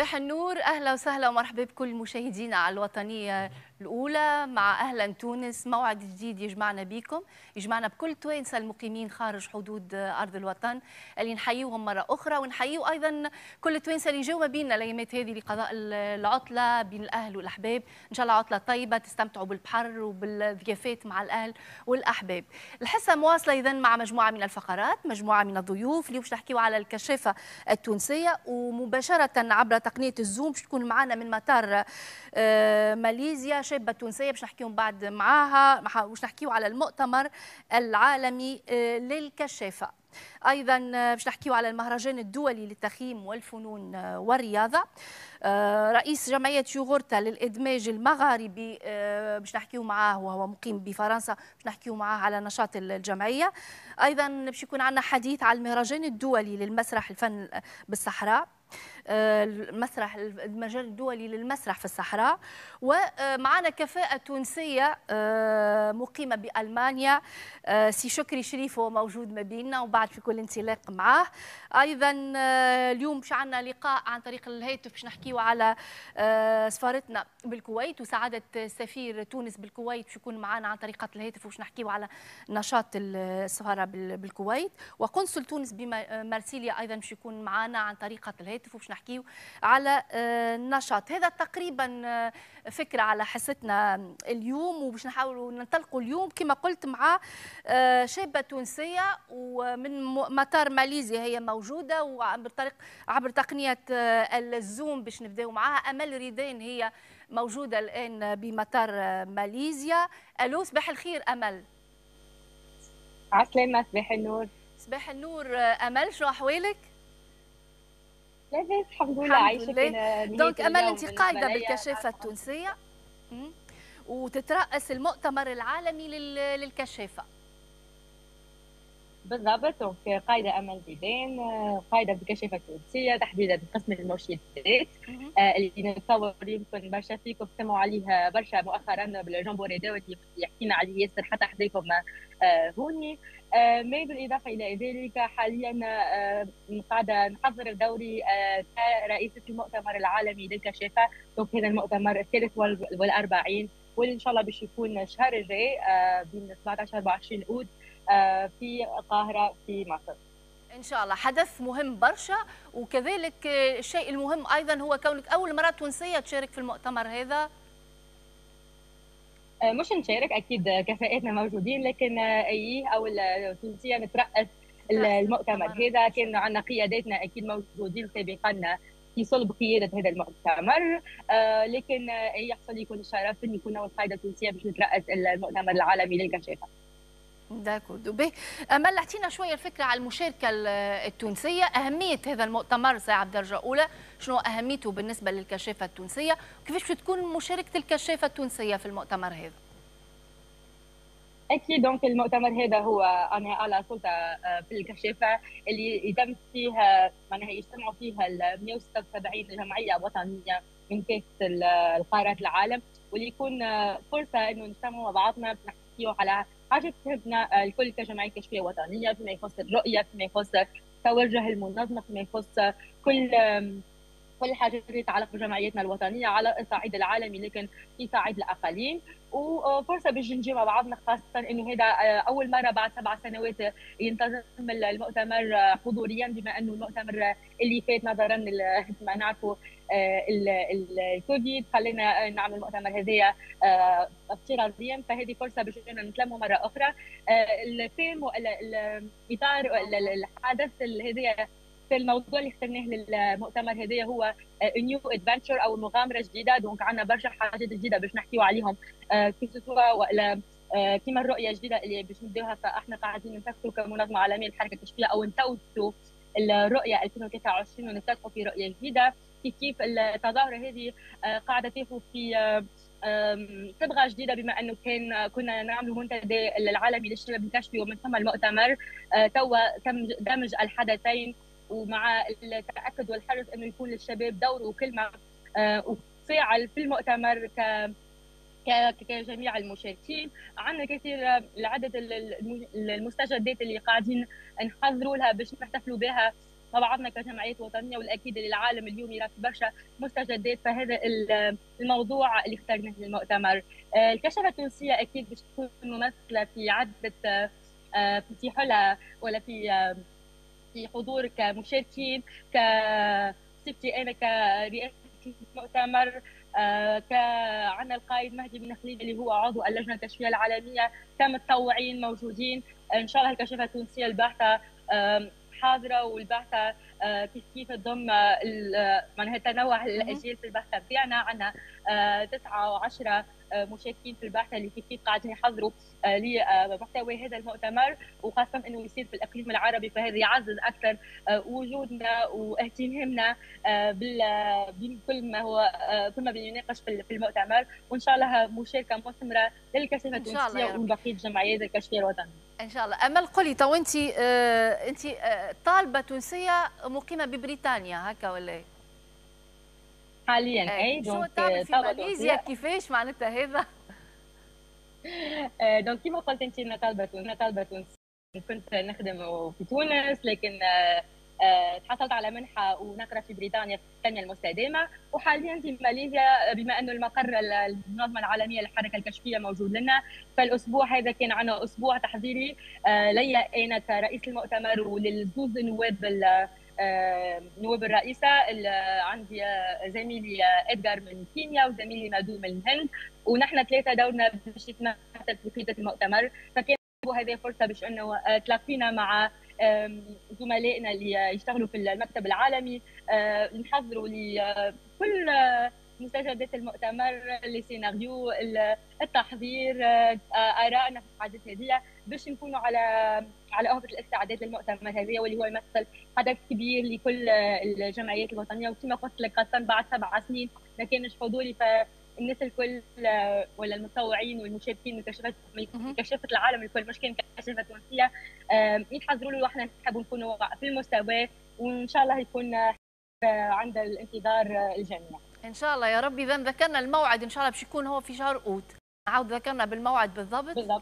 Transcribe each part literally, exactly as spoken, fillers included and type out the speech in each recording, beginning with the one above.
صباح النور، أهلا وسهلا ومرحبا بكل مشاهدينا على الوطنية الأولى مع أهلا تونس. موعد جديد يجمعنا بكم، يجمعنا بكل توانسة المقيمين خارج حدود أرض الوطن اللي نحييهم مرة أخرى، ونحييوا أيضا كل التوانسة اللي جاوا ما بيننا الأيامات هذه لقضاء العطلة بين الأهل والأحباب. إن شاء الله عطلة طيبة، تستمتعوا بالبحر وبالضيافات مع الأهل والأحباب. الحصة مواصلة إذا مع مجموعة من الفقرات، مجموعة من الضيوف اللي باش نحكيوا على الكشافة التونسية، ومباشرة عبر تقنية الزوم باش تكون معنا من مطار ماليزيا شابة تونسية باش نحكيوا بعد معاها، باش نحكيوا على المؤتمر العالمي للكشافة. ايضا باش نحكيوا على المهرجان الدولي للتخييم والفنون والرياضه. رئيس جمعيه يوغورتا للادماج المغاربي باش نحكيوا معاه وهو مقيم بفرنسا، باش نحكيوا معاه على نشاط الجمعيه. ايضا باش يكون عندنا حديث على المهرجان الدولي للمسرح الفن بالصحراء، المسرح المجال الدولي للمسرح في الصحراء. ومعنا كفاءة تونسية مقيمة بألمانيا، سي شكري شريف هو موجود ما بيننا وبعد في كل انطلاق معاه. أيضا اليوم باش عندنا لقاء عن طريق الهاتف باش نحكيوا على سفارتنا بالكويت وسعادة سفير تونس بالكويت باش يكون معنا عن طريق الهاتف، وباش نحكيوا على نشاط السفارة بالكويت. وقنصل تونس بمارسيليا أيضا باش يكون معنا عن طريق الهاتف وباش نحكيو على النشاط. هذا تقريبا فكره على حصتنا اليوم، وباش نحاولوا ننطلقوا اليوم كما قلت مع شابه تونسيه ومن مطار ماليزيا، هي موجوده وعبر طريق عبر تقنيه الزوم باش نبداو معاها. امل ريدان هي موجوده الان بمطار ماليزيا. الو، صباح الخير امل. عسلامة، صباح النور. صباح النور امل، شو احوالك؟ لاباس الحمد لله، الحمد عايشة لله. نهاية دونك امل اليوم انت بالنسبة قايده ليا. بالكشافه التونسيه وتترأس المؤتمر العالمي للكشافه. بالضبط، دونك قايدة أمل زيدان، قايدة بالكشافة التونسية تحديدا قسم المرشدات، آه اللي نتصور يمكن برشا فيكم سمعوا عليه برشا مؤخرا بالجامبو ريداوي اللي حكينا عليه ياسر حتى حداكم آه هوني. آه ما بالإضافة إلى ذلك حاليا آه قاعدة نحضر دوري آه كرئيسة المؤتمر العالمي للكشافة. دونك هذا المؤتمر الثالث والأربعين، واللي إن شاء الله باش يكون الشهر الجاي آه بين سبعطاش أربعة وعشرين أود في القاهرة في مصر. إن شاء الله حدث مهم برشا، وكذلك الشيء المهم أيضا هو كونك أول مرة تونسية تشارك في المؤتمر هذا. مش نشارك، أكيد كفاءاتنا موجودين، لكن أي أول تونسية نترأس المؤتمر هذا. كان عندنا قياداتنا أكيد موجودين سابقا في صلب قيادة هذا المؤتمر، آه لكن يحصل لي كل الشرف أن يكون أول قائدة تونسية باش نترأس المؤتمر العالمي للكشافة. داكورد. به امل اعطينا شويه الفكره على المشاركه التونسيه، اهميه هذا المؤتمر ساعه بدرجه اولى، شنو اهميته بالنسبه للكشافه التونسيه، وكيفاش بتكون مشاركه الكشافه التونسيه في المؤتمر هذا؟ اكيد، دونك المؤتمر هذا هو انا على سلطه في الكشافه اللي يتم فيها معناها يجتمعوا فيها ال مئة وستة وسبعين جمعيه وطنيه من كافه القارات العالم، واللي يكون فرصه انه نجتمعوا مع بعضنا نحكيوا على حاجه تهمنا الكل كجمعيه كشفيه وطنيه، فيما يخص الرؤيه، فيما يخص توجه المنظمه، فيما يخص كل كل حاجه تتعلق بجمعيتنا الوطنيه على الصعيد العالمي لكن في صعيد الاقاليم. وفرصه باش نجي مع بعضنا، خاصه انه هذا اول مره بعد سبع سنوات ينتظم المؤتمر حضوريا، بما انه المؤتمر اللي فات نظرا ما نعرفوا الكوفيد خلينا نعمل المؤتمر هذايا افتراضيا، فهذه فرصه باش نتلموا مره اخرى. الثيم الاطار الحدث هذايا في الموضوع اللي اخترناه للمؤتمر هذايا هو نيو ادفنتشر او مغامره جديده. دونك عندنا برشا حاجات جديده باش نحكيو عليهم، كيما ولا كيما الرؤيه الجديده اللي باش نبداوها. فاحنا قاعدين نفكروا كمنظمه عالميه للحركه الكشفيه او نتوسوا الرؤيه ألفين وثلاثة وعشرين ونتفقوا في رؤيه جديده. كيف كيف التظاهره هذه قاعده تاخذ في صبغه جديده، بما انه كان كنا نعمل منتدى العالمي للشباب الكشفي ومن ثم المؤتمر، توا تم دمج الحدثين، ومع التاكد والحرص انه يكون للشباب دور وكلمه وفاعل في المؤتمر ك كجميع المشاركين. عندنا كثير العدد المستجدات اللي قاعدين نحضروا لها باش نحتفلوا بها مع بعضنا كجمعيات وطنيه، والاكيد للعالم اليوم يرى في برشا مستجدات، فهذا الموضوع اللي اخترناه للمؤتمر. الكشافه التونسيه اكيد باش تكون ممثله في عده في حلة ولا في في حضور كمشاركين، كصفتي انا كرئاسه المؤتمر، كعنا القائد مهدي بن خليل اللي هو عضو اللجنه الكشفيه العالميه، كمتطوعين موجودين. ان شاء الله الكشافه التونسيه الباحثه حاضره، والباحثه كيف كيف تضم معناها تنوع الاجيال في الباحثه بتاعنا. عندنا تسعة وعشرة مشاركين في الباحثه اللي كيف كيف قاعدين يحضروا لمحتوى هذا المؤتمر، وخاصه انه يصير في الاقليم العربي، فهذا يعزز اكثر وجودنا واهتمامنا بكل ما هو كل ما بيناقش في المؤتمر. وان شاء الله مشاركه مثمره للكشافه التونسيه وبقيه الجمعيات الكشفيه الوطنيه. ان شاء الله. امل قولي تو انت آه انت آه طالبه تونسيه مقيمه ببريطانيا هكا ولا ايه؟ حاليا اي. شو تعمل في ماليزيا كيفاش معناتها هذا؟ دونك كيما قلت انت انا طالبه انا طالبه تونسيه، كنت نخدم في تونس، لكن تحصلت على منحه ونقرا في بريطانيا في التنميه المستدامه، وحاليا في ماليزيا بما انه المقر المنظمه العالميه للحركه الكشفيه موجود لنا. فالاسبوع هذا كان عندنا اسبوع تحضيري ليا انا كرئيس المؤتمر وللزوز نواب نواب الرئيسه. عندي زميلي ادغار من كينيا وزميلي مادو من الهند، ونحن ثلاثه دورنا باش نتمثل في قياده المؤتمر. فكان هذه فرصه باش انه تلاقينا مع زملائنا اللي يشتغلوا في المكتب العالمي، نحضروا لكل مستجدات المؤتمر، السيناريو، التحضير، ارائنا في الحاجات هذه، باش نكونوا على على اهبه الاستعداد للمؤتمر هذا، واللي هو يمثل حدث كبير لكل الجمعيات الوطنيه. وكما قلت لك خاصه بعد سبع سنين ما كانش حضوري، فالناس الكل ولا المتطوعين والمشاركين من كشافات كشافه العالم الكل، مش كان كشافه تونسيه، يتحضروا له، واحنا نحب نكونوا في المستوى، وان شاء الله يكون عند الانتظار الجميع. ان شاء الله يا رب. اذا ذكرنا الموعد ان شاء الله باش يكون هو في شهر اوت، نعاود ذكرنا بالموعد بالضبط. بالضبط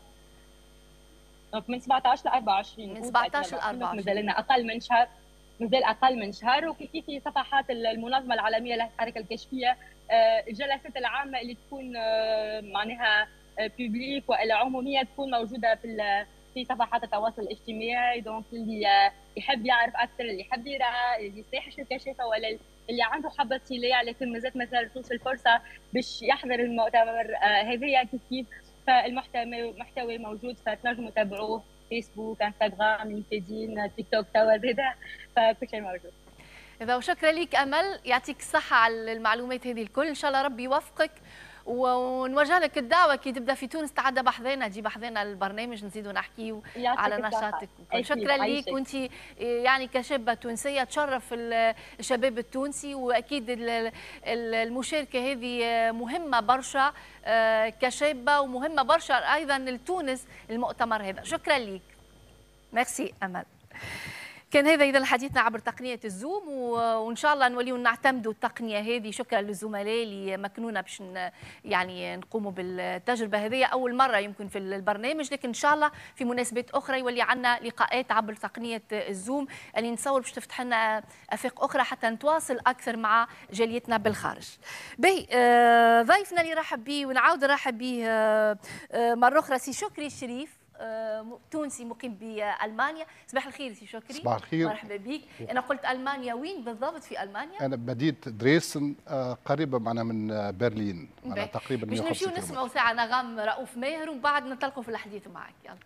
من سبعطاش ل أربعة وعشرين من سبعطاش ل أربعة وعشرين، مازال لنا اقل من شهر، مازال اقل من شهر. وكيف في صفحات المنظمه العالميه للحركه الكشفيه الجلسات العامه اللي تكون معناها بوبليك ولا عموميه تكون موجوده في في صفحات التواصل الاجتماعي. دونك اللي يحب يعرف اكثر، اللي يحب يرى، اللي يستحش الكشافه، ولا اللي عنده حبه اطلاع لكن مازال ما صارتلوش الفرصه باش يحضر المؤتمر هذايا كيف كيف، فالمحتوى محتوى موجود، فتنجموا تتابعوه فيسبوك، انستغرام، لينكدين، تيك توك، توا زاده، فكل شيء موجود. إذا وشكرا لك أمل، يعطيك الصحة على المعلومات هذه الكل، إن شاء الله ربي يوفقك، ونوجه لك الدعوة كي تبدا في تونس تعدى بحذانا، تجي بحذانا البرنامج نزيدوا نحكيو على نشاطك. شكرا لك، وانت يعني كشابة تونسية تشرف الشباب التونسي، واكيد المشاركة هذه مهمة برشا كشابة، ومهمة برشا ايضا لتونس المؤتمر هذا. شكرا لك. ميرسي أمل. كان هذا إذا حديثنا عبر تقنية الزوم، وإن شاء الله نوليو نعتمدوا التقنية هذه. شكرا للزملاء اللي مكنونا باش يعني نقوموا بالتجربة هذه أول مرة يمكن في البرنامج، لكن إن شاء الله في مناسبات أخرى يولي عنا لقاءات عبر تقنية الزوم اللي نتصور باش تفتح لنا آفاق أخرى حتى نتواصل أكثر مع جاليتنا بالخارج. باهي آه ضيفنا اللي رحب به ونعاود نرحب به آه آه مرة أخرى سي شكري الشريف، تونسي مقيم بألمانيا. صباح الخير سي شكري. صباح الخير. مرحبا بك. أنا قلت ألمانيا، وين بالضبط في ألمانيا؟ أنا مدينة دريسن قريبة معنا من برلين، معنا تقريبا مئة وخمسين كيلومتر. باش نمشيو نسمعوا ساعة نغم رؤوف ماهر ومن بعد ننطلقوا في الحديث معك. يلا.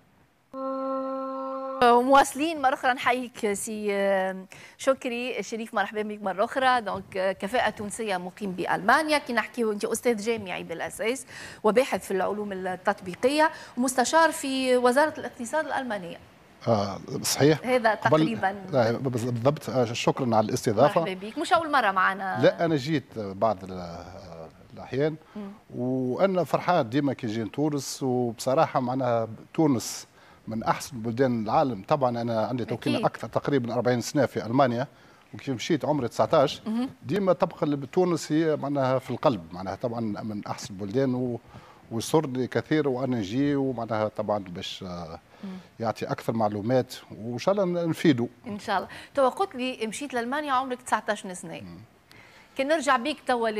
ومواصلين مرة أخرى نحييك سي شكري الشريف، مرحبا بك مرة أخرى. دونك كفاءة تونسية مقيم بألمانيا، كي نحكيو أنت أستاذ جامعي بالأساس وباحث في العلوم التطبيقية ومستشار في وزارة الاقتصاد الألمانية. آه صحيح، هذا تقريبا بالضبط. شكرا على الاستضافة. مرحبا بك. مش أول مرة معنا. لا أنا جيت بعض الأحيان، وأنا فرحان ديما كي نجي تونس، وبصراحة معناها تونس من احسن بلدان العالم. طبعا انا عندي توكيل اكثر تقريبا أربعين سنه في المانيا، وكيف مشيت عمري تسعطاش، ديما تبقى تونس هي معناها في القلب، معناها طبعا من احسن البلدان، ويسرني كثير وأنا نجي ومعناها طبعا باش يعطي أكثر معلومات وإن شاء الله نفيدوا. إن شاء الله. توا قلت لي مشيت لألمانيا عمرك تسعطاش سنة. كان نرجع بيك توا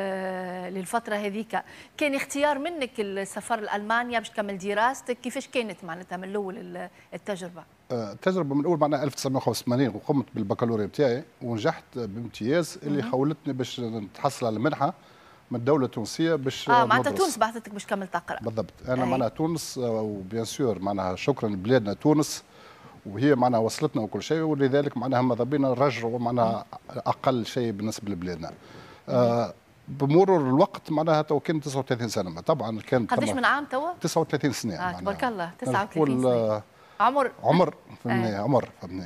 للفترة هذيك، كان اختيار منك السفر لألمانيا باش تكمل دراستك، كيفاش كانت معناتها من الأول التجربة؟ التجربة من الأول معناها ألف وتسعمائة وخمسة وثمانين وقمت بالبكالوريا بتاعي ونجحت بامتياز اللي خولتني باش نتحصل على منحة من الدولة التونسية باش اه معناتها تونس بعثتك باش تكمل تقرا. بالضبط. أنا معناها تونس وبيان سور معناها شكرا لبلادنا تونس وهي معناها وصلتنا وكل شيء ولذلك معناها ماذا بينا نرجعوا معناها اقل شيء بالنسبه لبلادنا. آه بمرور الوقت معناها تو كان تسعة وثلاثين سنه طبعا كان قداش من عام توا؟ تسعة وثلاثين سنه. اه تبارك الله تسعة وثلاثين سنه. عمر عمر فهمني عمر فهمني.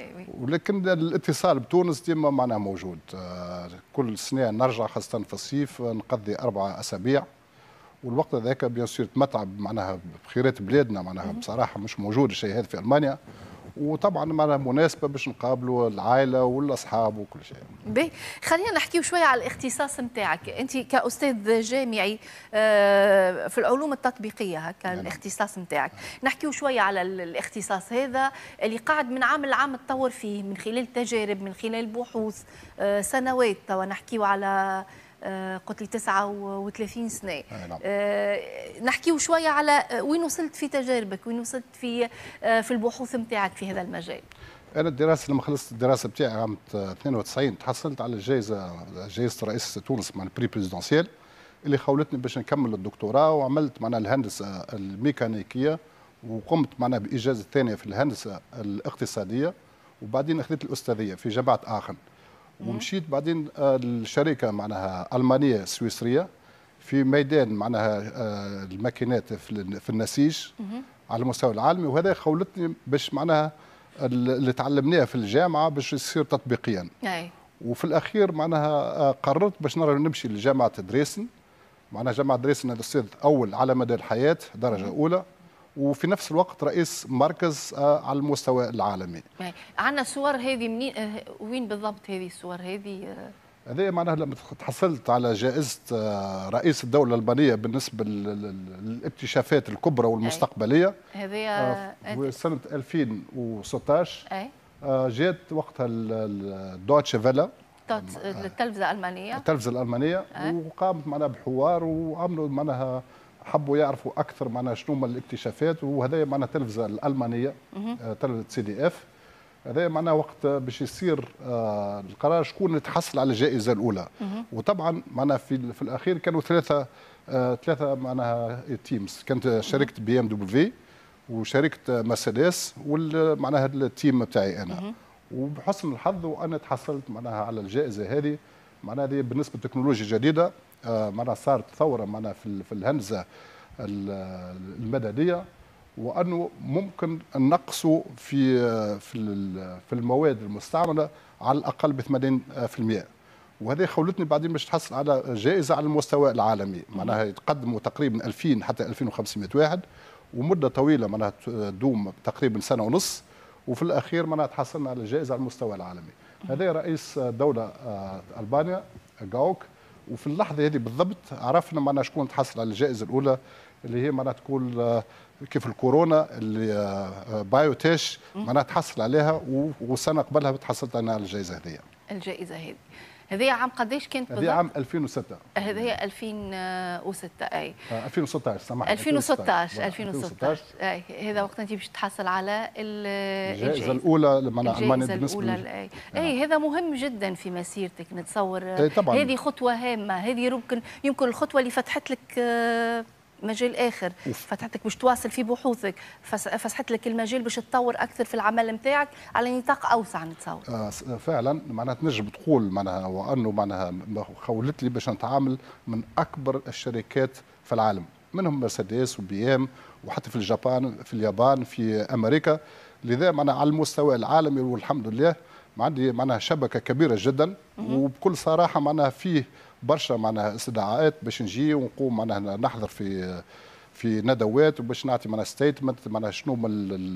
ولكن الاتصال بتونس ديما معناها موجود. آه كل سنه نرجع خاصه في الصيف نقضي اربع اسابيع والوقت هذاك بيان سور تمتع معناها بخيرات بلادنا معناها بصراحه مش موجود الشيء هذا في المانيا وطبعا معناها مناسبه باش نقابلوا العائله والاصحاب وكل شيء. باهي خلينا نحكيو شويه على الاختصاص نتاعك، انت كاستاذ جامعي في العلوم التطبيقيه هكا الاختصاص نتاعك، نحكيو شويه على الاختصاص هذا اللي قاعد من عام لعام تطور فيه من خلال تجارب من خلال بحوث سنوات توا نحكيو على قلت لي تسعة وثلاثين سنة. نعم. أه نحكيو شوية على وين وصلت في تجاربك وين وصلت في أه في البحوث نتاعك في هذا المجال. أنا الدراسة لما خلصت الدراسة بتاعي عام اثنين وتسعين تحصلت على الجائزة جائزة رئيس تونس مع البري بريزيدونسيال اللي خولتني باش نكمل الدكتوراه وعملت معنا الهندسة الميكانيكية وقمت معنا بإجازة ثانية في الهندسة الاقتصادية وبعدين أخذت الأستاذية في جامعة آخن. ومشيت بعدين الشركه معناها المانيه سويسريه في ميدان معناها الماكينات في النسيج على المستوى العالمي وهذا خولتني باش معناها اللي تعلمناه في الجامعه باش يصير تطبيقيا. أي. وفي الاخير معناها قررت باش نرى نمشي لجامعه دريسن معناها جامعه دريسن الاستاذ اول على مدى الحياه درجه اولى وفي نفس الوقت رئيس مركز على المستوى العالمي. عندنا صور هذه منين وين بالضبط هذه الصور هذه؟ هذه معناها لما تحصلت على جائزة رئيس الدولة الألبانية بالنسبة للاكتشافات الكبرى والمستقبلية. هذه سنة ألفين وستة عشر. أي. جات وقتها الدوتشي فيلا التلفزة الألمانية. التلفزة الألمانية. أي. وقامت معنا بحوار وعملوا معناها حبوا يعرفوا اكثر معناها شنو هما الاكتشافات وهذا معناها التلفزه الالمانيه تلفزه سي دي اف. هذا معناها وقت باش يصير آه القرار شكون اللي تحصل على الجائزه الاولى. وطبعا معناها في في الاخير كانوا ثلاثه آه ثلاثه معناها تيمز كانت شركه بي ام دبليو وشركه مرسيدس ومعناها التيم بتاعي انا. وبحسن الحظ وانا تحصلت معناها على الجائزه هذه معناها هذه بالنسبه لتكنولوجيا جديده. آه معناها صارت ثوره معناها في في الهندسه المدنيه وانه ممكن نقصوا في في في المواد المستعمله على الاقل ب ثمانين بالمئة وهذه خولتني بعدين باش تحصل على جائزه على المستوى العالمي معناها يتقدموا تقريبا ألفين حتى ألفين وخمسمائة واحد ومده طويله معناها تدوم تقريبا سنه ونص وفي الاخير معناها تحصلنا على الجائزه على المستوى العالمي. هذا رئيس دوله البانيا جاوك وفي اللحظه هذه بالضبط عرفنا معناها شكون تحصل على الجائزه الاولى اللي هي معناها تكون كيف الكورونا اللي بايوتيش معناها تحصل عليها وسنه قبلها تحصلت انا على الجائزه هذه. الجائزه هذه هذه عام قداش كانت بالضبط؟ هذه عام ألفين وستة. هذه ألفين وستة اي. ألفين وستة عشر سامحني. ألفين وستة عشر ألفين وستة عشر اي هذا وقت انت باش تحصل على الجائزه الاولى معناها المانيا بالنسبه لي. اي اي هذا مهم جدا في مسيرتك نتصور. هذه خطوه هامه هذه يمكن يمكن الخطوه اللي فتحت لك مجال اخر فتحت لك باش تواصل في بحوثك فسحت لك المجال باش تطور اكثر في العمل نتاعك على نطاق اوسع نتصور. آه فعلا معناها تنجم تقول معناها وانه معناها خولت لي باش نتعامل من اكبر الشركات في العالم منهم مرسيدس وبي ام وحتى في اليابان في اليابان في امريكا لذا معناها على المستوى العالمي والحمد لله عندي معناها شبكه كبيره جدا وبكل صراحه معناها فيه برشا معناها استدعاءات باش نجي ونقوم معناها نحضر في في ندوات وباش نعطي معناها ستيتمنت معناها شنو هما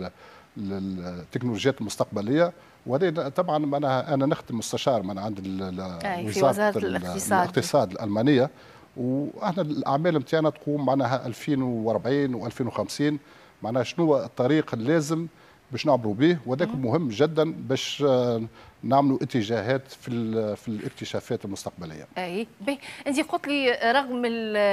التكنولوجيات المستقبليه وهذا طبعا معناها انا نخدم مستشار معناها عند وزاره الاقتصاد الالمانيه واحنا الاعمال نتاعنا تقوم معناها ألفين وأربعين وألفين وخمسين، معناها شنو الطريق اللازم باش نعبروا به، وذاك مهم جدا باش نعملوا اتجاهات في في الاكتشافات المستقبليه. اي باهي، انت قلت لي رغم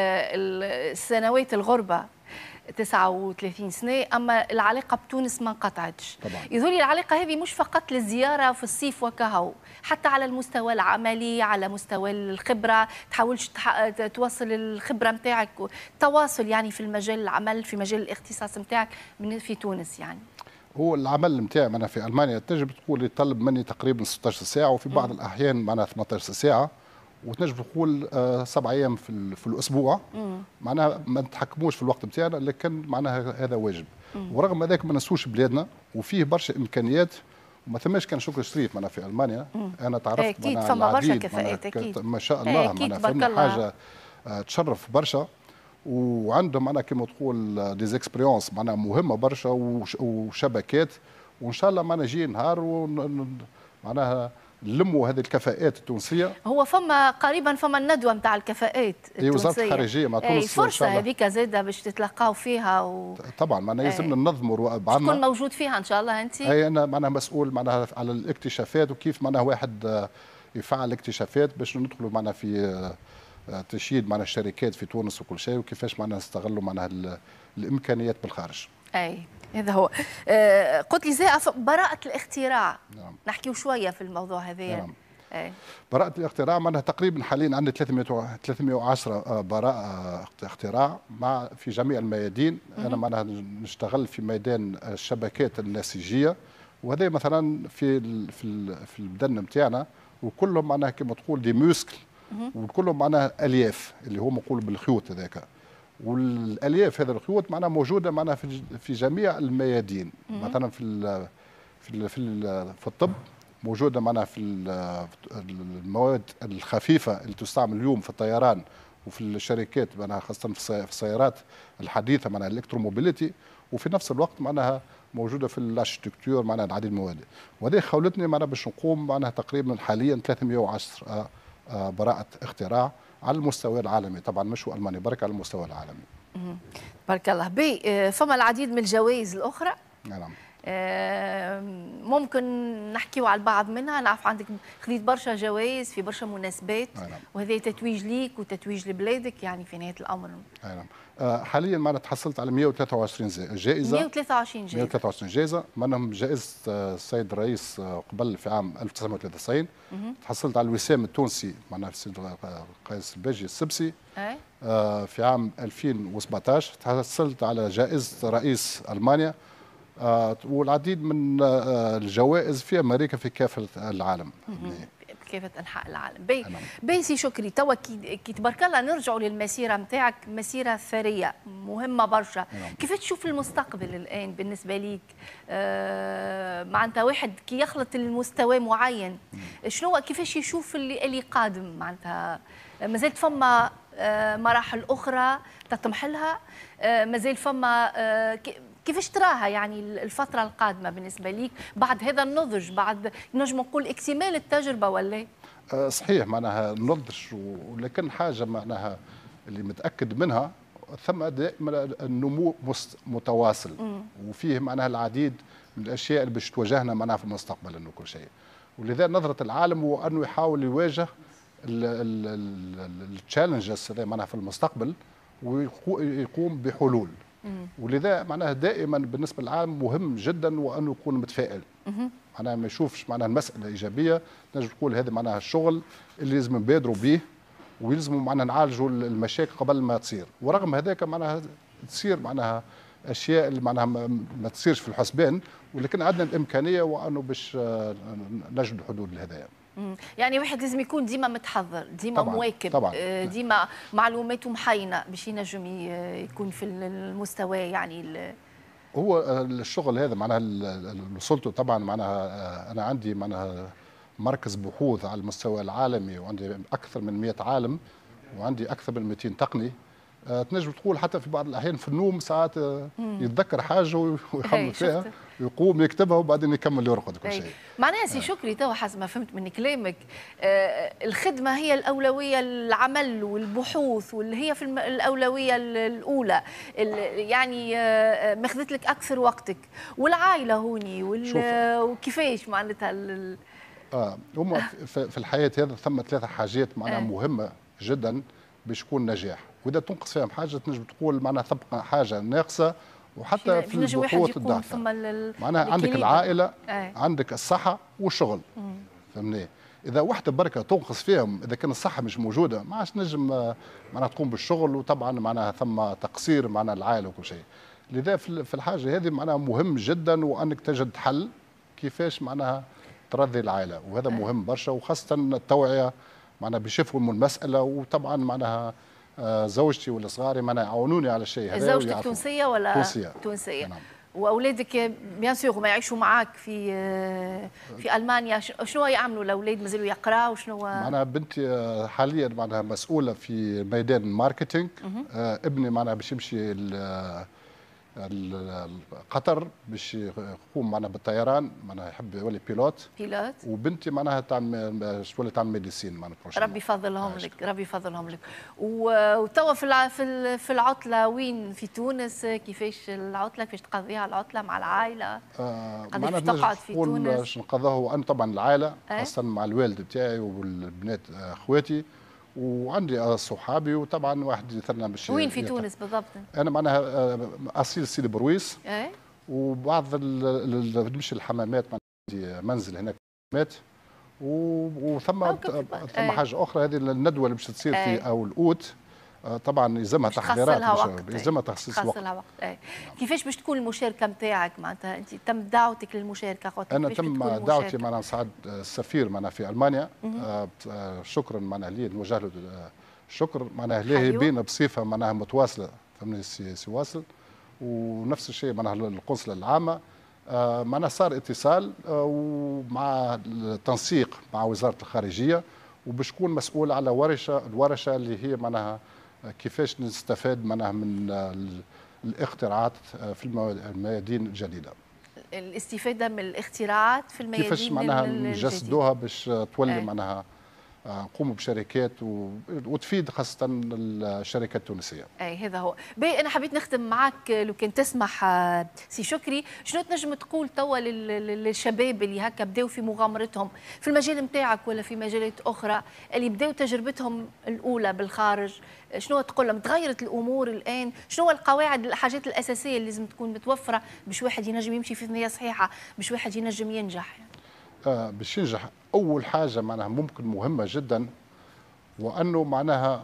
السنوات الغربه تسعة وثلاثين سنة، أما العلاقة بتونس ما انقطعتش. طبعا. يظهر لي العلاقة هذه مش فقط للزيارة في الصيف وكهو، حتى على المستوى العملي، على مستوى الخبرة، تحاولش توصل الخبرة نتاعك، التواصل يعني في المجال العمل، في مجال الاختصاص نتاعك في تونس. يعني هو العمل نتاعي أنا في ألمانيا تنجم تقول يطلب مني تقريبا ستة عشر ساعة، وفي بعض م. الأحيان معناها ثمانية عشر ساعة، وتنجم تقول آه سبع ايام في في الاسبوع. مم. معناها ما نتحكموش في الوقت نتاعنا، لكن معناها هذا واجب. مم. ورغم هذاك ما ننسوش بلادنا وفيه برشا امكانيات، وما ثماش كان شكر شريف معناها في المانيا. مم. انا تعرفت اكيد فما برشا كفاءات اكيد ما شاء الله، معناها فما حاجه آه تشرف برشا، وعندهم معناها كما تقول دي زيكسبيريونس معناها مهمه برشا وشبكات، وان شاء الله معناها جي نهار معناها نلموا هذه الكفاءات التونسيه. هو فما قريبا فما الندوه نتاع الكفاءات التونسيه، وزاره الخارجيه مع تونس، فرصه هذيك زاده باش تتلقاو فيها و... طبعا معناها لازمنا ننظموا بعضنا. تكون موجود فيها ان شاء الله انت؟ اي انا معناها مسؤول معناها على الاكتشافات، وكيف معناها واحد يفعل اكتشافات باش ندخلوا معناها في تشييد معناها الشركات في تونس وكل شيء، وكيفاش معناها نستغلوا معناها الامكانيات بالخارج. اي هذا هو. آه قلت لي زي براءة الاختراع. نعم. نحكيو شوية في الموضوع هذا. نعم. أي. براءة الاختراع معناها تقريبا حاليا عندنا ثلاثمئة وعشرة براءة اختراع مع في جميع الميادين. م- انا معناها نشتغل في ميدان الشبكات النسيجية، وهذا مثلا في في في البدن نتاعنا، وكلهم معناها كما تقول دي موسكل، وكلهم معناها الياف اللي هو مقول بالخيوط هذاك. والالياف هذا الخيوط معناها موجوده معناها في في جميع الميادين. مثلا في ال في ال في, ال في الطب موجوده معناها في المواد الخفيفه اللي تستعمل اليوم في الطيران وفي الشركات معناها خاصه في السيارات الحديثه معناها الالكتروموبيليتي، وفي نفس الوقت معناها موجوده في الاركتكتور معناها العديد من المواد. وهذه خولتني معناها باش نقوم معناها تقريبا حاليا ثلاثمئة وعشرة براءة اختراع على المستوى العالمي، طبعا مش هو المانيا برك، على المستوى العالمي. بارك الله. بي فما العديد من الجوائز الاخرى. نعم. ممكن نحكيو على البعض منها. نعرف عندك خذيت برشا جوائز في برشا مناسبات. نعم. وهذا تتويج ليك وتتويج لبلادك يعني في نهايه الامر. نعم. حاليا معنا تحصلت على مئة وثلاثة وعشرين جائزه. مئة وثلاثة وعشرين جائزه. مئة وثلاثة وعشرين جائزه، منهم جائزه السيد الرئيس قبل في عام ألف وتسعمئة وثلاثة وتسعين. تحصلت على الوسام التونسي معناها السيد قيس الباجي السبسي. أي. في عام ألفين وسبعطاش تحصلت على جائزه رئيس المانيا، والعديد من الجوائز في امريكا في كافه العالم. كافة أنحاء العالم. بي بي سي شكري، توا كي تبارك الله نرجعوا للمسيرة نتاعك، مسيرة ثرية مهمة برشا. كيف تشوف المستقبل الآن بالنسبة ليك؟ آه معناتها واحد كي يخلط المستوى معين، شنو كيفاش يشوف اللي اللي قادم؟ معناتها مازالت فما آه مراحل أخرى تطمح لها، آه مازال فما آه كيفاش تراها يعني الفترة القادمة بالنسبة ليك بعد هذا النضج، بعد نجم نقول اكتمال التجربة ولا؟ أه صحيح معناها النضج، ولكن حاجة معناها اللي متأكد منها ثم دائما النمو متواصل. م. وفيه معناها العديد من الأشياء اللي باش تواجهنا معناها في المستقبل انه كل شيء. ولذا نظرة العالم هو أنه يحاول يواجه التشالنجز معناها في المستقبل ويقوم بحلول. ولذا معناها دائما بالنسبه للعالم مهم جدا وانه يكون متفائل. معناها ما يشوفش معناها المساله ايجابيه، نجم تقول هذا معناها الشغل اللي لازم نبادروا به، ويلزم معناها نعالجوا المشاكل قبل ما تصير. ورغم هذاك معناها تصير معناها اشياء اللي معناها ما تصيرش في الحسبان، ولكن عندنا الامكانيه وانه باش نجد حدود لهذا. يعني واحد لازم يكون ديما متحضر، ديما طبعاً مواكب، طبعاً. ديما معلوماته محينه باش ينجم يكون في المستوى يعني. هو الشغل هذا معناها اللي وصلته طبعا معناها انا عندي معناها مركز بحوث على المستوى العالمي، وعندي اكثر من مئة عالم، وعندي اكثر من مئتين تقني. تنجم تقول حتى في بعض الاحيان في النوم ساعات يتذكر حاجه ويخمم فيها، يقوم يكتبها وبعدين يكمل يرقد كل شيء. معناها سي شكري توا حسب ما فهمت من كلامك آه الخدمه هي الاولويه، العمل والبحوث واللي هي في الاولويه الاولى، يعني آه ماخذت لك اكثر وقتك، والعائله هوني وكيفاش معناتها اه هما في الحياه هذا ثم ثلاثه حاجات معناها آه. مهمه جدا باش يكون نجاح، واذا تنقص فيهم حاجه تنجم تقول معناها تبقى حاجه ناقصه. وحتى في البحوث الضعف معناها عندك العائله آه. عندك الصحه والشغل، فهمني؟ اذا وحده بركه تنقص فيهم، اذا كان الصحه مش موجوده ما عادش نجم معناها تقوم بالشغل، وطبعا معناها ثم تقصير معناها العائله وكل شيء. لذا في الحاجه هذه معناها مهم جدا وانك تجد حل كيفاش معناها ترضي العائله، وهذا مهم برشا، وخاصه التوعيه معناها باش يفهموا المساله. وطبعا معناها زوجتي ولا صغاري معناها يعاونوني على الشيء هذا. زوجتك تونسيه ولا تونسيه؟ تونسيه. نعم. واولادك بيان سور ما يعيشوا معاك في في المانيا، شنو يعملوا الاولاد؟ مازالوا يقراوا؟ شنو معناها بنتي حاليا معناها مسؤوله في ميدان الماركتينغ، ابني معناها باش يمشي قطر باش يقوم معنا بالطيران، معناها يحب يولي بيلوت بيلوت وبنتي معناها تعمل تولي تعمل ميديسين معناها. ربي يفضلهم لك، ربي يفضلهم لك. وتوا في في العطله وين في تونس؟ كيفاش العطله؟ كيفاش تقضيها العطله مع العائله؟ آه قداش باش تقعد في تونس؟ باش نقضوها انا طبعا العائله خاصه مع الوالد بتاعي والبنات اخواتي، وعندي صحابي، وطبعا واحد يثرنا باش. وين في تونس بالضبط؟ انا معناها اصيل سيدي برويس، ايه وبعض نمشي الحمامات، عندي منزل هناك حمامات، وثم ثم حاجه اخرى هذه الندوه اللي باش تصير في او الاوت، طبعا يلزمها تحضيرات، يلزمها تخصيص وقت. وقت. ايه. كيفاش باش تكون المشاركه نتاعك؟ معناتها انت تم دعوتك للمشاركه؟ انا تم دعوتي معناها نساعد السفير معناها في المانيا، آه شكرا معناها لي نوجه له الشكر معناها ليه بينا بصفه معناها متواصله، فهمني سي واصل. ونفس الشيء معناها القنصله العامه، آه معناها صار اتصال آه ومع التنسيق مع وزاره الخارجيه، وباش تكون مسؤول على ورشه الورشه اللي هي معناها كيفاش نستفاد معناها من الاختراعات في الميادين الجديده. الاستفاده من الاختراعات في الميادين كيفاش معناها نجسدوها باش تولي معناها نقوموا بشركات وتفيد خاصه الشركات التونسيه. اي هذا هو. باهي انا حبيت نختم معك لو كان تسمح سي شكري، شنو تنجم تقول توا للشباب اللي هكا بداوا في مغامرتهم في المجال نتاعك ولا في مجالات اخرى، اللي بداوا تجربتهم الاولى بالخارج؟ شنو تقول لهم؟ تغيرت الامور الان؟ شنو القواعد الحاجات الاساسيه اللي لازم تكون متوفره باش واحد ينجم يمشي في ثنيه صحيحه، باش واحد ينجم ينجح؟ آه باش ينجح أول حاجة معناها ممكن مهمة جدا، وأنه معناها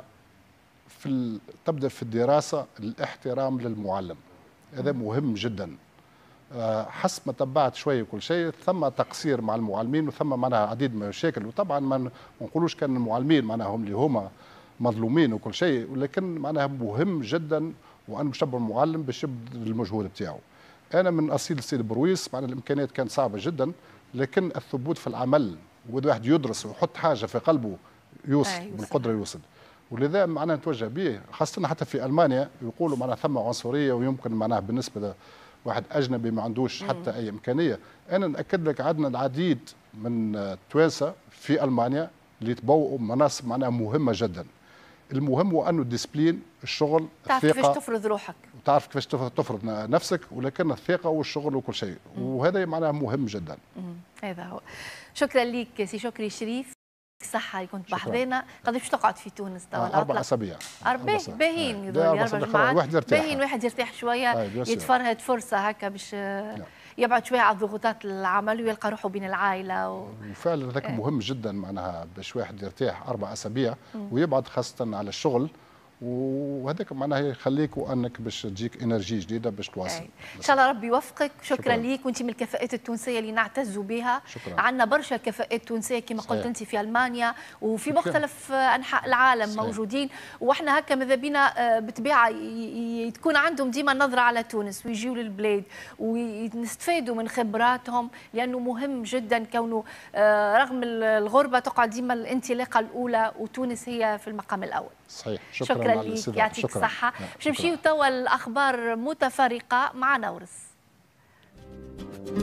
في تبدأ في الدراسة الاحترام للمعلم، هذا مهم جدا. آه حسب ما تبعت شوية كل شيء ثم تقصير مع المعلمين، وثم معناها عديد من المشاكل، وطبعا ما نقولوش كان المعلمين معناها هم اللي هما مظلومين وكل شيء، ولكن معناها مهم جدا وأن بشبر المعلم باش يبذل المجهود بتاعه. أنا من أصيل سيدي برويس، معناها الإمكانيات كانت صعبة جدا، لكن الثبوت في العمل وإذا واحد يدرس ويحط حاجه في قلبه يوصل بالقدره يوصل. ولذا معناها نتوجه به، خاصه حتى في المانيا يقولوا معناها ثم عنصريه، ويمكن معناها بالنسبه لواحد اجنبي ما عندوش حتى اي امكانيه. انا ناكد لك عندنا العديد من التوانسه في المانيا اللي تبوؤوا مناصب معناها مهمه جدا. المهم هو انه الديسبلين، الشغل، تعرف الثقه، كيفاش تفرض روحك، وتعرف كيفاش تفرض نفسك، ولكن الثقه والشغل وكل شيء، وهذا معناها مهم جدا. هذا هو. شكرا لك سي شكري شريف، صحة اللي كنت بحذانا. قداش باش تقعد في تونس توا؟ أربع أسابيع. أربع باهين يظل أربع جمعات، باهين واحد يرتاح شوية، يتفرهد فرصة هكا باش يبعد شوية على ضغوطات العمل ويلقى روحه بين العائلة و... وفعلا ذاك مهم جدا معناها باش واحد يرتاح أربع أسابيع ويبعد خاصة على الشغل، وهذاك معناها يخليك وانك باش تجيك انرجي جديده باش تواصل. ان شاء الله ربي يوفقك. شكرا, شكرا ليك، وانت من الكفاءات التونسيه اللي نعتز بها. عندنا برشا كفاءات تونسيه كما قلت انت في المانيا وفي مختلف انحاء العالم صحيح. موجودين، واحنا هكا ماذا بينا بطبيعه تكون عندهم ديما نظره على تونس ويجيوا للبلاد ونستفادوا من خبراتهم، لانه مهم جدا كونه رغم الغربه تقعد ديما الانطلاقه الاولى، وتونس هي في المقام الاول. صحيح. شكرا, شكرا لك، يعطيك الصحة. باش نمشيو توا الأخبار متفرقة مع نورس.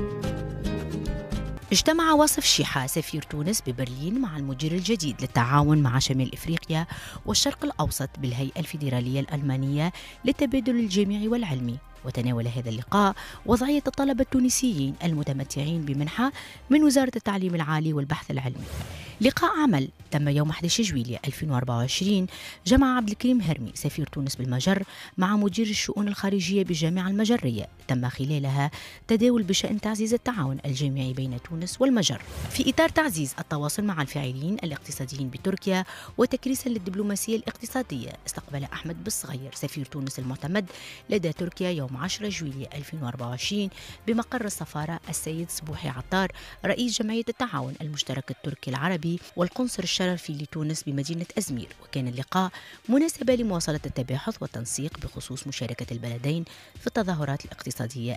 اجتمع واصف شيحة سفير تونس ببرلين مع المدير الجديد للتعاون مع شمال إفريقيا والشرق الأوسط بالهيئة الفيدرالية الألمانية للتبادل الجامعي والعلمي. وتناول هذا اللقاء وضعية الطلبة التونسيين المتمتعين بمنحة من وزارة التعليم العالي والبحث العلمي. لقاء عمل تم يوم أحد عشر جويلية ألفين وأربعة وعشرين جمع عبد الكريم هرمي سفير تونس بالمجر مع مدير الشؤون الخارجية بالجامعة المجرية، تم خلالها تداول بشأن تعزيز التعاون الجامعي بين تونس والمجر في إطار تعزيز التواصل مع الفاعلين الاقتصاديين بتركيا وتكريسا للدبلوماسية الاقتصادية. استقبل أحمد بالصغير سفير تونس المعتمد لدى تركيا يوم عشرة جويلية ألفين وأربعة وعشرين بمقر السفارة السيد سبوحي عطار رئيس جمعية التعاون المشترك التركي العربي والقنصل الشرفي لتونس بمدينة أزمير. وكان اللقاء مناسبة لمواصلة التباحث والتنسيق بخصوص مشاركة البلدين في التظاهرات الاقتصادية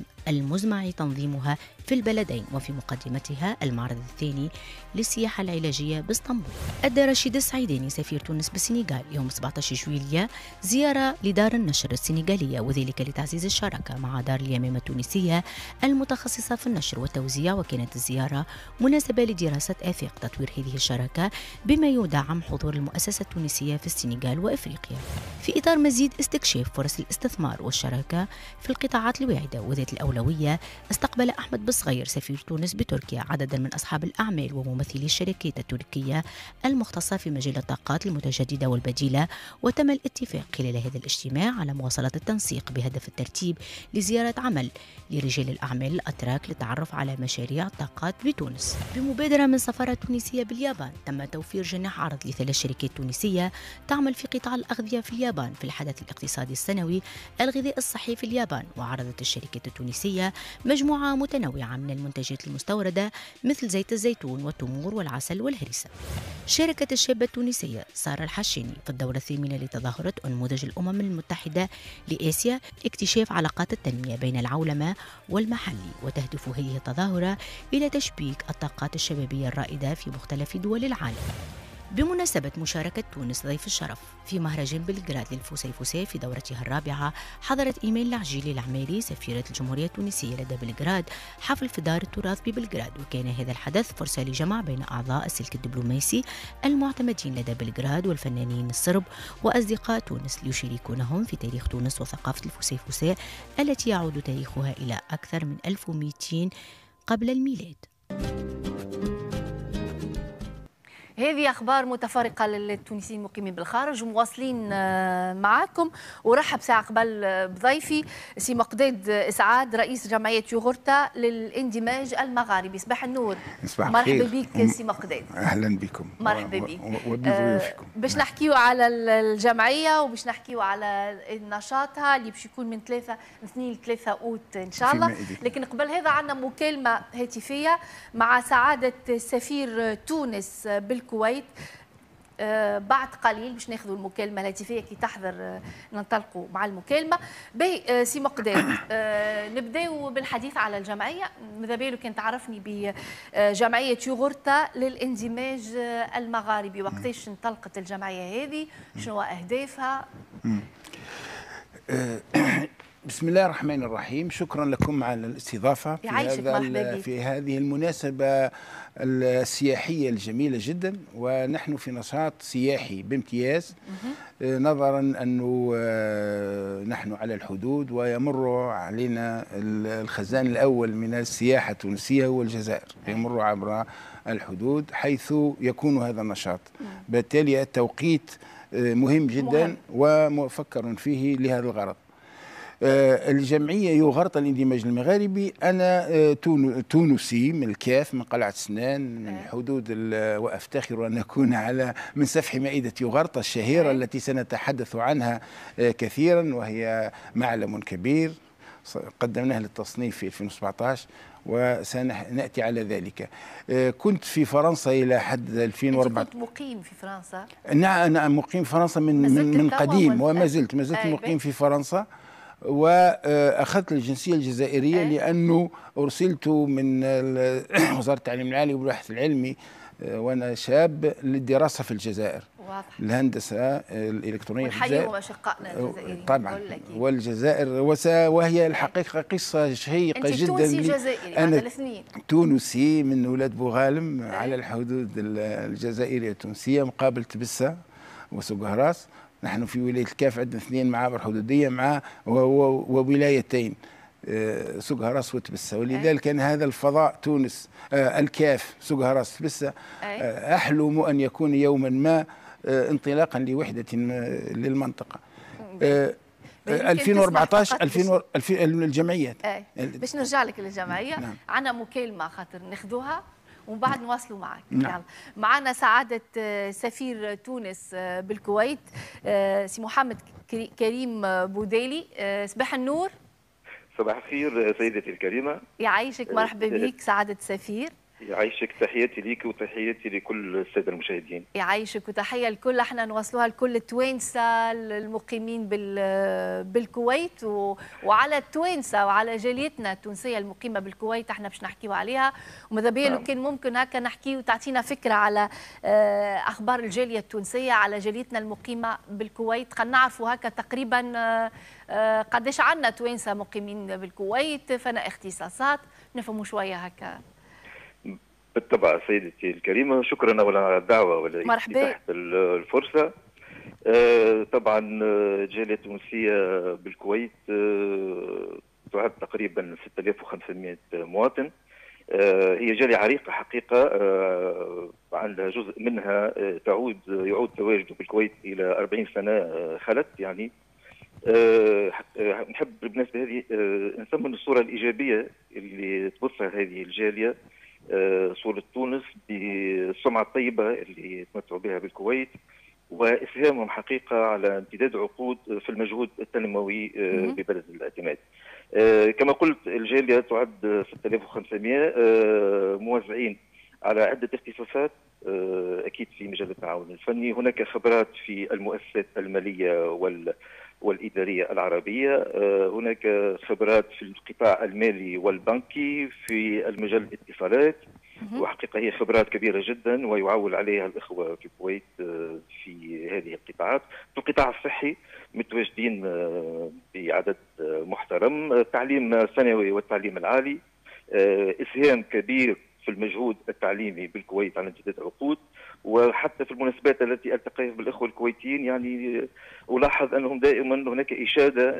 المزمع تنظيمها في البلدين، وفي مقدمتها المعرض الثاني للسياحة العلاجية باسطنبول. أدى رشيد السعيداني سفير تونس بالسنغال يوم سبعة عشر جويلية زيارة لدار النشر السنغالية، وذلك لتعزيز الشراكة مع دار اليمامة التونسية المتخصصة في النشر والتوزيع. وكانت الزيارة مناسبة لدراسة آفاق تطوير هذه الشراكة بما يدعم حضور المؤسسة التونسية في السنغال وإفريقيا في إطار مزيد استكشاف فرص الاستثمار والشراكة في القطاعات الواعدة وذات الأولوية. استقبل أحمد بالصغير سفير تونس بتركيا عددا من أصحاب الأعمال وممثلي الشركات التركية المختصة في مجال الطاقات المتجددة والبديلة. وتم الاتفاق خلال هذا الاجتماع على مواصلة التنسيق بهدف الترتيب لزيارة عمل لرجال الأعمال الأتراك للتعرف على مشاريع الطاقات بتونس. بمبادرة من سفارة تونسية باليابان تم توفير جناح عرض لثلاث شركات تونسية تعمل في قطاع الأغذية في اليابان في الحدث الاقتصادي السنوي الغذاء الصحي في اليابان. وعرضت الشركات التونسية مجموعة متنوعة من المنتجات المستوردة مثل زيت الزيتون والتمور والعسل والهريسة. شاركت الشابة التونسية سارة الحشاني في الدورة الثامنة لتظاهرة أنموذج الأمم المتحدة لآسيا لاكتشاف علاقات التنمية بين العولمة والمحلي. وتهدف هذه التظاهرة إلى تشبيك الطاقات الشبابية الرائدة في مختلف دول العالم. بمناسبة مشاركة تونس ضيف الشرف في مهرجان بلغراد للفسيفساء في دورتها الرابعة، حضرت إيمان العجيلي العماري سفيرة الجمهورية التونسية لدى بلغراد حفل في دار التراث ببلغراد. وكان هذا الحدث فرصة لجمع بين أعضاء السلك الدبلوماسي المعتمدين لدى بلغراد والفنانين الصرب وأصدقاء تونس ليشاركونهم في تاريخ تونس وثقافة الفسيفساء التي يعود تاريخها إلى أكثر من ألف ومئتين قبل الميلاد. هذه أخبار متفرقة للتونسيين المقيمين بالخارج ومواصلين معكم. ورحب ساعة قبل بضيفي سي مقداد إسعاد رئيس جمعية يوغورتا للاندماج المغاربي. صباح النور. صباح مرحبا بك سي مقداد. أهلا بكم. مرحبا بك. وبضيوفكم. باش نحكيو على الجمعية وباش نحكيو على نشاطها اللي باش يكون من ثلاثة اثنين لثلاثة أوت إن شاء الله. لكن قبل هذا عندنا مكالمة هاتفية مع سعادة سفير تونس بالكويت. آه بعد قليل باش ناخذوا المكالمه الهاتفيه كي تحضر آه ننطلقوا مع المكالمه. باهي آه سي مقداد، آه نبداو بالحديث على الجمعيه. ماذا بالو كان تعرفني بجمعيه يوغورتا للاندماج آه المغاربي، وقتاش انطلقت الجمعيه هذه؟ شنو اهدافها؟ بسم الله الرحمن الرحيم. شكرا لكم على الاستضافه في هذا في هذه المناسبه السياحيه الجميله جدا. ونحن في نشاط سياحي بامتياز، نظرا انه نحن على الحدود ويمر علينا الخزان الاول من السياحه التونسيه هو الجزائر، يمر عبر الحدود حيث يكون هذا النشاط. بالتالي التوقيت مهم جدا ومفكر فيه لهذا الغرض. الجمعية يوغورتا للاندماج المغاربي، أنا تونسي من الكاف من قلعة سنان من الحدود، وأفتخر أن أكون على من سفح مائدة يوغورتا الشهيرة التي سنتحدث عنها كثيرا، وهي معلم كبير قدمناه للتصنيف في ألفين وسبعة عشر وسنأتي على ذلك. كنت في فرنسا إلى حد ألفين وأربعة. كنت مقيم في فرنسا؟ نعم أنا مقيم في فرنسا من من, من قديم وما زلت ما زلت مقيم في فرنسا، وأخذت الجنسية الجزائرية لأنه أرسلت من وزارة التعليم العالي والبحث العلمي وأنا شاب للدراسة في الجزائر. الهندسة الإلكترونية في الجزائر. ونحييهم أشقائنا الجزائريين طبعا، والجزائر وهي الحقيقة قصة شيقة أنت جدا. تونسي جزائري أنا الاثنين. تونسي من ولاد بوغالم أي. على الحدود الجزائرية التونسية مقابل تبسة وسقهراس. نحن في ولاية الكاف عندنا اثنين معابر حدودية مع وولايتين سقهراس وتبسة، ولذلك كان هذا الفضاء تونس آه الكاف سقهراس تبسة آه أحلم أن يكون يوما ما آه انطلاقا لوحدة للمنطقة. آه ألفين وأربعة عشر ألفين الجمعيات. باش نرجع لك للجمعية. نعم. عنا مكالمة خاطر ناخذوها ومن بعد نواصلوا معك. نعم. معنا سعادة سفير تونس بالكويت سي محمد كريم بوديلي. صباح النور. صباح الخير سيدتي الكريمة. يعيشك، مرحبا بك سعادة سفير. يعيشك، تحياتي ليك وتحياتي لكل الساده المشاهدين. يعيشك وتحيه الكل، احنا نوصلوها لكل التوانسه المقيمين بالكويت وعلى التوانسه وعلى جاليتنا التونسيه المقيمه بالكويت، احنا باش نحكيو عليها وماذا بيا لو كان ممكن هكا نحكيو وتعطينا فكره على اخبار الجاليه التونسيه على جاليتنا المقيمه بالكويت. خلينا نعرفوا هكا تقريبا قداش عندنا توانسه مقيمين بالكويت، فانا اختصاصات نفهموا شويه هكا. بالطبع سيدتي الكريمة، شكرا أولا على الدعوة وإتاحة الفرصة. آه طبعا الجالية التونسية بالكويت آه تعد تقريبا ستة آلاف وخمسمائة مواطن. آه هي جالية عريقة حقيقة، آه عندها جزء منها آه تعود يعود تواجده بالكويت إلى أربعين سنة آه خلت يعني. أه نحب بالنسبة هذه أه نسمي الصورة الإيجابية اللي تبثها هذه الجالية، أه صورة تونس بالسمعة الطيبة اللي تمتعوا بها بالكويت، وإسهامهم حقيقة على امتداد عقود في المجهود التنموي أه ببلد الاعتماد. أه كما قلت الجالية تعد ستة آلاف وخمسمائة أه موزعين على عدة اختصاصات، أه أكيد في مجال التعاون الفني. هناك خبرات في المؤسسات المالية وال والإدارية العربية، هناك خبرات في القطاع المالي والبنكي، في المجال الاتصالات، وحقيقة هي خبرات كبيرة جدا ويعول عليها الإخوة في الكويت في هذه القطاعات. في القطاع الصحي متواجدين بعدد محترم، التعليم الثانوي والتعليم العالي، إسهام كبير في المجهود التعليمي بالكويت على امتداد عقود. وحتى في المناسبات التي التقيت بالاخوه الكويتيين يعني الاحظ انهم دائما هناك اشاده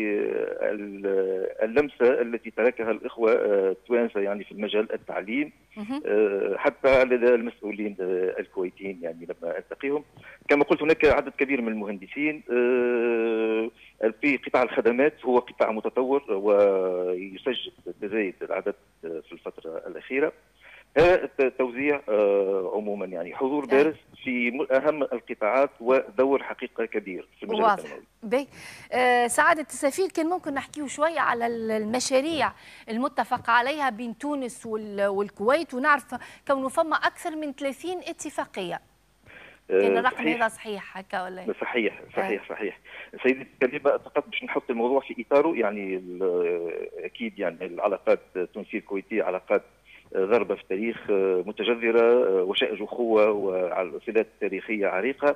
باللمسه التي تركها الاخوه التوانسه يعني في المجال التعليم، حتى لدى المسؤولين الكويتيين يعني لما التقيهم. كما قلت هناك عدد كبير من المهندسين. في قطاع الخدمات هو قطاع متطور ويسجل تزايد العدد في الفتره الاخيره. هذا التوزيع عموما يعني حضور بارز في اهم القطاعات ودور حقيقه كبير في المجال التنموي. باهي. آه سعاده السفير، كان ممكن نحكيو شويه على المشاريع المتفق عليها بين تونس والكويت، ونعرف كونه فما اكثر من ثلاثين اتفاقيه. كان الرقم هذا صحيح هكا ولا؟ صحيح صحيح صحيح. سيدي الكريمة، اعتقد باش نحط الموضوع في اطاره يعني اكيد يعني العلاقات التونسيه الكويتيه علاقات ضربة في التاريخ متجذرة وشائج أخوة وعلى صلات تاريخية عريقة،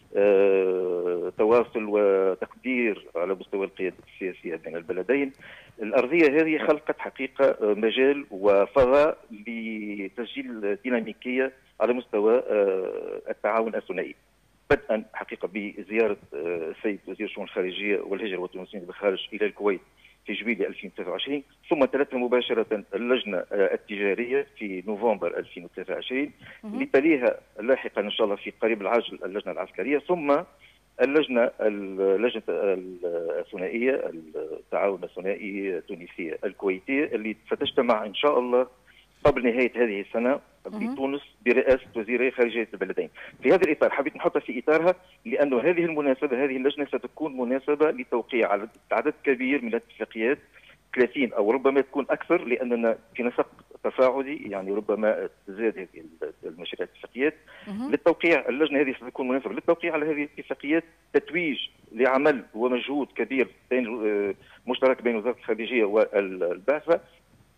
تواصل وتقدير على مستوى القيادة السياسية بين البلدين. الأرضية هذه خلقت حقيقة مجال وفضاء لتسجيل ديناميكية على مستوى التعاون الثنائي، بدءا حقيقة بزيارة السيد وزير الشؤون الخارجية والهجرة والتونسيين بالخارج إلى الكويت في جويلية ألفين وثلاثة وعشرين، ثم تلتها مباشرة اللجنة التجارية في نوفمبر ألفين وثلاثة وعشرين، لتليها لاحقا إن شاء الله في قريب العاجل اللجنة العسكرية، ثم اللجنة اللجنة الثنائية التعاون الثنائي التونسية الكويتية اللي ستجتمع إن شاء الله قبل نهاية هذه السنة بتونس برئاسة وزيري خارجية البلدين. في هذا الإطار حبيت نحطها في إطارها لأن هذه المناسبة هذه اللجنة ستكون مناسبة لتوقيع عدد كبير من الاتفاقيات، ثلاثين أو ربما تكون أكثر لأننا في نسق تصاعدي يعني ربما تزداد هذه المشاريع الاتفاقيات للتوقيع. اللجنة هذه ستكون مناسبة للتوقيع على هذه الاتفاقيات، تتويج لعمل ومجهود كبير بين مشترك بين وزارة الخارجية والبعثة،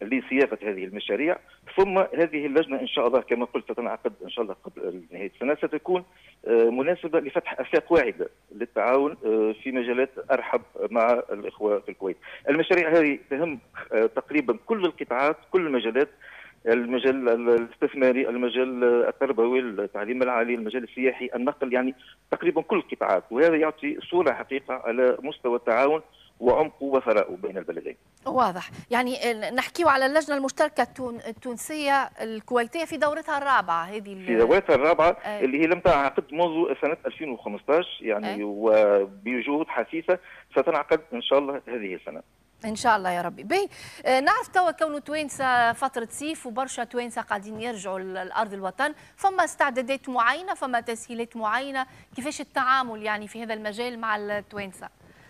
لصياغه هذه المشاريع. ثم هذه اللجنه ان شاء الله كما قلت ستنعقد ان شاء الله قبل نهايه السنه، ستكون مناسبه لفتح افاق واعده للتعاون في مجالات ارحب مع الاخوه في الكويت. المشاريع هذه تهم تقريبا كل القطاعات، كل المجالات، المجال الاستثماري، المجال التربوي، التعليم العالي، المجال السياحي، النقل، يعني تقريبا كل القطاعات، وهذا يعطي صوره حقيقه على مستوى التعاون وعمقه وثراءه بين البلدين. واضح. يعني نحكيو على اللجنه المشتركه التونسيه الكويتيه في دورتها الرابعه، هذه في دورتها الرابعه آه. اللي هي لم تعقد منذ سنه ألفين وخمسة عشر يعني آه. وبجهود حثيثه ستنعقد ان شاء الله هذه السنه. ان شاء الله يا ربي. بي نعرف توا كون توانسه فتره صيف وبرشا توانسه قاعدين يرجعوا لارض الوطن، فما استعدادات معينه، فما تسهيلات معينه، كيفاش التعامل يعني في هذا المجال مع التوانسه؟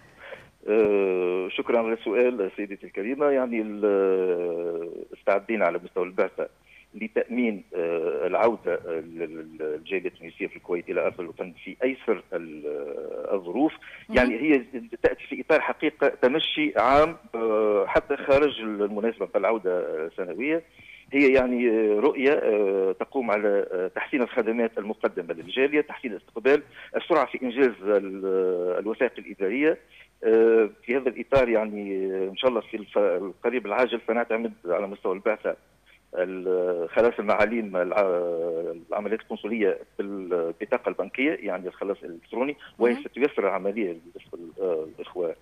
أه شكرا على السؤال سيدتي الكريمه. يعني استعدينا على مستوى البعثه لتامين أه العوده للجاليه التونسيه في الكويت الى ارض الوطن في ايسر الظروف. يعني هي تاتي في اطار حقيقه تمشي عام أه حتى خارج المناسبه العوده السنويه. هي يعني رؤيه أه تقوم على تحسين الخدمات المقدمه للجاليه، تحسين الاستقبال، السرعه في انجاز الوثائق الاداريه. في هذا الاطار يعني ان شاء الله في القريب العاجل سنعتمد على مستوى البعثه خلاص المعاليم العمليات القنصليه بالبطاقه البنكيه، يعني الخلاص الالكتروني، وهي ستيسر العمليه بالنسبه للاخوه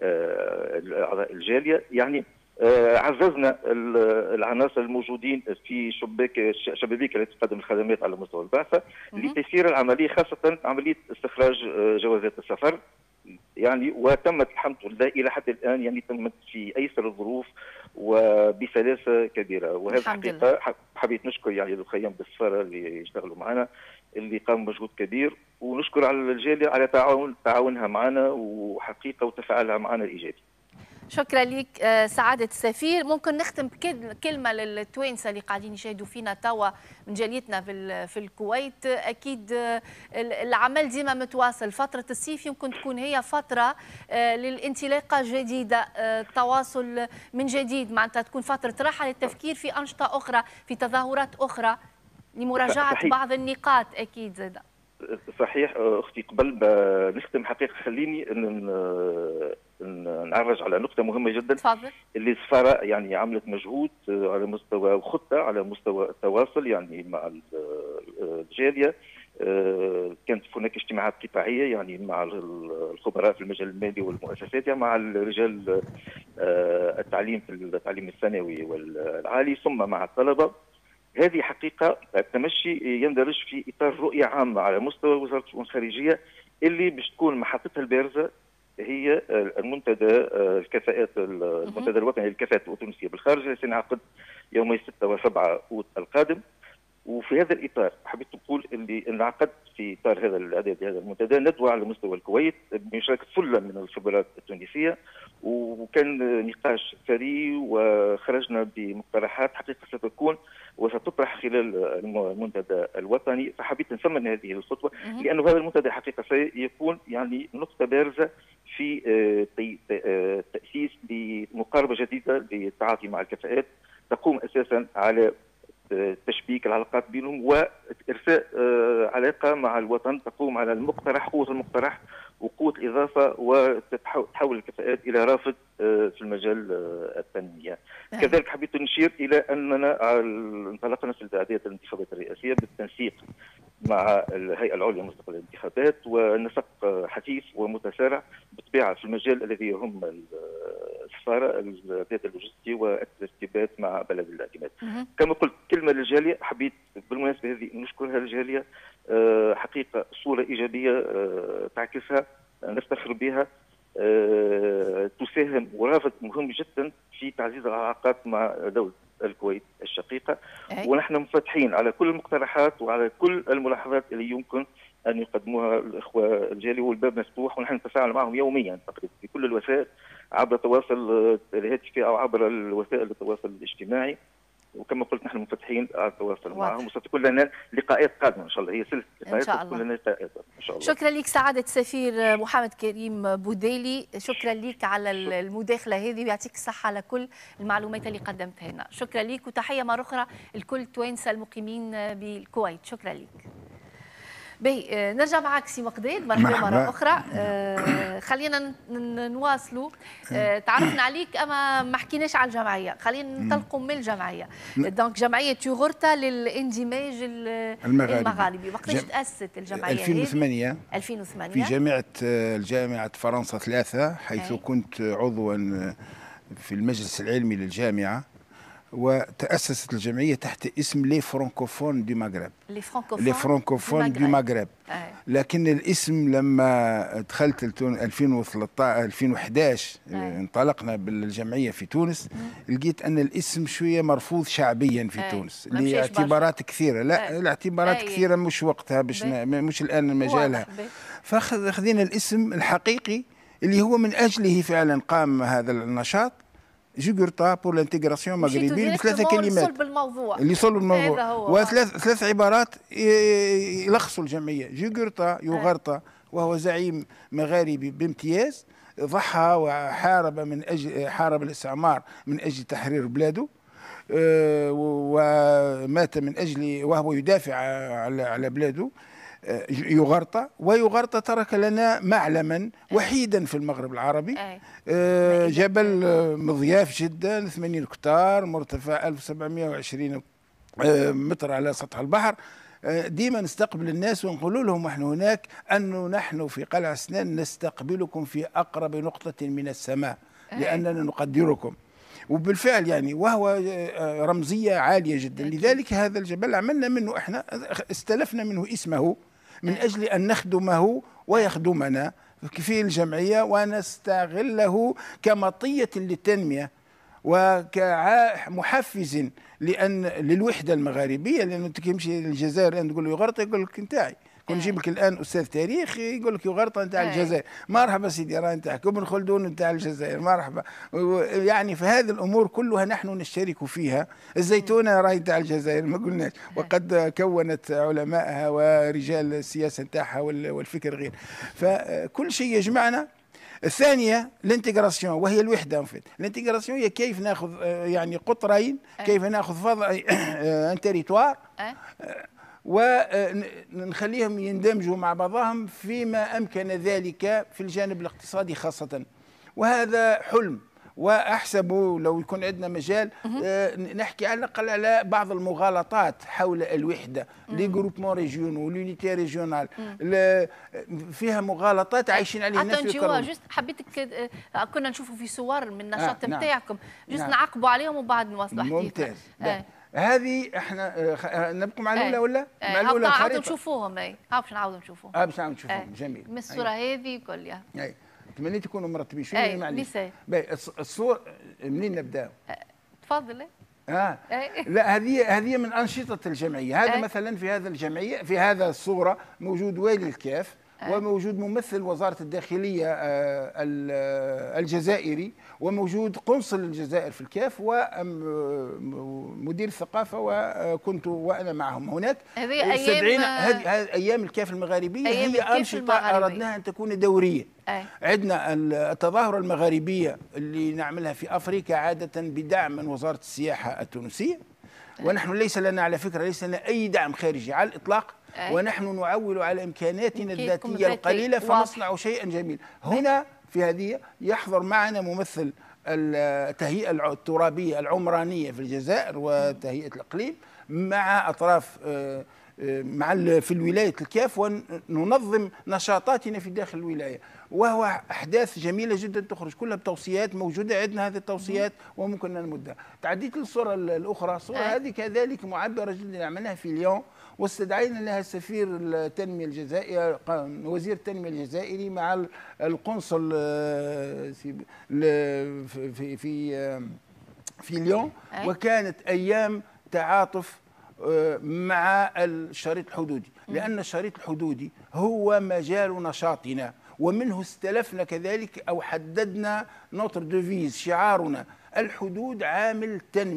اعضاء الجاليه. يعني عززنا العناصر الموجودين في شباك شبابيك التي تقدم الخدمات على مستوى البعثه لتيسير العمليه، خاصه عمليه استخراج جوازات السفر. يعني وتمت الحمد لله الى حد الان، يعني تمت في ايسر الظروف وبسلاسه كبيره. وهذا حقيقه حبيت نشكر يعني الخيام بالسفاره اللي يشتغلوا معنا، اللي قاموا بمجهود كبير، ونشكر على الجاليه على تعاون تعاونها معنا وحقيقه وتفاعلها معنا الايجابي. شكرا لك سعادة السفير. ممكن نختم بكلمة للتوانسة اللي قاعدين يشاهدوا فينا توا من جاليتنا في الكويت. أكيد العمل ديما متواصل، فترة الصيف يمكن تكون هي فترة للانطلاقة جديدة، التواصل من جديد، معناتها تكون فترة راحة للتفكير في أنشطة أخرى، في تظاهرات أخرى، لمراجعة صحيح. بعض النقاط أكيد زادة. صحيح اختي. قبل ما نختم حقيقه خليني نعرج على نقطه مهمه جدا. تفضل. اللي السفاره يعني عملت مجهود على مستوى وخطه على مستوى التواصل يعني مع الجاليه. كانت هناك اجتماعات قطاعيه يعني مع الخبراء في المجال المالي والمؤسسات، يعني مع رجال التعليم في التعليم الثانوي والعالي، ثم مع الطلبه. هذه حقيقه التمشي يندرج في اطار رؤيه عامه على مستوى وزاره الشؤون الخارجيه، اللي باش تكون محطتها البارزه هي المنتدى الكفاءات المنتدى الوطني للكفاءات التونسيه بالخارج، اللي سينعقد يومي ستة وسبعة أوت القادم. وفي هذا الاطار حبيت نقول اللي انعقد في اطار هذا الاعداد هذا المنتدى ندوه على مستوى الكويت بمشاركه سله من الخبرات التونسيه، وكان نقاش ثري وخرجنا بمقترحات حقيقه ستكون وستطرح خلال المنتدى الوطني. فحبيت نثمن هذه الخطوه لانه هذا المنتدى حقيقه سيكون يعني نقطه بارزه في تاسيس لمقاربه جديده للتعاطي مع الكفاءات، تقوم اساسا على تشبيك العلاقات بينهم وارساء علاقه مع الوطن تقوم على المقترح، قوه المقترح وقوه الاضافه، وتتحول الكفاءات الى رافد في المجال التنميه. كذلك حبيت نشير الى اننا انطلقنا في الاعداد الانتخابات الرئاسيه بالتنسيق مع الهيئه العليا لمستقبل الانتخابات، ونسق حثيث ومتسارع بالطبيعه في المجال الذي يهم السفاره، الاعداد اللوجستي والارتباط مع بلد الاعتماد. كما قلت كلمه للجاليه، حبيت بالمناسبه هذه نشكرها الجاليه، حقيقه صوره ايجابيه تعكسها نفتخر بها، تساهم ورافد مهم جدا في تعزيز العلاقات مع دوله الكويت الشقيقه، ونحن منفتحين على كل المقترحات وعلى كل الملاحظات اللي يمكن ان يقدموها الاخوه الجاليه، والباب مفتوح ونحن نتفاعل معهم يوميا تقريبا في كل الوسائل، عبر التواصل الهاتفي او عبر الوسائل التواصل الاجتماعي. وكما قلت نحن منفتحين على التواصل معهم، وستكون لنا لقاءات قادمه ان شاء الله. هي سلسله لقاءات ستكون لنا لقاءات ان شاء الله. شكرا لك سعاده السفير محمد كريم بوديلي، شكرا لك على المداخله هذه ويعطيك الصحه على كل المعلومات اللي قدمتها لنا. شكرا لك وتحيه مره اخرى لكل التوانسه المقيمين بالكويت. شكرا لك. باهي نرجع معك سي مقداد، مرحبا مرة أخرى. آه خلينا نواصلوا. آه تعرفنا عليك أما ما حكيناش على الجمعية، خلينا ننطلقوا من الجمعية. دونك جمعية يوغورتا للاندماج المغاربي, المغاربي. وقتاش تأسست الجمعية؟ ألفين وثمانية. ألفين وثمانية في جامعة الجامعة فرنسا ثلاثة، حيث أي. كنت عضوا في المجلس العلمي للجامعة، وتأسست الجمعية تحت اسم لي فرانكوفون دي مغرب. لي فرانكوفون دي مغرب. لكن الاسم لما دخلت ألفين وثلاثة ألفين وأحد عشر انطلقنا بالجمعية في تونس، لقيت أن الاسم شوية مرفوض شعبيا في أي. تونس لاعتبارات كثيرة. لا الاعتبارات كثيرة مش وقتها باش مش الآن مجالها. فأخذنا الاسم الحقيقي اللي هو من أجله فعلا قام هذا النشاط، جوغورتا بور لانتيغراسيون مغربي، بثلاثة كلمات اللي صلب الموضوع اللي صلب الموضوع وثلاث ثلاث عبارات يلخصوا الجمعية. جوغورتا يوغورتا وهو زعيم مغاربي بامتياز، ضحى وحارب من أجل حارب الاستعمار من أجل تحرير بلاده، ومات من أجل وهو يدافع على على بلاده يوغورتا. ويوغورتا ترك لنا معلما وحيدا في المغرب العربي، جبل مضياف جدا ثمانين هكتار، مرتفع ألف وسبعمئة وعشرين متر على سطح البحر. ديما نستقبل الناس ونقول لهم ونحن هناك أنه نحن في قلعة سنان نستقبلكم في أقرب نقطة من السماء لأننا نقدركم. وبالفعل يعني وهو رمزية عالية جدا. لذلك هذا الجبل عملنا منه، احنا استلفنا منه اسمه من أجل أن نخدمه ويخدمنا في الجمعية ونستغله كمطية للتنمية وكمحفز لأن للوحدة المغاربية. لأنه تمشي الجزائر تقول له يوغورتا يقول لك نتاعي، كون نجيب لك الان استاذ تاريخ يقول لك يوغورتا نتاع الجزائر، مرحبا سيدي راه نتاعك، وابن خلدون نتاع الجزائر مرحبا. يعني فهذه الامور كلها نحن نشترك فيها. الزيتونه راهي نتاع الجزائر ما قلناش، وقد كونت علمائها ورجال السياسه نتاعها والفكر غير. فكل شيء يجمعنا. الثانيه الانتجراسيون وهي الوحده. الانتجراسيون هي كيف ناخذ يعني قطرين، كيف ناخذ فضل ان تيريتوار ونخليهم يندمجوا مع بعضهم فيما أمكن ذلك في الجانب الاقتصادي خاصة. وهذا حلم، وأحسب لو يكون عندنا مجال نحكي على الأقل على بعض المغالطات حول الوحدة. لي جروبمون ريجيون ولونيتي ريجيونال فيها مغالطات عايشين عليها الناس في الكرة. جست حبيتك كنا نشوفوا في صور من النشاط نتاعكم، آه جست نعم. نعاقبوا عليهم وبعد نواصلوا حديثنا. ممتاز. آه. هذه احنا نبقوا مع الاولى ولا ايه. مع الاولى الخريطه نعاودوا نشوفوهم. اي ها باش نعاودوا نشوفوهم. اه باش نعاودوا نشوفوهم. جميل. من الصوره هذه كلها. اي تمنيت يكونوا مرتبين شويه. معليش باهي الصور منين نبداو؟ تفضل. اه لا هذه هذه من انشطه الجمعيه. هذا مثلا في هذا الجمعيه في هذا الصوره موجود والي الكاف، وموجود ممثل وزارة الداخلية الجزائري، وموجود قنصل الجزائر في الكاف ومدير الثقافة، وكنت وأنا معهم هناك. هذه أيام هذه أيام الكاف المغاربية. هي أنشطة أردناها أن تكون دورية. أي. عندنا التظاهرة المغاربية اللي نعملها في أفريقيا عادة بدعم من وزارة السياحة التونسية. أي. ونحن ليس لنا على فكرة ليس لنا أي دعم خارجي على الإطلاق. أي. ونحن نعول على إمكاناتنا الذاتية القليلة فنصنع شيئا جميلا. هنا في هذه يحضر معنا ممثل التهيئة الترابية العمرانية في الجزائر وتهيئة الإقليم مع أطراف مع في الولاية الكاف، وننظم نشاطاتنا في داخل الولاية. وهو أحداث جميلة جدا تخرج كلها بتوصيات موجودة عندنا. هذه التوصيات وممكن نمدها. تعديت للصورة الأخرى. الصورة هذه كذلك معبرة جدا عملناها في ليون، واستدعينا لها سفير التنمية الجزائري وزير التنمية الجزائري مع القنصل في في في, في ليون. وكانت أيام تعاطف مع الشريط الحدودي، لأن الشريط الحدودي هو مجال نشاطنا، ومنه استلفنا كذلك أو حددنا نوتر ديفيز شعارنا: الحدود عامل تنمية.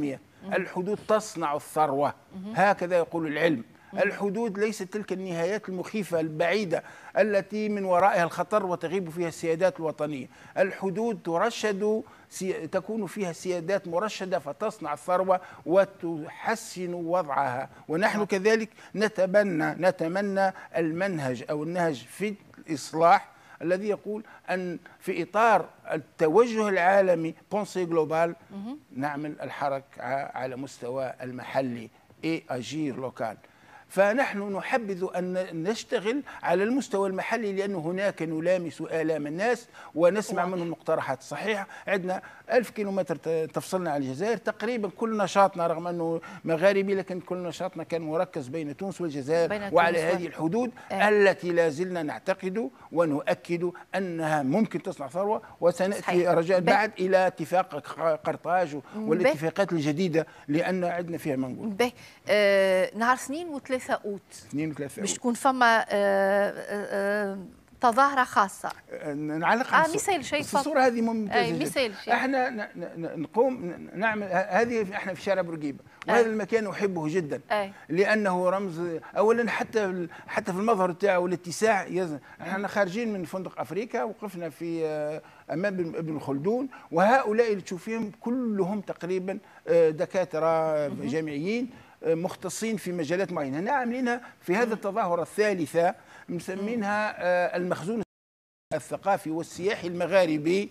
الحدود تصنع الثروة، هكذا يقول العلم. الحدود ليست تلك النهايات المخيفة البعيدة التي من ورائها الخطر وتغيب فيها السيادات الوطنية. الحدود ترشد، تكون فيها السيادات مرشدة فتصنع الثروة وتحسن وضعها. ونحن كذلك نتبنى نتمنى المنهج أو النهج في الإصلاح الذي يقول أن في إطار التوجه العالمي بونسي جلوبال نعمل الحركة على مستوى المحلي اي اجير لوكال. فنحن نحبذ أن نشتغل على المستوى المحلي لأنه هناك نلامس آلام الناس ونسمع منهم مقترحات. صحيح عندنا ألف كيلومتر تفصلنا عن الجزائر، تقريبا كل نشاطنا رغم أنه مغاربي لكن كل نشاطنا كان مركز بين تونس والجزائر وعلى هذه الحدود آه. التي لا زلنا نعتقد ونؤكد أنها ممكن تصنع ثروة. وسنأتي رجاء بعد إلى اتفاق قرطاج والاتفاقات الجديدة لأن عندنا فيها ما نقول. آه نهار اثنين وثلاثة أوت اثنين وثلاثة باش تكون فما آه آه تظاهرة خاصة. نعلق على آه مثال شيء الصورة هذه ممتازة جدا. مثال شيء. احنا نقوم نعمل هذه، احنا في شارع بورقيبة وهذا المكان أحبه جدا أي. لأنه رمز أولا حتى حتى في المظهر تاعه والاتساع. احنا خارجين من فندق أفريكا وقفنا في أمام ابن خلدون، وهؤلاء اللي تشوفيهم كلهم تقريبا دكاترة جامعيين مختصين في مجالات معينة. هنا عاملينها في هذا التظاهرة الثالثة مسمينها المخزون الثقافي والسياحي المغاربي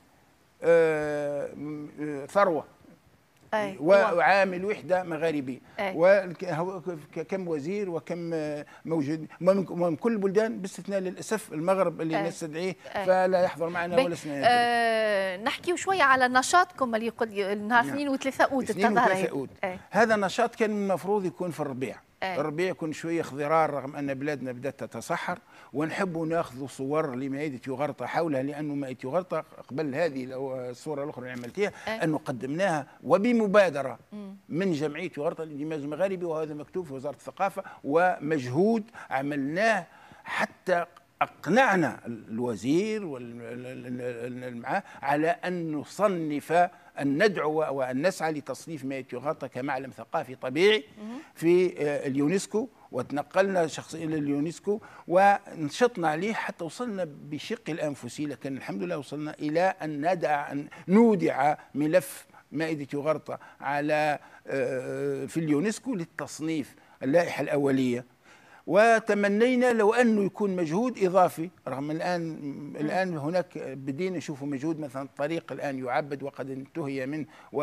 ثروة أي. وعامل وحدة مغاربي وكم وزير وكم موجود من كل البلدان باستثناء للأسف المغرب اللي أي. نستدعيه أي. فلا يحضر معنا ولا سنة. آه نحكي شوية على نشاطكم اللي يقول نهار اثنين وثلاثة أوت التظاهرة. هذا النشاط كان المفروض يكون في الربيع. أي. الربيع يكون شويه خضرار رغم ان بلادنا بدات تتصحر، ونحب ناخذ صور لمائده يوغرطه حولها لانه مائده يوغرطه قبل هذه الصوره الاخرى اللي عملتيها انه قدمناها وبمبادره م. من جمعيه يوغرطه للاندماج المغاربي، وهذا مكتوب في وزاره الثقافه، ومجهود عملناه حتى اقنعنا الوزير والمعاه على ان نصنف أن ندعو وأن نسعى لتصنيف مائده يوغرطه كمعلم ثقافي طبيعي في اليونسكو، وتنقلنا شخصيا لليونسكو ونشطنا عليه حتى وصلنا بشق الأنفسي، لكن الحمد لله وصلنا إلى أن ندع أن نودع ملف مائده يوغرطه على في اليونسكو للتصنيف اللائحة الأولية. وتمنينا لو انه يكون مجهود اضافي رغم الان الان هناك بدينا نشوف مجهود، مثلا الطريق الان يعبد وقد انتهي منه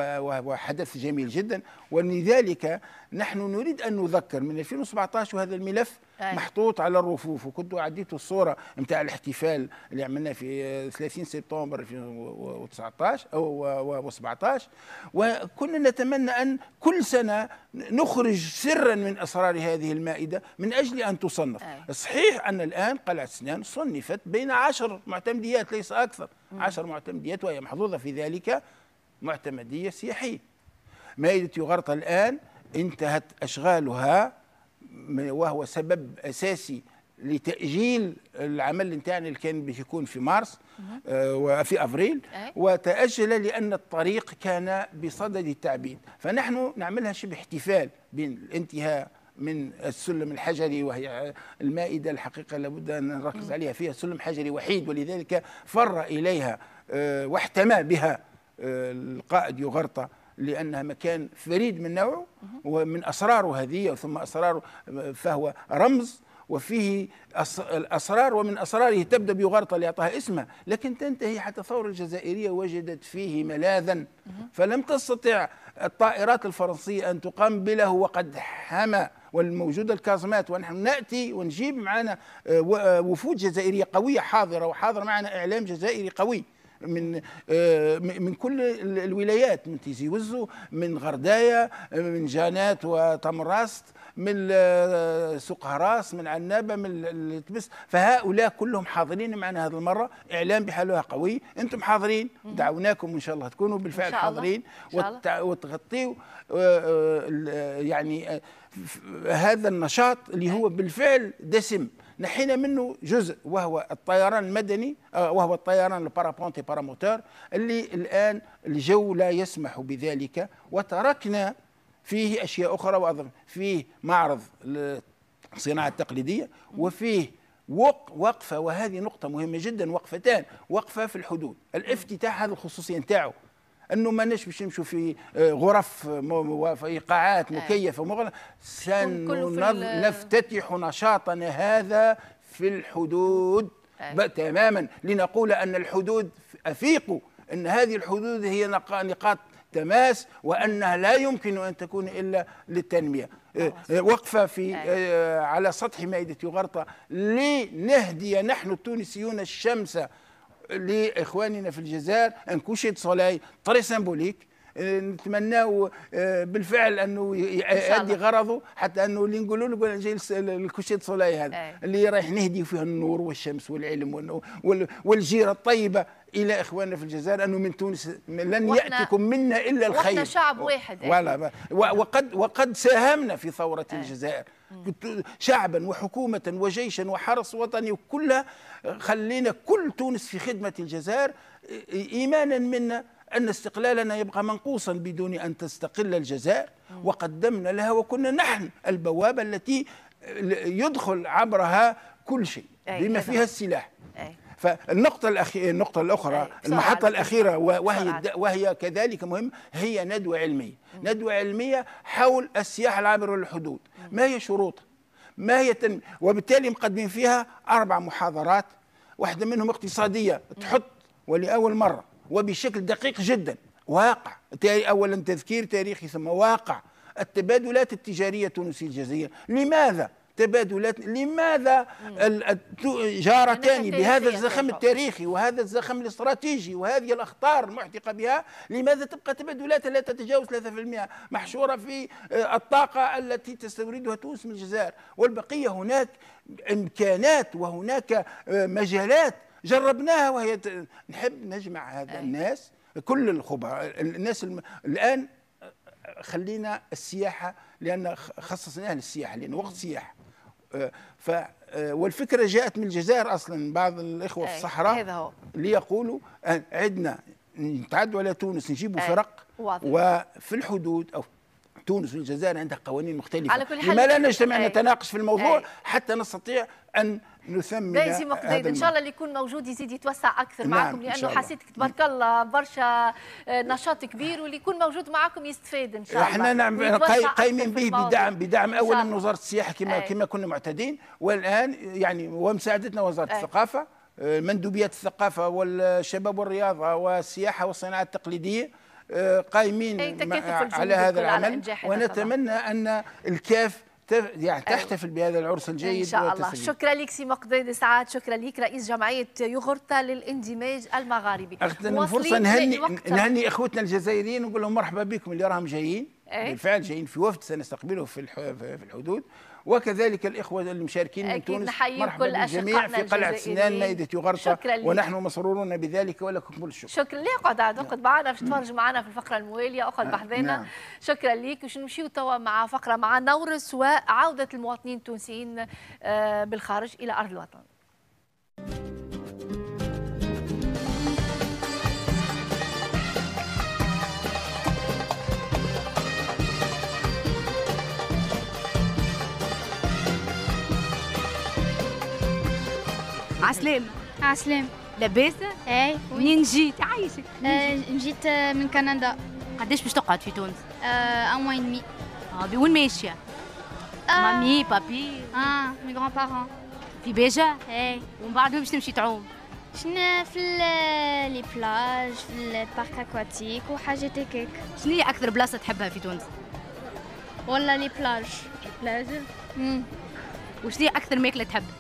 وحدث جميل جدا. ولذلك نحن نريد ان نذكر من ألفين وسبعة عشر وهذا الملف أي. محطوط على الرفوف، وكنت عديت الصوره نتاع الاحتفال اللي عملناه في ثلاثين سبتمبر ألفين وتسعة عشر او سبعة عشر، وكنا نتمنى ان كل سنه نخرج سرا من اسرار هذه المائده من اجل أن تصنف. أي. صحيح أن الآن قلعة سنان صنفت بين عشر معتمديات ليس أكثر، م. عشر معتمديات وهي محظوظة في ذلك معتمدية سياحية. مائدة يوغرطه الآن انتهت أشغالها وهو سبب أساسي لتأجيل العمل نتاعنا اللي كان بيكون في مارس آه وفي أفريل أي. وتأجل لأن الطريق كان بصدد التعبيد، فنحن نعملها شبه احتفال بين الانتهاء من السلم الحجري، وهي المائدة الحقيقة لابد أن نركز عليها، فيها سلم حجري وحيد ولذلك فر إليها واحتمى بها القائد يوغرطه لأنها مكان فريد من نوعه ومن أسراره هذه، ثم أسراره فهو رمز وفيه الأسرار، ومن أسراره تبدأ بيوغرطه ليعطاها اسمها، لكن تنتهي حتى الثورة الجزائرية وجدت فيه ملاذا فلم تستطع الطائرات الفرنسية أن تقنبله وقد حمى، والموجودة الكازمات، ونحن نأتي ونجيب معنا وفود جزائرية قوية حاضرة، وحاضر معنا إعلام جزائري قوي من من كل الولايات، من تيزي وزو، من غرداية، من جانات وتمراست، من سوق هراس، من عنابة، من التبس، فهؤلاء كلهم حاضرين معنا هذه المرة. إعلام بحالها قوي، أنتم حاضرين، دعوناكم إن شاء الله تكونوا بالفعل حاضرين وتغطيوا يعني هذا النشاط اللي هو بالفعل دسم. نحينا منه جزء وهو الطيران المدني، وهو الطيران البارابونتي باراموتور اللي الآن الجو لا يسمح بذلك، وتركنا فيه أشياء أخرى وأظن فيه معرض الصناعة التقليدية، وفيه وقفة، وهذه نقطة مهمة جدا، وقفتان، وقفة في الحدود. الافتتاح هذه الخصوصية نتاعو، انه ماناش باش نمشوا في غرف وفي قاعات مكيفه مغلقه، سنفتتح نشاطنا هذا في الحدود تماما، لنقول ان الحدود، افيقوا ان هذه الحدود هي نقاط تماس، وانها لا يمكن ان تكون الا للتنميه. وقفه في على سطح مائده يوغرطا لنهدي نحن التونسيون الشمس لاخواننا في الجزائر، ان كوشي دو سولاي طري سيمبوليك، نتمناو بالفعل انه يؤدي غرضه، حتى انه اللي نقولوا له جاي الكوشي دو سولاي هذا اللي رايح نهدي فيه النور والشمس والعلم والجيره الطيبه الى اخواننا في الجزائر، انه من تونس لن ياتيكم منا الا الخير، واحنا شعب واحد. ولا وقد وقد ساهمنا في ثوره الجزائر شعبا وحكومه وجيشا وحرس وطني، وكلها خلينا كل تونس في خدمه الجزائر، ايمانا منا أن استقلالنا يبقى منقوصا بدون أن تستقل الجزائر، وقدمنا لها وكنا نحن البوابة التي يدخل عبرها كل شيء بما فيها السلاح. فالنقطة الأخيرة النقطة الأخرى المحطة الأخيرة وهي وهي كذلك مهم، هي ندوة علمية، ندوة علمية حول السياحة العابرة للحدود، ما هي شروطها؟ ما هي تنمية؟ وبالتالي مقدمين فيها أربع محاضرات، واحدة منهم اقتصادية تحط ولأول مرة وبشكل دقيق جدا واقع، اولا تذكير تاريخي ثم واقع التبادلات التجاريه التونسيه الجزائريه. لماذا تبادلات؟ لماذا جارتان بهذا الزخم التاريخي وهذا الزخم الاستراتيجي وهذه الاخطار المحدقه بها، لماذا تبقى تبادلات لا تتجاوز ثلاثة بالمئة محشوره في الطاقه التي تستوردها تونس من الجزائر، والبقيه هناك امكانات وهناك مجالات جربناها، وهي نحب نجمع هذا الناس كل الخبراء الناس الم... الآن خلينا السياحة، لأن خصصناها للسياحة لأن وقت سياحة. ف والفكرة جاءت من الجزائر أصلا، بعض الإخوة في الصحراء ليقولوا عندنا نتعدوا على تونس نجيبوا فرق، وفي الحدود أو تونس والجزائر عندها قوانين مختلفة، لما لا نجتمع نتناقش في الموضوع أي. حتى نستطيع أن نثمن هذا الموضوع. ان شاء الله اللي يكون موجود يزيد يتوسع اكثر نعم معكم، لانه حسيتك تبارك الله برشا نشاط كبير، واللي يكون موجود معكم يستفاد ان شاء الله. احنا نعم قايمين به بدعم بدعم اولا من وزاره السياحه كما أي. كما كنا معتادين، والان يعني ومساعدتنا وزاره أي. الثقافه، مندوبيات الثقافه والشباب والرياضه والسياحه والصناعه التقليديه قايمين على هذا العمل، ونتمنى ان الكاف يعني تحتفل بهذا العرس الجيد ان شاء الله. شكرا لك سي مقداد سعاد، شكرا لك رئيس جمعيه يوغرطا للاندماج المغاربي. اخذنا الفرصه نهني نهني اخوتنا الجزائريين ونقول لهم مرحبا بكم اللي راهم جايين أيه؟ بالفعل جايين في وفد سنستقبله في في الحدود، وكذلك الاخوه المشاركين من تونس مرحبا بالجميع في قلعه سنان مائده يوغرطا، ونحن مسرورون بذلك ولكم كل الشكر. شكرا لك. اقعد اقعد معنا باش تتفرج معنا في الفقره المواليه، اقعد بحذانا. نعم. شكرا لك. باش نمشيو توا مع فقره مع نورس وعوده المواطنين التونسيين بالخارج الى ارض الوطن. عسلامة. عسلامة. لاباسة؟ اي. منين جيت؟ عايشك؟ آه جيت من كندا. قداش باش تقعد في تونس؟ آه ان موان دمي. اه وين ماشية؟ آه مامي بابي؟ اه مي غران بارون. في باجة؟ اي. ومن بعد وين باش تمشي تعوم؟ شنا في لي بلاج في البارك اكواتيك وحاجات هكاك. شنو هي أكثر بلاصة تحبها في تونس؟ والله لي بلاج. البلاج؟ امم. وشنو هي أكثر ماكلة تحبها؟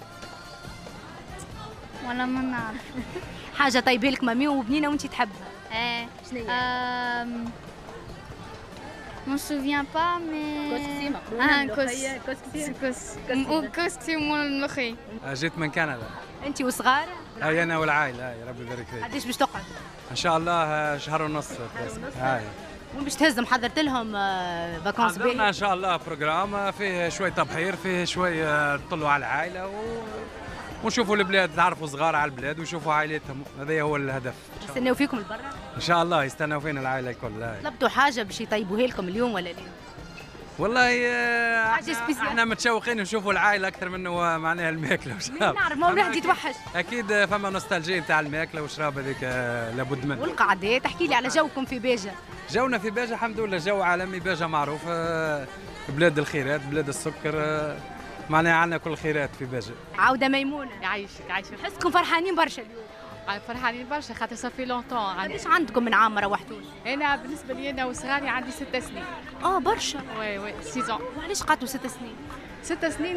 والله ما نعرف. حاجه طيبه لك مامي وبنينه وانت تحبها. ايه. شنو هي؟ امم مون سوفيان با مي كسكسي مقرونه ملوخيه كسكسي وكسكسي ملوخيه. جيت من كندا. انت وصغار؟ هاي انا والعائله. هاي ربي يبارك فيك. قداش باش تقعد؟ ان شاء الله شهر ونص. هاي وين باش تهزم؟ حضرت لهم فاكونس باهي؟ حضرنا ان شاء الله بروجرام فيه شويه تبحير، فيه شويه نطلوا على العائله و... ونشوفوا البلاد، نعرفوا صغار على البلاد ويشوفوا عائلتهم، هذا هو الهدف. يستناو فيكم لبرا؟ ان شاء الله يستناو فينا العائله الكل. طلبتوا حاجه باش يطيبوها لكم اليوم ولا لا؟ والله حاجه سبيسيال. احنا متشوقين نشوفوا العائله اكثر منه معناها الماكله وشراب. نعرف ما الواحد يتوحش. اكيد فما نوستالجيا نتاع الماكله والشراب، هذيك لابد منه. والقعدات، احكي لي على جوكم في باجه. جونا في باجه الحمد لله، جو عالمي. باجه معروف بلاد الخيرات، بلاد السكر، معناها عندنا كل الخيرات في باجه. عوده ميمونه. يعيشك يعيشك. نحسكم فرحانين برشا اليوم. فرحانين برشا خاطر صافي لونتون. قداش عندكم من عام ما روحتوش؟ انا بالنسبه لي انا وصغاري عندي ست سنين. اه برشا. وي وي سيزون. وعلاش قعدتوا ست سنين؟ ست سنين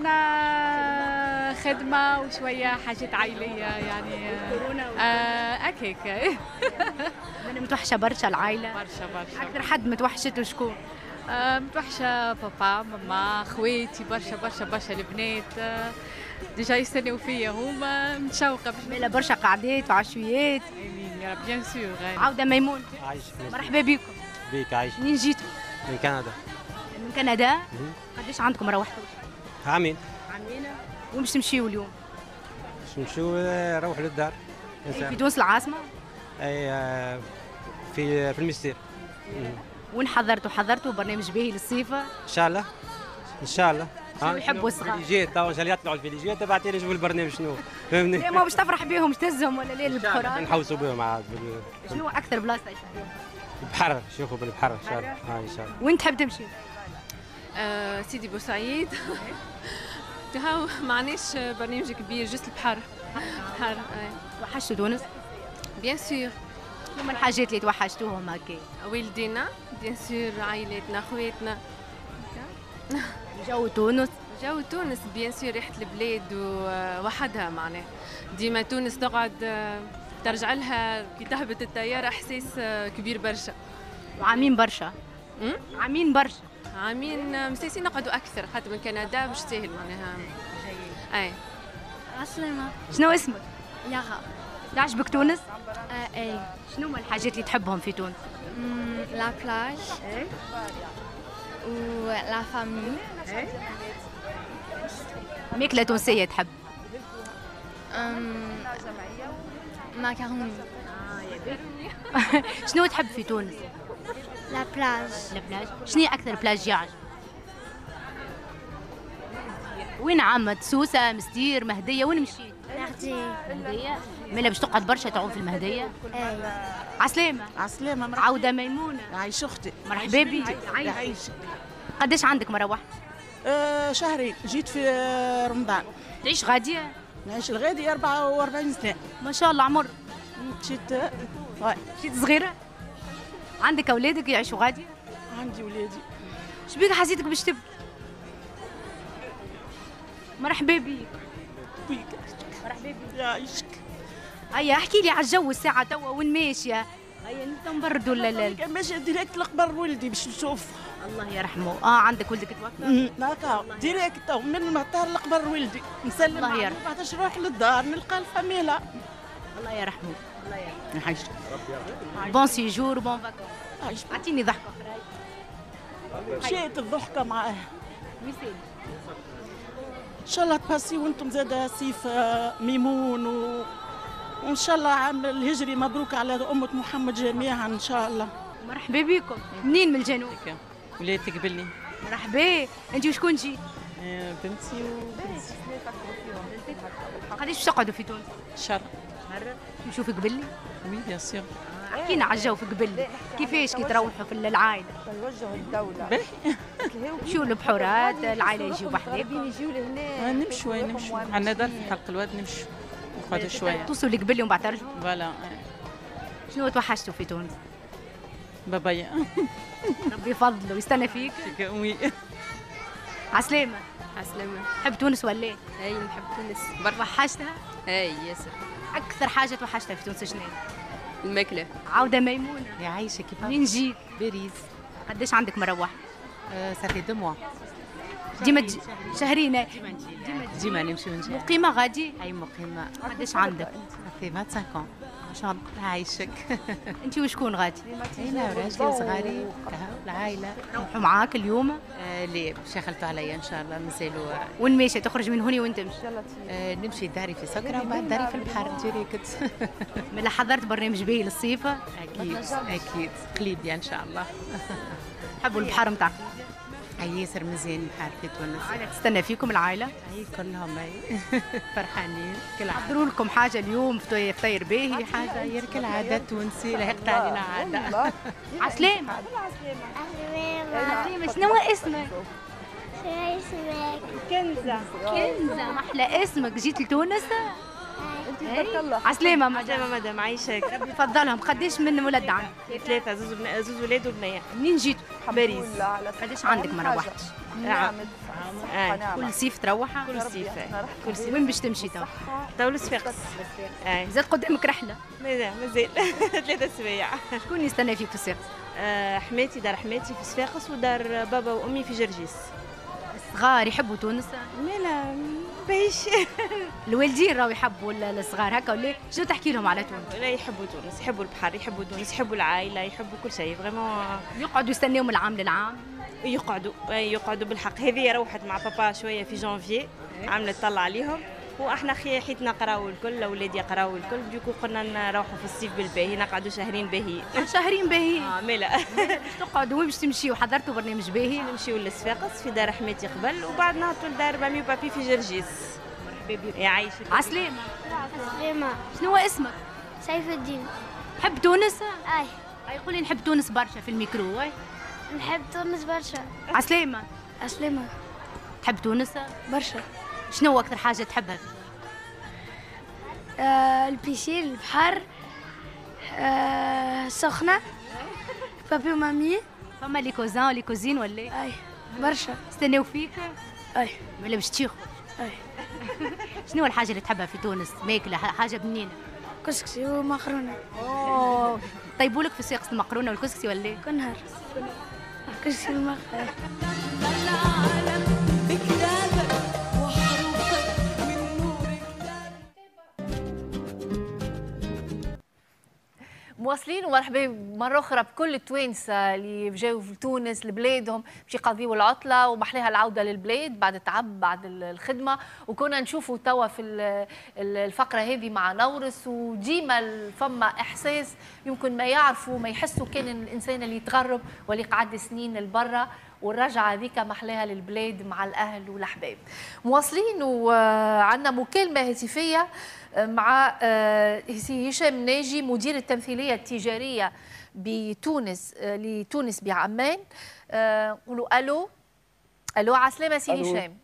خاطرنا خدمه وشويه حاجات عائليه يعني. كورونا آه هكاك. انا متوحشه برشا العائله. برشا برشا. اكثر حد متوحشته شكون؟ آه متوحشه بابا ماما خواتي برشا برشا برشا البنات. آه ديجا يستناو فيا هما، متشوقه باش مالا برشا قعدات وعشويات. امين يا رب بيان سور. عوده ميمون. عايش. مرحبا بكم. بيك عايش. منين جيتوا؟ من كندا. من كندا؟ قداش عندكم روحتوا؟ عامين. عامين. وين باش تمشيو اليوم؟ باش نمشيو نروحوا للدار. في تونس العاصمه؟ اي في في المستير. وين حضرتوا؟ حضرتوا برنامج باهي للصيفه؟ ان شاء الله ان شاء الله. شنو يحبوا الصغار؟ الفيليجيات تو اللي يطلعوا الفيليجيات تبعتي لي نشوفوا البرنامج شنو فهمني؟ لا ما باش تفرح بهم، باش تهزهم ولا لا البحورات؟ نحوسوا بهم عاد. شنو اكثر بلاصه يحبوها؟ البحر، شوفوا بالبحر ان شاء الله. اه ان شاء الله. وين تحب تمشي؟ آه سيدي بورسعيد. هاو معناش برنامج كبير، جست البحر. بحر. توحشتوا تونس؟ بيان سور. هما الحاجات اللي توحشتوهم هكا؟ والدينا بيان سور، عائلاتنا، خواتنا. جو تونس؟ جو تونس بيان سور، ريحة البلاد وحدها معناها. ديما تونس تقعد ترجع لها كي تهبط الطيارة إحساس كبير برشا. وعامين برشا؟ عامين برشا؟ عامين مسيسين نقعدوا أكثر خاطر من كندا مش ساهل معناها. أي. عسلامة. شنو اسمك؟ ياغا. تعجبك تونس؟ آه اي. شنو هما الحاجات اللي تحبهم في تونس؟ لا بلاج. ايه. و لا فامي. ايه. ماكلة تونسية تحب؟ ماكاروني. شنو تحب في تونس؟ لا بلاج. لا بلاج. شنو هي أكثر بلاج يعجب؟ وين عمت؟ سوسة، مستير، مهدية، وين مشيت؟ مهدية. مهدية؟ مالا باش تقعد برشا تعوم في المهدية؟ اي. عسلامة. عسلامة. مرحبا. عودة ميمونة. عايش أختي. مرحبا بك. يعيشك. قداش عندك مرة واحدة؟ آه شهرين، جيت في رمضان. تعيش غادية؟ نعيش الغادي أربعة وأربعين سنة. ما شاء الله عمر. مشيت مشيت صغيرة؟ عندك أولادك يعيشوا غادية؟ عندي ولادي. شبيك حسيتك باش تبكي؟ مرحبا بك. بيك. مرحبا بك. يعيشك. هيا احكي لي على الجو الساعة توا وين ماشية؟ هيا انت مبرد ولا لا؟ ماشية ديريكت لقبر ولدي باش نشوف. الله يرحمه. اه عندك ولدك توفى؟ هكا ديريكت تو من المطار لقبر ولدي، نسلم الله يرحمه. بعدش نروح للدار نلقى الفاميلا. الله يرحمه. الله يرحمه. يعيشك. بون سيجور بون فاكونس. اعطيني ضحكة أخرى. مشيت الضحكة معاه. مثال. ان شاء الله تباسي وانتم زاد سيف ميمون و... وان شاء الله عام الهجري مبروك على امه محمد جميعا ان شاء الله. مرحبا بكم. منين من الجنوب؟ وليدتي قبلني. مرحبا. انت وشكون جيت؟ بنتي وبنتي. قداش باش تقعدوا في تونس؟ شهر. مرة نشوفك قبلي؟ وي بيان سور. احكينا على الجو في قبلي، كيفاش كي تروحوا في العائلة؟ نوجهوا الدولة. باهي. شو البحورات، العائلة يجيو بحذاكم؟ يجيو لهنا. نمشوا نمشوا. عندنا دار في حلق الواد نمشوا. نقعدوا شوية. توصلوا لقبلي ومن بعد ترجعوا؟ فوالا. شنو توحشتوا في تونس؟ بابايا. ربي يفضله ويستنى فيك. وي. عسلامة. عسلامة. تحب تونس ولا ايه؟ اي نحب تونس. برا وحشتها؟ اي ياسر. أكثر حاجة توحشتها في تونس شنو هي؟ الماكلة. عودة ميمونة. يعيشك. كيف منين جيت؟ باريس. قداش عندك مرة واحدة؟ صافي دو موا. ديما تجي شهرين؟ ديما نجي. ديما نمشي ونجي. مقيمة غادي؟ اي مقيمة. قداش عندك؟ صافي خمسة وعشرين عام. ما شاء الله. عايشك. انت وشكون غادي؟ انا وراجلي وصغاري العائله. روحوا معاك اليوم؟ آه ليه باش يخلطوا عليا ان شاء الله نزيلوا. وين ماشي تخرج من هوني وين تمشي؟ آه نمشي داري في سكره وبعد داري في البحر ديريكت. ملي حضرت برنامج باهي للصيف؟ اكيد اكيد قليبيا ان شاء الله. تحبوا البحر نتاع ياسر مزيان البحر في تونس. العائله تستنى فيكم العائله؟ اي كلهم اي فرحانين. كل حضروا لكم حاجه اليوم فطير باهي حاجه؟ غير العاده التونسي لحقت علينا عاده. عسلامة. عسلامة. شنو اسمك؟ شنو اسمك؟ كنزة. كنزة أحلى اسمك. جيت لتونس؟ انت تبارك الله. عسلامة. عسلامة مدام عايشك. ربي يفضلهم. قداش من ولد عندك؟ ثلاثة، زوز بنا... زوز ولاد وبنية. منين جيتوا؟ باريس. قداش عندك ما روحتش؟ نعم. كل صيف تروح؟ كل صيف. كل صيف. وين باش تمشي تو؟ تو لصفاقس. زاد قدامك رحلة؟ مازال مازال ثلاثة سوايع. شكون يستنى فيك في صفاقس؟ آه حماتي، دار حماتي في صفاقس ودار بابا وامي في جرجيس. الصغار يحبوا تونس؟ مالا باهيش. الوالدين راهو يحبوا الصغار هكا ولا شنو تحكي لهم على تونس؟ لا يحبوا تونس، يحبوا البحر، يحبوا تونس، يحبوا العائله، يحبوا كل شيء فريمون. يقعدوا يستناو من العام للعام؟ يقعدوا يقعدوا بالحق. هذه روحت مع بابا شويه في جانفي، عملت طلع عليهم، واحنا خي حيت نقراو الكل، الاولاد يقراو الكل، دوكو قلنا نروحوا في الصيف بالباهي، نقعدوا شهرين باهي. شهرين باهي؟ اه مالا. تقعدوا وين باش تمشيو؟ حضرتوا برنامج باهي؟ نمشيو لصفاقس في دار حماتي قبل، وبعد نهبطوا لدار مامي وبابي في جرجيس. يعيشك. عسلامة. عسلامة. شنو اسمك؟ سيف الدين. تحب تونس؟ اي. اي قولي نحب تونس برشا في الميكرو. اي نحب تونس برشا. عسلامة. عسلامة. تحب تونس؟ برشا. شنو أكثر حاجة تحبها؟ آه البيسين، البحر، آه السخنة، بابي ومامي. فما لي كوزان ولي كوزين ولا؟ اي برشا. استناو فيك؟ اي. ولا باش تشيخوا؟ اي. شنو الحاجة اللي تحبها في تونس؟ ماكلة حاجة بنينة؟ كسكسي ومقرونة. اوه طيبوا لك في صيغة المقرونة والكسكسي ولا؟ كل نهار. كسكسي والمقرونة. مواصلين ومرحبا مرة أخرى بكل التوانسة اللي جاوا في تونس لبلادهم باش يقضيوا العطلة ومحليها العودة للبلاد بعد التعب بعد الخدمة. وكنا نشوفوا توا في الفقرة هذه مع نورس، وديما فما إحساس يمكن ما يعرفوا ما يحسوا كان الإنسان اللي يتغرب واللي قعد سنين لبرا، والرجعة هذيك محلاها للبلاد مع الأهل والأحباب. مواصلين وعندنا مكالمة هاتفية مع سي هشام ناجي مدير التمثيلية التجارية بتونس لتونس بعمان. نقولوا ألو. ألو عسلامة سي هشام.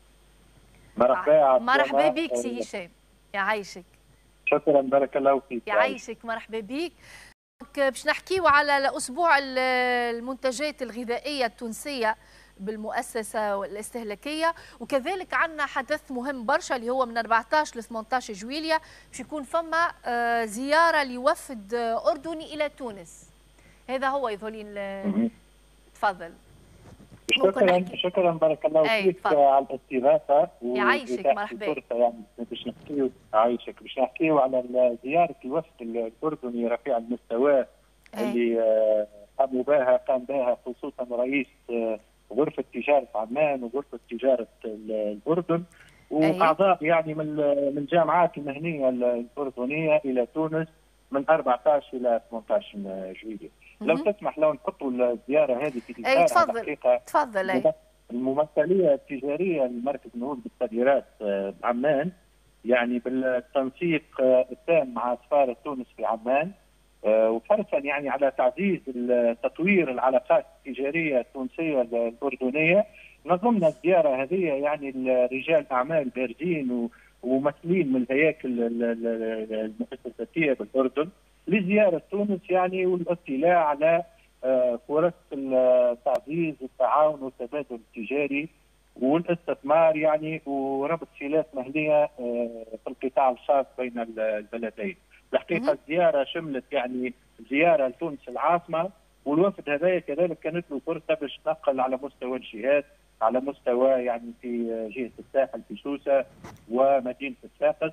مرحبا. مرحبا بك سي هشام. يعيشك. شكرا بارك الله فيك. يعيشك مرحبا بك. باش نحكيو على أسبوع المنتجات الغذائية التونسية بالمؤسسة الاستهلاكية، وكذلك عندنا حدث مهم برشا اللي هو من أربعطاش ل ثمانطاش جويلية باش يكون فما زيارة لوفد أردني إلى تونس. هذا هو يظهر. تفضل. شكرا شكرا بارك الله فيك على الاستضافة. يعيشك مرحبا. فرصة يعني باش نحكيو يعيشك باش نحكيو على زيارة الوفد الأردني رفيع المستوى اللي قاموا بها قام بها خصوصا رئيس غرفة تجارة عمان وغرفة تجارة الأردن وأعضاء يعني من من الجامعات المهنية الأردنية إلى تونس من أربعطاش إلى ثمانطاش جويلية. لو تسمح لو نحطوا الزيارة هذه في اي تفضل تفضل. اي الممثلية التجارية لمركز نهوض بالصادرات بعمان يعني بالتنسيق التام مع سفارة تونس في عمان وحرصا يعني على تعزيز تطوير العلاقات التجارية التونسية الأردنية. نظمنا الزيارة هذه يعني رجال أعمال بارزين وممثلين من الهياكل المؤسساتية بالأردن لزيارة تونس يعني والاطلاع على فرص تعزيز التعاون والتبادل التجاري والاستثمار يعني وربط صلات مهنية في القطاع الخاص بين البلدين. الحقيقة الزيارة شملت يعني زيارة لتونس العاصمة والوفد هذايا كذلك كانت له فرصة باش تنقل على مستوى الجهات على مستوى يعني في جهة الساحل في سوسة ومدينة صفاقس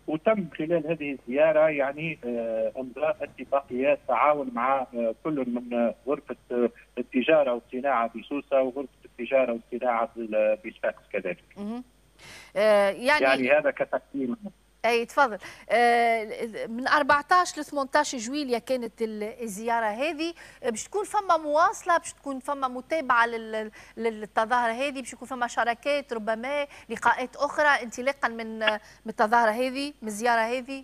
وتم خلال هذه الزياره يعني امضاء اتفاقيات تعاون مع كل من غرفه التجاره والصناعه بسوسه وغرفه التجاره والصناعه بصفاقس كذلك. يعني يعني هذا كتقديم. اي تفضل. من أربعة عشر ل ثمانية عشر جويلية كانت الزياره هذه، باش تكون فما مواصله، باش تكون فما متابعه للتظاهره هذه، باش يكون فما شراكات ربما لقاءات اخرى انطلاقا من من التظاهره هذه، من الزياره هذه.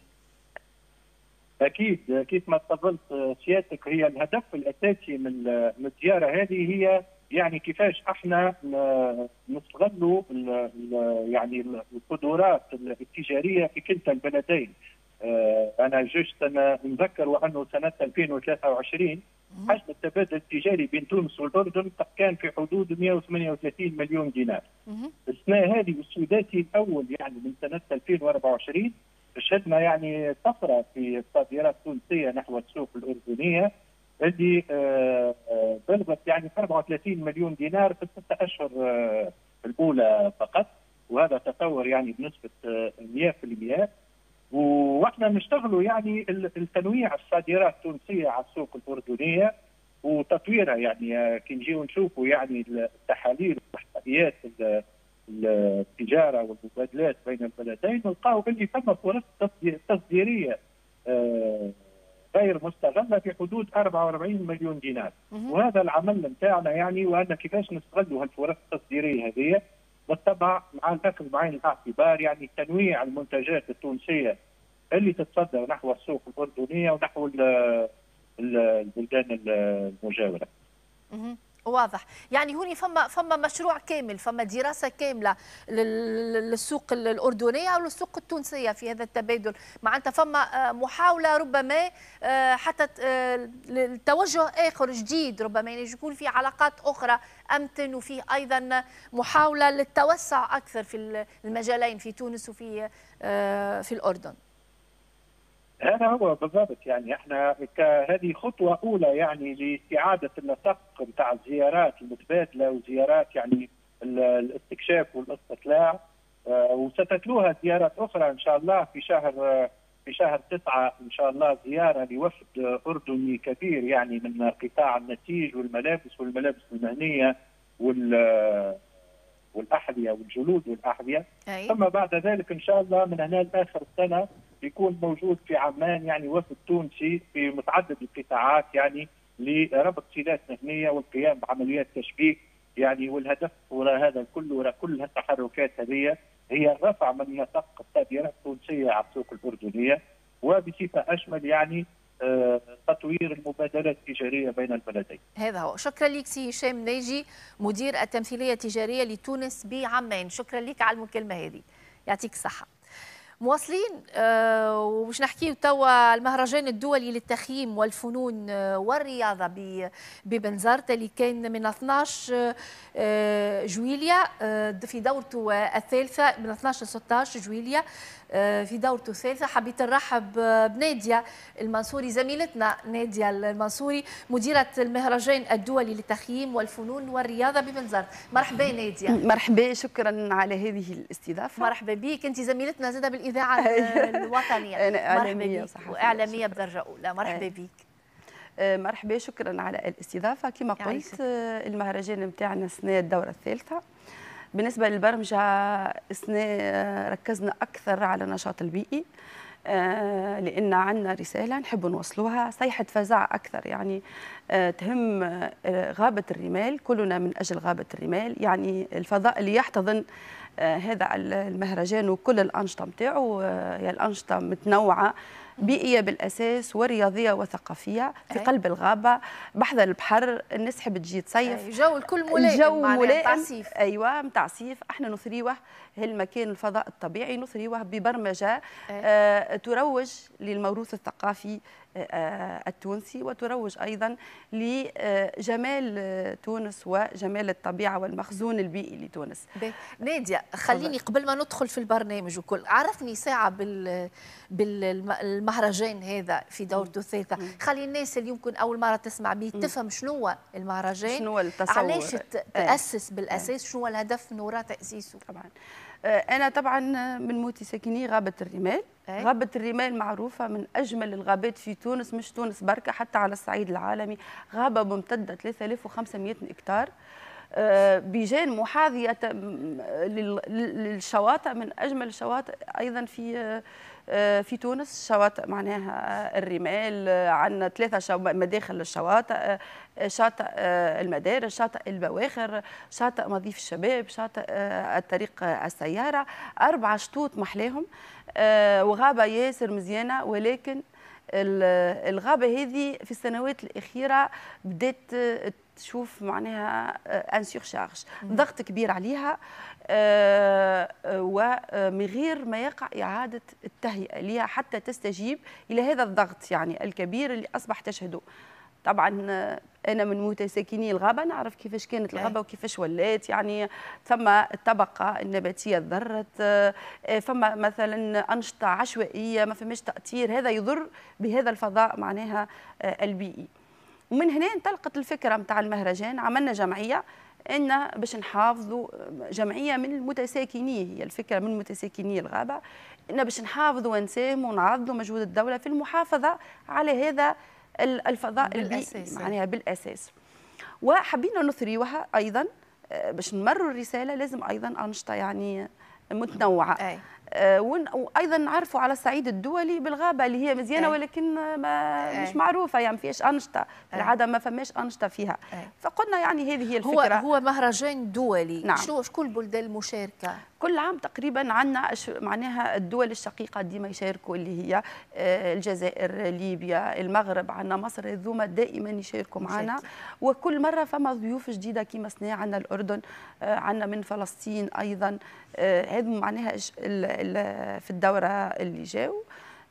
اكيد كيف ما تفضلت سيادتك، هي الهدف الاساسي من الزياره هذه هي يعني كيفاش احنا نستغلوا يعني القدرات التجاريه في كلتا البلدين. انا جوست انا نذكر وانه سنه ألفين وثلاثة وعشرين حجم التبادل التجاري بين تونس والاردن كان في حدود مئة وثمانية وثلاثين مليون دينار. السنه هذه والسداسي الاول يعني من سنه ألفين وأربعة وعشرين شهدنا يعني طفره في الصادرات التونسيه نحو السوق الاردنيه اللي بلغت يعني أربعة وثلاثين مليون دينار في الستة اشهر الاولى فقط، وهذا تطور يعني بنسبه مئة بالمئة. واحنا نشتغلوا يعني التنويع الصادرات التونسيه على السوق الاردنيه وتطويرها، يعني كي نجيو نشوفوا يعني التحاليل واحصائيات التجاره والمبادلات بين البلدين نلقاو اللي ثم فرص تصديريه غير مستغله في حدود أربعة وأربعين مليون دينار. وهذا العمل نتاعنا يعني، وان كيفاش نستغلوا هالفرص التصديريه هذه بالطبع مع الاخذ بعين الاعتبار يعني تنويع المنتجات التونسيه اللي تتصدر نحو السوق الاردنيه ونحو البلدان المجاوره. واضح. يعني هوني فما فما مشروع كامل، فما دراسه كامله للسوق الاردنيه او للسوق التونسيه في هذا التبادل، معناتها فما محاوله ربما حتى التوجه اخر جديد، ربما يعني يكون في علاقات اخرى امتن، وفي ايضا محاوله للتوسع اكثر في المجالين في تونس وفي في الاردن. هذا هو بالضبط، يعني احنا كهذه خطوه اولى يعني لاستعاده النسق نتاع الزيارات المتبادله وزيارات يعني الاستكشاف والاستطلاع، وستتلوها زيارات اخرى ان شاء الله في شهر في شهر تسعه ان شاء الله زياره لوفد اردني كبير يعني من قطاع النسيج والملابس والملابس المهنيه وال والاحذيه والجلود والاحذيه. ثم بعد ذلك ان شاء الله من هنا لاخر السنه يكون موجود في عمان يعني وفد تونسي في متعدد القطاعات يعني لربط صلات مهنيه والقيام بعمليات تشبيك يعني، والهدف وراء هذا الكل وراء كل التحركات هذه هي الرفع من نسق الصادرات التونسيه على السوق الاردنيه، وبصفه اشمل يعني تطوير المبادلات التجاريه بين البلدين. هذا هو. شكرا لك سي هشام ناجي مدير التمثيليه التجاريه لتونس بعمان، شكرا لك على المكالمه هذه، يعطيك الصحه. مواصلين أه ومش نحكيو توا المهرجان الدولي للتخييم والفنون والرياضه ببنزرت اللي كان من اثناش أه جويلية أه في دورته الثالثه، من اثناش ل ستة عشر جويلية أه في دورته الثالثه. حبيت نرحب بناديه المنصوري، زميلتنا ناديه المنصوري مديره المهرجان الدولي للتخييم والفنون والرياضه ببنزرت. مرحبا ناديه. مرحبا، شكرا على هذه الاستضافه. مرحبا بك، انت زميلتنا زاده بالاذاعه الوطنيه. أنا إعلامية صحفية وإعلامية بدرجة أولى. مرحبا بك. مرحبا، شكرا على الاستضافة. كما قلت المهرجان نتاعنا السنة الدورة الثالثة. بالنسبة للبرمجة السنة ركزنا أكثر على النشاط البيئي، لأن عندنا رسالة نحب نوصلوها، صيحة فزع أكثر يعني تهم غابة الرمال، كلنا من أجل غابة الرمال، يعني الفضاء اللي يحتضن هذا المهرجان وكل الأنشطة متاعه. هي الأنشطة متنوعة بيئية بالأساس ورياضية وثقافية في أي. قلب الغابة بحذا البحر، الناس تحب تجي تصيف، جو الكل ملائم، الجو ملائم صيف. أيوة متاع صيف. احنا نثريوه هالمكان الفضاء الطبيعي، نثريوه ببرمجة آه تروج للموروث الثقافي آه التونسي، وتروج أيضا لجمال تونس وجمال الطبيعة والمخزون البيئي لتونس. نادية، خليني قبل ما ندخل في البرنامج وكل، عرفني ساعة بال بالمهرجان هذا في دورته الثالثة، خلي الناس اللي يمكن أول مرة تسمع به تفهم شنو هو المهرجان، شنو التصور، علاش تأسس بالأساس، شنو الهدف من وراء تأسيسه. طبعا أنا طبعا من موتي ساكني غابة الرمال، أي. غابة الرمال معروفة من أجمل الغابات في تونس، مش تونس بركة، حتى على الصعيد العالمي. غابة ممتدة ثلاثة آلاف وخمسمائة هكتار بجان محاذية للشواطئ، من أجمل الشواطئ أيضا في في تونس. شواطئ معناها الرمال، عندنا ثلاثة مداخل للشواطئ، شاطئ المدارس، شاطئ البواخر، شاطئ مضيف الشباب، شاطئ الطريق السيارة، أربعة شطوط محلاهم، وغابة ياسر مزيانة. ولكن الغابة هذه في السنوات الأخيرة بدأت تشوف معناها ان سورشارج، ضغط كبير عليها، ومن غير ما يقع اعاده التهيئه لها حتى تستجيب الى هذا الضغط يعني الكبير اللي اصبح تشهده. طبعا انا من متساكني الغابه، نعرف كيفاش كانت الغابه وكيفاش ولات، يعني ثم الطبقه النباتيه تضرت، فما مثلا انشطه عشوائيه، ما فماش تاطير، هذا يضر بهذا الفضاء معناها البيئي. ومن هنا انطلقت الفكره نتاع المهرجان، عملنا جمعيه ان باش نحافظوا، جمعيه من المتساكنين، هي الفكره من متساكني الغابه، ان باش نحافظوا ونساهموا ونعرضوا مجهود الدوله في المحافظه على هذا الفضاء البيئي معناها بالاساس. وحبينا نثريوها ايضا باش نمروا الرساله، لازم ايضا انشطه يعني متنوعه. أي. وايضا نعرفوا على الصعيد الدولي بالغابه اللي هي مزيانه، أي. ولكن ما مش معروفه، يعني ما فيهاش انشطه، في العاده ما فماش انشطه فيها. أي. فقلنا يعني هذه هي الفكره. هو هو مهرجان دولي. نعم. شو شكون البلدان المشاركه؟ كل عام تقريبا عندنا معناها الدول الشقيقه ديما يشاركوا، اللي هي الجزائر، ليبيا، المغرب، عندنا مصر، هذوما دائما يشاركوا معنا، وكل مره فما ضيوف جديده كيما سنا، عندنا الاردن، عندنا من فلسطين ايضا، هذو معناها في الدوره اللي جاوا.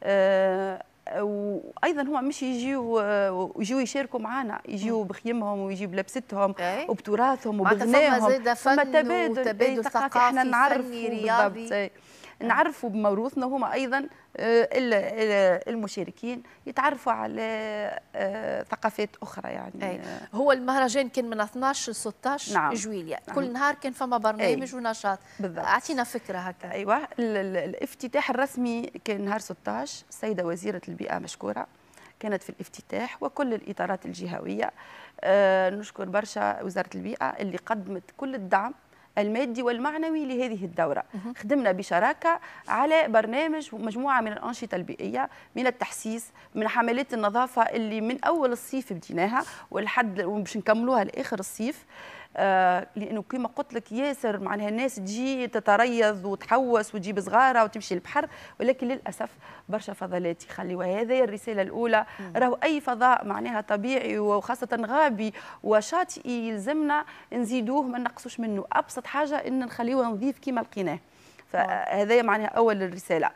وايضا هما مش يجيو ويجيو يشاركوا معنا، يجيو بخيمهم ويجيو بلبستهم وبتراثهم وبغناهم، فما تبادل تبادل ثقافي، احنا نعرفوا رياضي، نعرفوا بموروثنا، هما ايضا المشاركين يتعرفوا على ثقافات اخرى يعني. أي. هو المهرجان كان من اثناش ل ستاش نعم. جويلية، نعم. كل نهار كان فما برنامج أي. ونشاط. بالضبط. اعطينا فكره هكا. ايوه، الافتتاح الرسمي كان نهار ستاش، السيده وزيره البيئه مشكوره كانت في الافتتاح، وكل الاطارات الجهويه. أه نشكر برشا وزاره البيئه اللي قدمت كل الدعم المادي والمعنوي لهذه الدورة. مه. خدمنا بشراكة على برنامج ومجموعة من الأنشطة البيئية، من التحسيس، من حملات النظافة اللي من أول الصيف بديناها ولحد وباش نكملوها لآخر الصيف. آه لانه كما قلت لك ياسر معناها الناس تجي تتريض وتحوس وتجيب صغارها وتمشي للبحر، ولكن للاسف برشا فضلات يخليوها. هذه الرساله الاولى، راهو اي فضاء معناها طبيعي وخاصه غابي وشاطئي يلزمنا نزيدوه ما نقصوش منه، ابسط حاجه ان نخليوه نظيف كما لقيناه. فهذا معناها اول الرساله.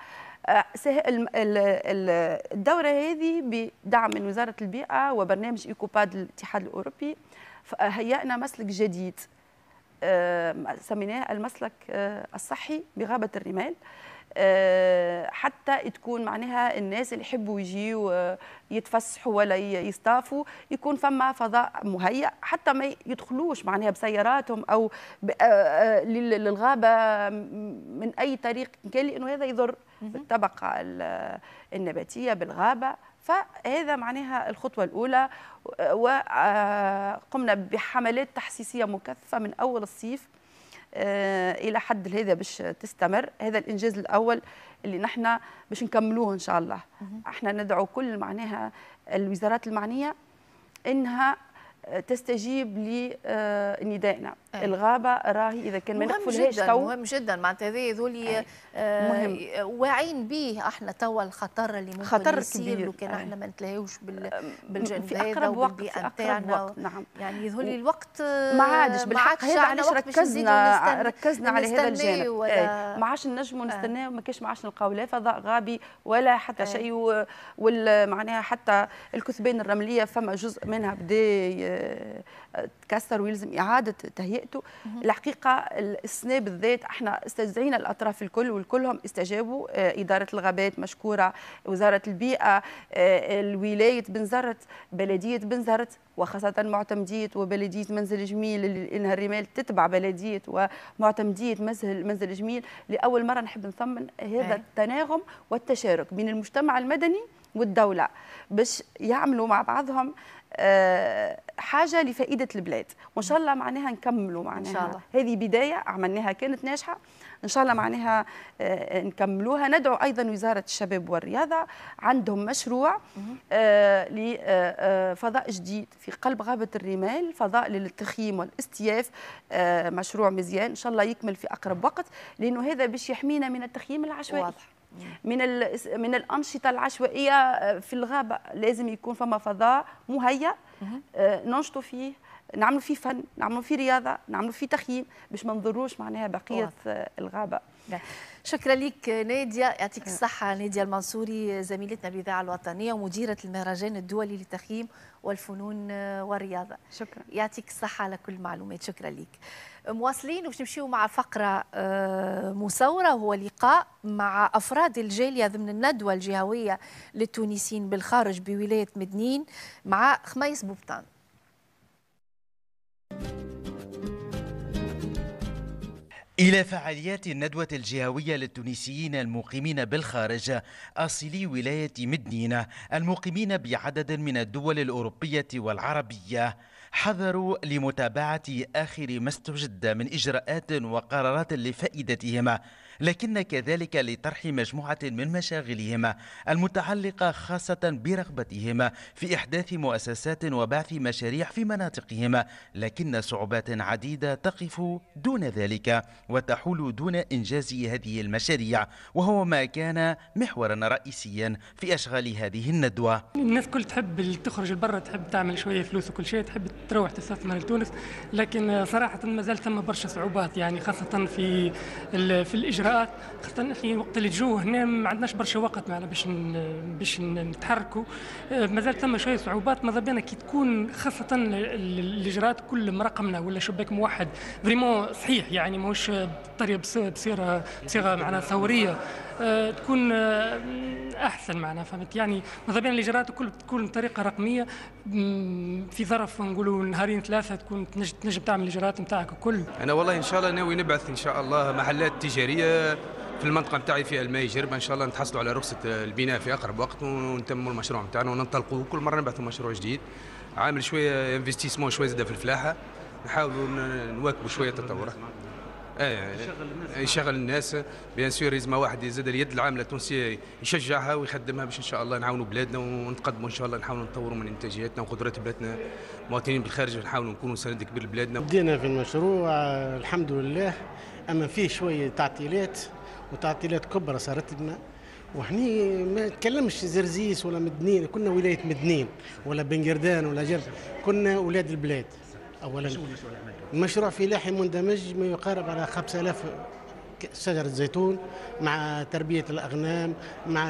الدوره هذه بدعم من وزاره البيئه وبرنامج ايكوباد للاتحاد الاوروبي هيأنا مسلك جديد سميناه المسلك الصحي بغابة الرمال، حتى تكون معناها الناس اللي يحبوا يجيوا يتفسحوا ولا يصطافوا يكون فما فضاء مهيأ، حتى ما يدخلوش معناها بسياراتهم أو للغابة من أي طريق كان، لأنه هذا يضر بالطبقة النباتية بالغابة. فهذا معناها الخطوة الأولى، وقمنا بحملات تحسيسية مكثفة من أول الصيف إلى حد هذا باش تستمر. هذا الإنجاز الأول اللي نحن باش نكملوه إن شاء الله. احنا ندعو كل معناها الوزارات المعنية إنها تستجيب لندائنا. الغابه راهي اذا كان ما نقفلهاش تو مهم جدا معناتها هذول ذولي آه واعيين به احنا توا الخطر اللي ممكن خطر يصير لو كان احنا ما نتلهوش بالجانب هذا وبالبيئه نتاعنا. نعم. يعني ذولي الوقت ما عادش بالحق، هذا علاش ركزنا ركزنا على هذا الجانب. ما عادش نجموا نستناو، ما كاش ما عادش نلقاو لا فضاء غابي ولا حتى شيء. ومعناها حتى الكثبان الرمليه فما جزء منها بدا تكسر ويلزم اعاده تهيئته ياتوا. الحقيقه السنه بالذات احنا استدعينا الاطراف الكل والكلهم استجابوا. اداره الغابات مشكوره، وزاره البيئه، الولايه بنزرت، بلديه بنزرت، وخاصة معتمدية وبلدية منزل جميل اللي إنها الرمال تتبع بلدية ومعتمدية منزل منزل جميل. لأول مرة نحب نثمن هذا التناغم والتشارك بين المجتمع المدني والدولة باش يعملوا مع بعضهم حاجة لفائدة البلاد، وإن شاء الله معناها نكملوا معناها. إن شاء الله. هذه بداية عملناها كانت ناجحة، إن شاء الله معناها نكملوها. ندعو أيضا وزارة الشباب والرياضة، عندهم مشروع لفضاء جديد في قلب غابة الرمال، فضاء للتخييم والاستياف، مشروع مزيان إن شاء الله يكمل في أقرب وقت، لأنه هذا باش يحمينا من التخييم العشوائي. واضح. من من الأنشطة العشوائية في الغابة لازم يكون فما فضاء مهيأ ننشطوا فيه، نعملوا فيه فن، نعملوا فيه رياضة، نعملوا فيه تخييم باش ما نضروش معناها بقية واضح. الغابة. شكرا لك نادية، يعطيك الصحة. نادية المنصوري زميلتنا بالإذاعة الوطنية ومديرة المهرجان الدولي للتخييم والفنون والرياضة. شكرا. يعطيك الصحة على كل المعلومات، شكرا لك. مواصلين وباش نمشيو مع فقرة مصورة، وهو لقاء مع أفراد الجالية ضمن الندوة الجهوية للتونسيين بالخارج بولاية مدنين مع خميس بوبطان. إلى فعاليات الندوة الجهوية للتونسيين المقيمين بالخارج أصلي ولاية مدنين المقيمين بعدد من الدول الأوروبية والعربية، حضروا لمتابعة آخر ما استجد من إجراءات وقرارات لفائدتهم، لكن كذلك لطرح مجموعة من مشاغلهم المتعلقة خاصة برغبتهم في إحداث مؤسسات وبعث مشاريع في مناطقهم، لكن صعوبات عديدة تقف دون ذلك وتحول دون إنجاز هذه المشاريع، وهو ما كان محورا رئيسيا في أشغال هذه الندوة. الناس كل تحب تخرج لبرا، تحب تعمل شوية فلوس وكل شيء، تحب تروح تستثمر لتونس، لكن صراحة ما زال ثم برشا صعوبات، يعني خاصة في في الإجراءات، خاصة في وقت اللي تجو هنا ما عندناش برشا وقت معنا باش باش نتحركوا، ما زال ثم شوية صعوبات. ماذا بينا كي تكون خاصة الإجراءات كل مرقمنا ولا شباك موحد فريمون صحيح، يعني ماهوش بطريقة بصيغة بصيغة معناها ثورية، أه تكون أه احسن معنا، فهمت؟ يعني ماذا بين الاجراءات الكل تكون بطريقه رقميه، في ظرف نقولوا نهارين ثلاثه تكون تنجم تنجم تعمل الاجراءات نتاعك الكل. انا والله ان شاء الله ناوي نبعث ان شاء الله محلات تجاريه في المنطقه نتاعي في الماء جربه، ان شاء الله نتحصلوا على رخصه البناء في اقرب وقت ونتموا المشروع نتاعنا وننطلقوا، كل مره نبعثوا مشروع جديد عامل شويه انفستيسمون شويه زاده في الفلاحه، نحاولوا نواكبوا شويه التطورات. ايه يشغل الناس بيان سور، لازم واحد يزيد اليد العامله التونسيه يشجعها ويخدمها باش ان شاء الله نعاونوا بلادنا ونتقدموا ان شاء الله، نحاولوا نطوروا من انتاجياتنا وقدرات بلادنا مواطنين بالخارج، نحاولوا نكونوا سند كبير لبلادنا. بدينا في المشروع الحمد لله، اما فيه شويه تعطيلات وتعطيلات كبرى صارت لنا، وحني ما نتكلمش زرزيس ولا مدنين، كنا ولايه مدنين ولا بنقردان ولا جرب، كنا اولاد البلاد. اولا المشروع فلاحي مندمج ما يقارب على خمسة آلاف شجرة زيتون مع تربية الأغنام، مع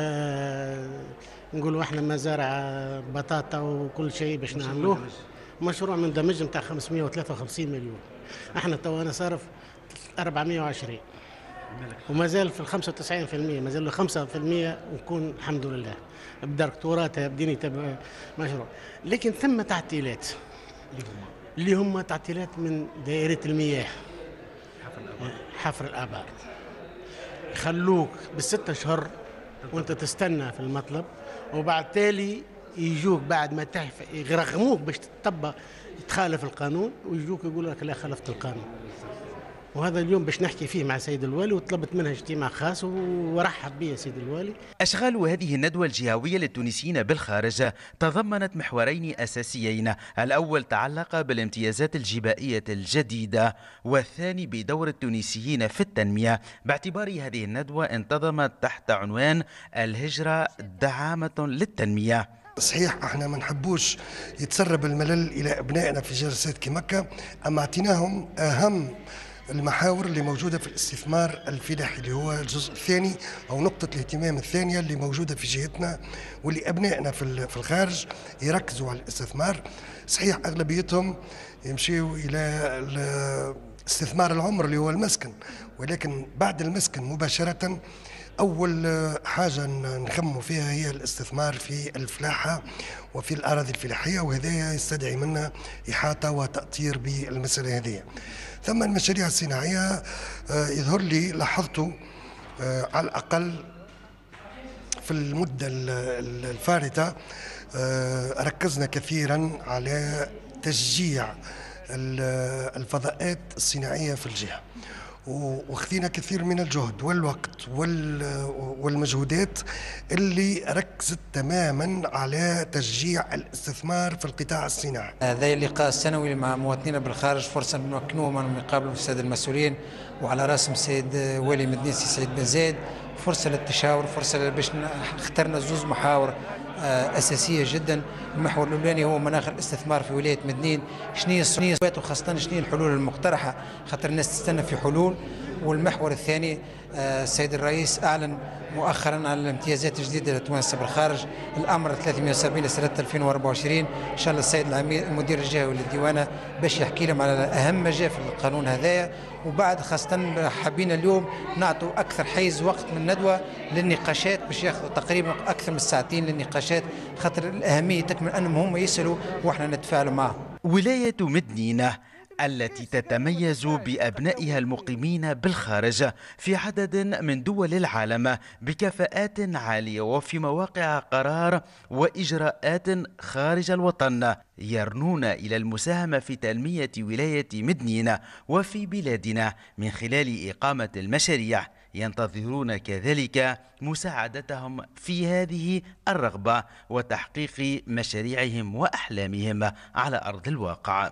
نقولوا احنا مزارع بطاطا وكل شيء باش نعملوه. مشروع مندمج نتاع خمسمائة وثلاثة وخمسين مليون، احنا توانا صارف أربعمائة وعشرين وما زال في ال خمسة وتسعين بالمئة، ما زال خمسة بالمئة ونكون الحمد لله بدركتوراتها بديني تبع مشروع. لكن ثم تعطيلات اللي هم تعطيلات من دائرة المياه، حفر الآبار، يخلوك بالستة أشهر وانت تستنى في المطلب، وبعد تالي يجوك بعد ما تحف يرغموك باش تطبق تخالف القانون، ويجوك يقول لك لا خالفت القانون. وهذا اليوم باش نحكي فيه مع سيد الوالي، وطلبت منها اجتماع خاص ورحب به سيد الوالي. أشغال هذه الندوة الجهوية للتونسيين بالخارج تضمنت محورين أساسيين، الأول تعلق بالامتيازات الجبائية الجديدة، والثاني بدور التونسيين في التنمية، باعتبار هذه الندوة انتظمت تحت عنوان الهجرة دعامة للتنمية. صحيح احنا ما نحبوش يتسرب الملل الى ابنائنا في جلسات كي مكه، اما اعطيناهم اهم المحاور اللي موجودة في الاستثمار الفلاحي، اللي هو الجزء الثاني أو نقطة الاهتمام الثانية اللي موجودة في جهتنا، واللي أبنائنا في الخارج يركزوا على الاستثمار. صحيح أغلبيتهم يمشيوا إلى استثمار العمر اللي هو المسكن، ولكن بعد المسكن مباشرة أول حاجة نخموا فيها هي الاستثمار في الفلاحة وفي الأراضي الفلاحية، وهذا يستدعي منا إحاطة وتأطير بالمسألة هذه. ثم المشاريع الصناعية يظهر لي لاحظته على الأقل في المدة الفارطة ركزنا كثيرا على تشجيع الفضاءات الصناعية في الجهة، وخذينا كثير من الجهد والوقت والمجهودات اللي ركزت تماما على تشجيع الاستثمار في القطاع الصناعي. هذا اللقاء السنوي مع مواطنينا بالخارج فرصة نمكنوهم انهم يقابلوا السادة المسؤولين، وعلى راسهم السيد والي مدينة سعيد بن زايد، فرصة للتشاور، فرصة باش اخترنا زوز محاور أساسية جدا. المحور الأولاني هو مناخ الاستثمار في ولاية مدنين، شنو هي الصعوبات وخاصة شنو هي الحلول المقترحة، خاطر الناس تستنى في حلول. والمحور الثاني السيد الرئيس أعلن مؤخرا على الامتيازات الجديدة لتونس بالخارج، الأمر ثلاثمئة وسبعين لسنة ألفين وأربعة وعشرين. إن شاء الله السيد العميد المدير الجهوي للديوانة باش يحكي لهم على أهم ما جاء في القانون هذايا. وبعد خاصة حابين اليوم نعطوا أكثر حيز وقت من ندوة للنقاشات باش ياخذوا تقريبا أكثر من ساعتين للنقاشات، خاطر الأهمية تكمن أنهم هم يسألوا وإحنا نتفاعلوا معهم. ولاية مدنينة التي تتميز بأبنائها المقيمين بالخارج في عدد من دول العالم بكفاءات عالية وفي مواقع قرار وإجراءات خارج الوطن، يرنون إلى المساهمة في تنمية ولاية مدنينة وفي بلادنا من خلال إقامة المشاريع. ينتظرون كذلك مساعدتهم في هذه الرغبة وتحقيق مشاريعهم وأحلامهم على أرض الواقع.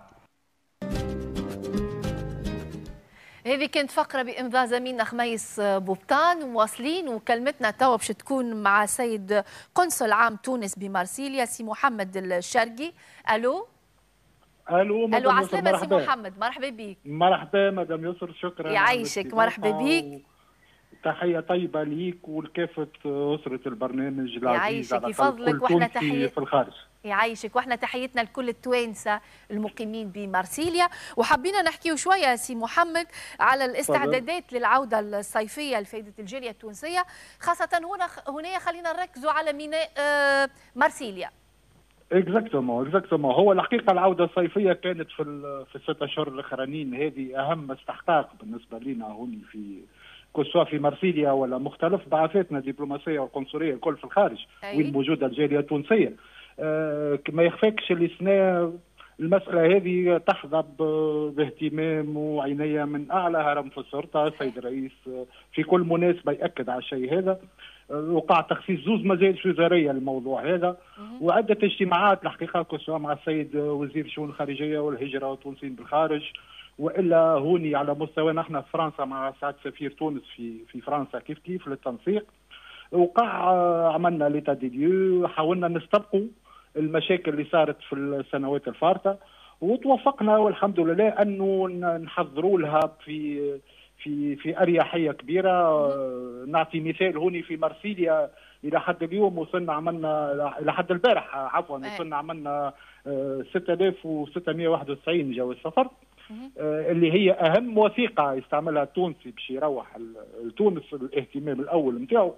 هذه كانت فقرة بإمضاء زميلنا خميس بوبطان، وواصلين وكلمتنا توا باش تكون مع سيد قنصل عام تونس بمارسيليا سي محمد الشرقي. ألو الو الو عسلامة سي محمد، مرحبا بك. مرحبا مدام يسر، شكرا. يعيشك، مرحبا بك. تحية طيبة ليك ولكافة أسرة البرنامج العزيز. يعيشك يفضلك، واحنا تحية في الخارج. يعيشك، واحنا تحيتنا لكل التوانسة المقيمين بمارسيليا. وحبينا نحكيو شوية سي محمد على الاستعدادات فضل. للعودة الصيفية لفائدة الجالية التونسية، خاصة هنا هنا خلينا نركزوا على ميناء مارسيليا. اكزاكتومون اكزاكتومون هو الحقيقه العوده الصيفيه كانت في في الست اشهر الاخرانيين، هذه اهم استحقاق بالنسبه لنا هوني في كسوا في مارسيليا ولا مختلف بعثاتنا الدبلوماسيه والقنصليه الكل في الخارج وين موجوده الجاليه التونسيه. آه ما يخفاكش اللي سنة المساله هذه تحظى باهتمام وعنايه من اعلى هرم في الشرطه. السيد الرئيس في كل مناسبه ياكد على الشيء هذا. وقع تخصيص زوز مجالس وزاريه للموضوع هذا، وعده اجتماعات الحقيقه كسوا مع السيد وزير الشؤون الخارجيه والهجره والتونسيين بالخارج، والا هوني على مستوانا احنا في فرنسا مع سعاده سفير تونس في في فرنسا كيف كيف للتنسيق. وقع عملنا ليتا دي ليو، حاولنا نستبقوا المشاكل اللي صارت في السنوات الفارطه، وتوفقنا والحمد لله انه نحضروا لها في في في اريحيه كبيره. نعطي مثال هوني في مارسيليا الى حد اليوم وصلنا عملنا الى حد البارح عفوا وصلنا عملنا ستة آلاف وستمئة وواحد وتسعين جواز سفر، اللي هي اهم وثيقه يستعملها التونسي باش يروح لتونس، الاهتمام الاول نتاعو.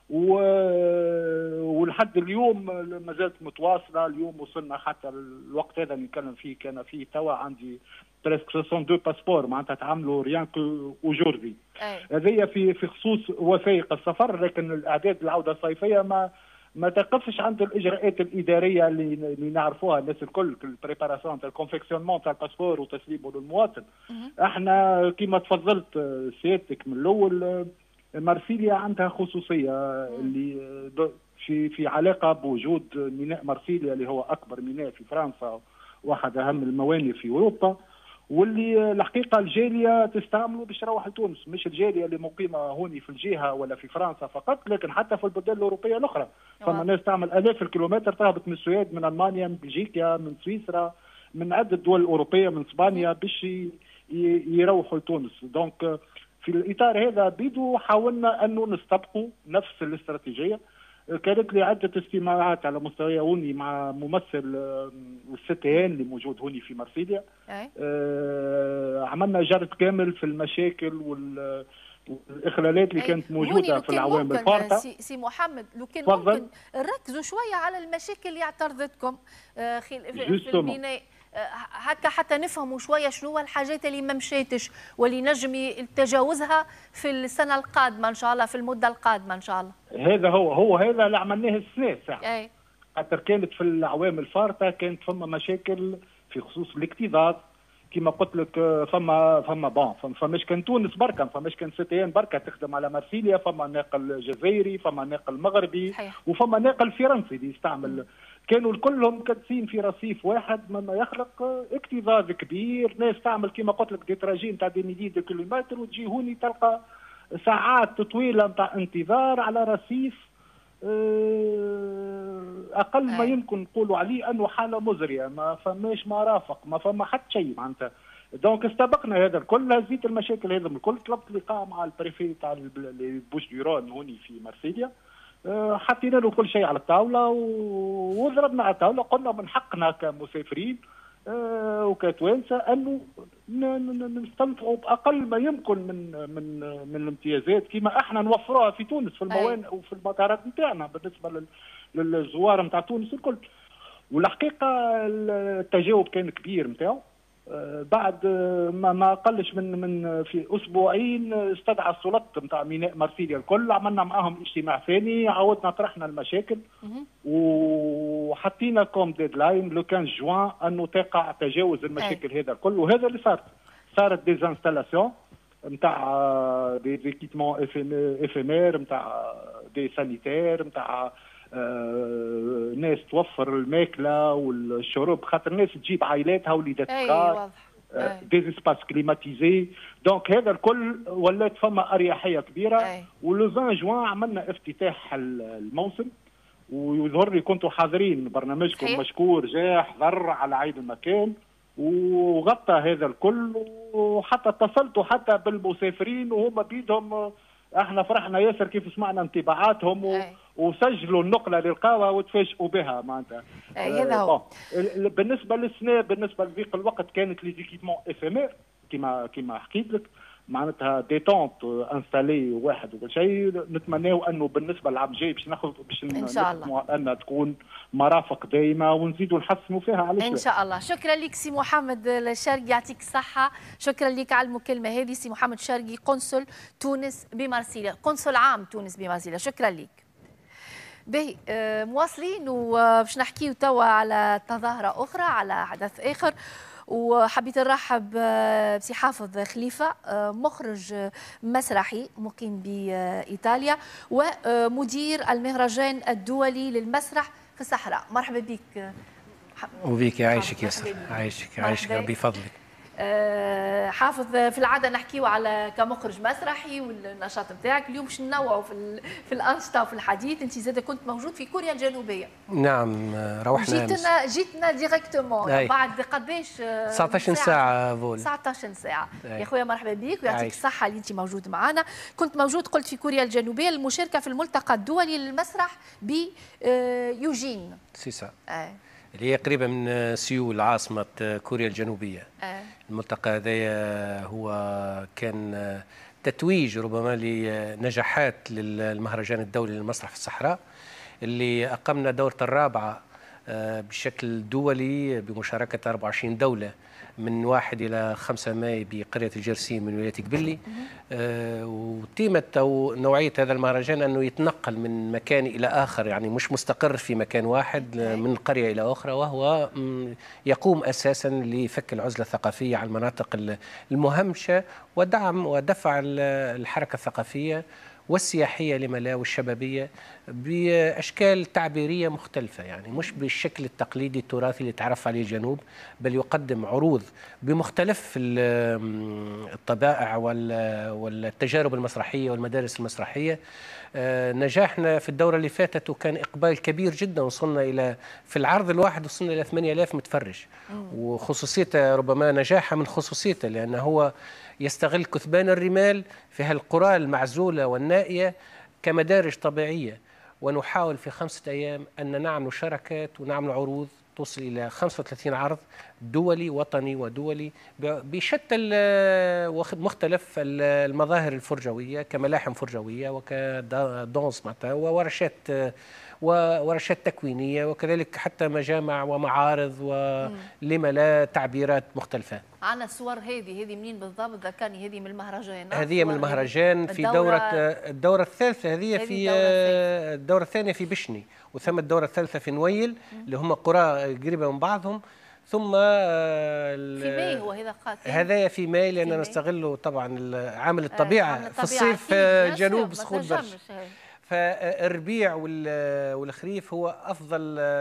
ولحد اليوم ما زالت متواصله. اليوم وصلنا حتى الوقت هذا نتكلم فيه كان فيه توا عندي بريسك ستة وستين باسبور معناتها تعملوا ريان كو اوجوردي. هذه في في خصوص وثائق السفر، لكن الاعداد العوده الصيفيه ما ما تقفش عند الاجراءات الاداريه اللي, اللي نعرفوها الناس الكل، البريباراسيون تاع الكونفكسيونمون تاع الباسبور وتسليمه للمواطن. احنا كما تفضلت سيادتك من الاول، مارسيليا عندها خصوصيه اللي في في علاقه بوجود ميناء مارسيليا اللي هو اكبر ميناء في فرنسا، واحد اهم الموانئ في اوروبا، واللي الحقيقه الجاليه تستعمله باش تروح لتونس، مش الجاليه اللي مقيمه هوني في الجهه ولا في فرنسا فقط، لكن حتى في البلدان الاوروبيه الاخرى. فما ناس تعمل الاف الكيلومتر تهبط من السويد، من المانيا، من بلجيكا، من سويسرا، من عده دول اوروبيه، من اسبانيا، باش يروحوا لتونس. دونك في الاطار هذا بيدو حاولنا انه نستبقوا نفس الاستراتيجيه. كانت لي عده استماعات على مستوى هوني مع ممثل السي تي ان اللي موجود هوني في مرسيليا. آه عملنا جرد كامل في المشاكل وال والاخلالات اللي كانت موجوده في العوام الفارطه. سي, سي محمد لو كان ممكن نركزوا شويه على المشاكل اللي اعترضتكم آه في البناء هكا حتى نفهموا شويه شنو الحاجات اللي ما مشيتش واللي نجم تجاوزها في السنه القادمه ان شاء الله، في المده القادمه ان شاء الله. هذا هو هو هذا اللي عملناه السنه ساعه. خاطر كانت في العوام الفارطه كانت فما مشاكل في خصوص الاكتظاظ كما قلت لك. فما فما بون فماش كان تونس بركه، فماش كان سي تي ان بركه تخدم على مرسيليا، فما ناقل جزائري، فما ناقل مغربي، وفما ناقل فرنسي اللي يستعمل. كانوا كلهم كادسين في رصيف واحد مما يخلق اكتظاظ كبير. ناس تعمل كما قلت لك دي تراجي نتاع دي ميلي دو كيلومتر وتجي هوني تلقى ساعات طويله نتاع انتظار على رصيف اقل ما يمكن نقولوا عليه انه حاله مزريه، ما فماش مرافق، ما فما حتى شيء معناتها. دونك استبقنا هذا الكل، هزيت المشاكل هذا الكل، طلبت لقاء مع البريفي تاع بوش ديرون هوني في مرسيليا، حطينا له كل شيء على الطاوله وضربنا على الطاوله، قلنا من حقنا كمسافرين وكتوانسه انه نستمتعوا باقل ما يمكن من من من الامتيازات كما احنا نوفروها في تونس في الموانئ وفي المطارات نتاعنا بالنسبه للزوار نتاع تونس الكل. والحقيقه التجاوب كان كبير نتاعو. بعد ما ما قلش من من في اسبوعين استدعى السلطات نتاع ميناء مرسيليا الكل، عملنا معاهم اجتماع ثاني، عاودنا طرحنا المشاكل وحطينا كوم ديدلاين لو خمسة جوان انه تقع تجاوز المشاكل هذا الكل. وهذا اللي صار. صارت دي انستالاسيون نتاع دي زيكيتمون افيمير نتاع دي سانيتير نتاع آه ناس توفر الماكله والشرب، خاطر الناس تجيب عائلاتها وليداتها. اي آه دي سباس كليماتيزي. دونك هذا الكل ولات فما اريحيه كبيره. أي. ولو عشرين جوان عملنا افتتاح الموسم، ويظهر لي كنتوا حاضرين، برنامجكم حي. مشكور جاء حضر على عين المكان وغطى هذا الكل، وحتى اتصلتوا حتى بالمسافرين وهم بيدهم احنا فرحنا ياسر كيف سمعنا انطباعاتهم و... وسجلوا النقله للقاوه وتفاجئوا بها معناتها. هذا هو. بالنسبه للسنه، بالنسبه لضيق الوقت كانت لي زيكيبمون افيمير كما كما حكيت لك، معناتها ديتونت انستالي واحد وكل شيء. نتمناو انه بالنسبه للعام الجاي باش ناخذ باش ان شاء الله انها تكون مرافق دائمه ونزيدوا نحسنوا فيها على ان شاء الله. شكرا لك سي محمد الشرقي، يعطيك الصحه. شكرا لك على المكالمه هذه سي محمد الشرقي، قنصل تونس بمارسيليا، قنصل عام تونس بمارسيليا. شكرا لك. باهي آه مواصلين وباش نحكيو توا على تظاهره اخرى، على حدث اخر، وحبيت نرحب بسي حافظ خليفه مخرج مسرحي مقيم بايطاليا ومدير المهرجان الدولي للمسرح في الصحراء. مرحبا بك. وبيك يعيشك ياسر، عايشك عايشك بفضلك. حافظ، في العاده نحكيو على كمخرج مسرحي والنشاط نتاعك، اليوم باش ننوعوا في في الانشطه وفي الحديث. انت زاد كنت موجود في كوريا الجنوبيه. نعم، روحنا جيتنا جيتنا ديريكتومون بعد قداش؟ تسعطاش ساعه فول. تسعطاش ساعه. يا خويا مرحبا بك ويعطيك الصحه اللي انت موجود معنا. كنت موجود قلت في كوريا الجنوبيه للمشاركه في الملتقى الدولي للمسرح بيوجين. سي سا. اللي هي قريبه من سيول عاصمه كوريا الجنوبيه. أه. الملتقى هذايا هو كان تتويج ربما لنجاحات للمهرجان الدولي للمسرح في الصحراء، اللي اقمنا دورته الرابعه بشكل دولي بمشاركه أربعة وعشرين دوله من واحد إلى خمسة ماي بقرية الجرسيم من ولاية قبلي. آه وتيمة أو نوعية هذا المهرجان أنه يتنقل من مكان إلى آخر، يعني مش مستقر في مكان واحد من قرية إلى أخرى، وهو يقوم أساسا لفك العزلة الثقافية على المناطق المهمشة ودعم ودفع الحركة الثقافية والسياحية لما لا والشبابية بأشكال تعبيرية مختلفة، يعني مش بالشكل التقليدي التراثي اللي تعرف عليه الجنوب، بل يقدم عروض بمختلف الطبائع والتجارب المسرحية والمدارس المسرحية. نجاحنا في الدورة اللي فاتت وكان إقبال كبير جدا، وصلنا إلى في العرض الواحد وصلنا إلى ثمانية آلاف متفرج، وخصوصيته ربما نجاحه من خصوصيته لأنه هو يستغل كثبان الرمال في هالقرى المعزولة والنائية كمدارج طبيعية، ونحاول في خمسة أيام أن نعمل شركات ونعمل عروض توصل إلى خمسة وثلاثين عرض دولي وطني ودولي بشتى مختلف المظاهر الفرجوية كملاحم فرجوية وكدانس معناتها وورشات وورشات تكوينية، وكذلك حتى مجامع ومعارض ولما لا تعبيرات مختلفة. عنا الصور هذه هذه منين بالضبط؟ ذكرني هذه من المهرجان. هذه من المهرجان في دورة الدورة الثالثة، هذه في الدورة الثانية في بشني، وثم الدورة الثالثة في نويل اللي هم قرى قريبة من بعضهم، ثم في ماي هو هذا قاتل هذايا في ماي لأننا نستغله طبعا عامل الطبيعة في الصيف جنوب سخون برشا، فالربيع والخريف هو افضل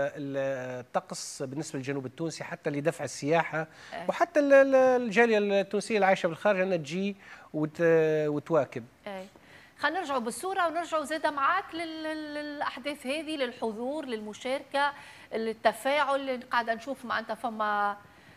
الطقس بالنسبه للجنوب التونسي حتى لدفع السياحه، وحتى الجاليه التونسيه اللي عايشه بالخارج انها تجي وتواكب. خلينا نرجعوا بالصوره ونرجعوا زاده معاك للاحداث هذه، للحضور، للمشاركه، للتفاعل اللي قاعده نشوف معناتها فما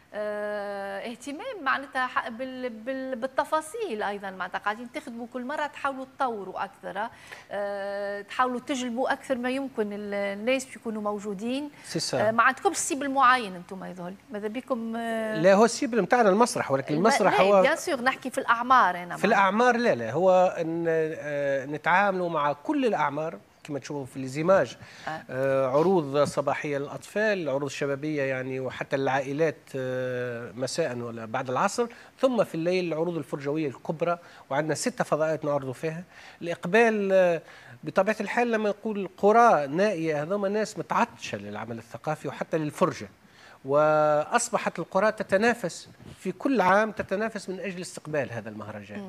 اه اهتمام معناتها بال بال بالتفاصيل ايضا، معناتها قاعدين تخدموا كل مره تحاولوا تطوروا اكثر، اه تحاولوا تجلبوا اكثر ما يمكن الناس يكونوا موجودين. اه ما عندكمش السيبل معين انتم يظهر ماذا بكم؟ اه لا هو السيبل نتاعنا المسرح، ولكن المسرح هو بيان سور نحكي في الاعمار. انا في الاعمار لا لا هو نتعاملوا مع كل الاعمار كما تشوفوا في الازدواج، آه عروض صباحيه للاطفال، عروض شبابيه يعني وحتى العائلات آه مساء ولا بعد العصر، ثم في الليل العروض الفرجويه الكبرى، وعندنا ستة فضاءات نعرضوا فيها. الاقبال آه بطبيعه الحال لما نقول قرى نائيه هذوما ناس متعطشه للعمل الثقافي وحتى للفرجه، واصبحت القرى تتنافس في كل عام تتنافس من اجل استقبال هذا المهرجان.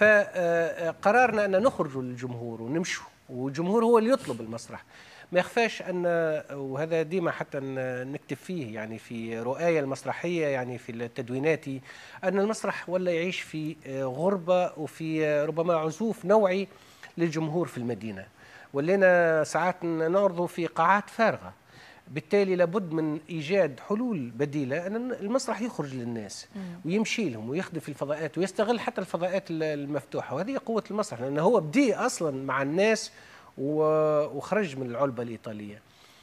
فقررنا ان نخرج للجمهور ونمشوا، والجمهور هو اللي يطلب المسرح. ما يخفاش ان وهذا ديما حتى نكتب فيه يعني في رؤايا المسرحيه يعني في تدويناتي، ان المسرح ولا يعيش في غربه وفي ربما عزوف نوعي للجمهور في المدينه، ولينا ساعات نعرض في قاعات فارغه، بالتالي لابد من ايجاد حلول بديله ان المسرح يخرج للناس ويمشي لهم ويخدم في الفضاءات ويستغل حتى الفضاءات المفتوحه، وهذه قوه المسرح لانه هو بدي اصلا مع الناس وخرج من العلبه الايطاليه.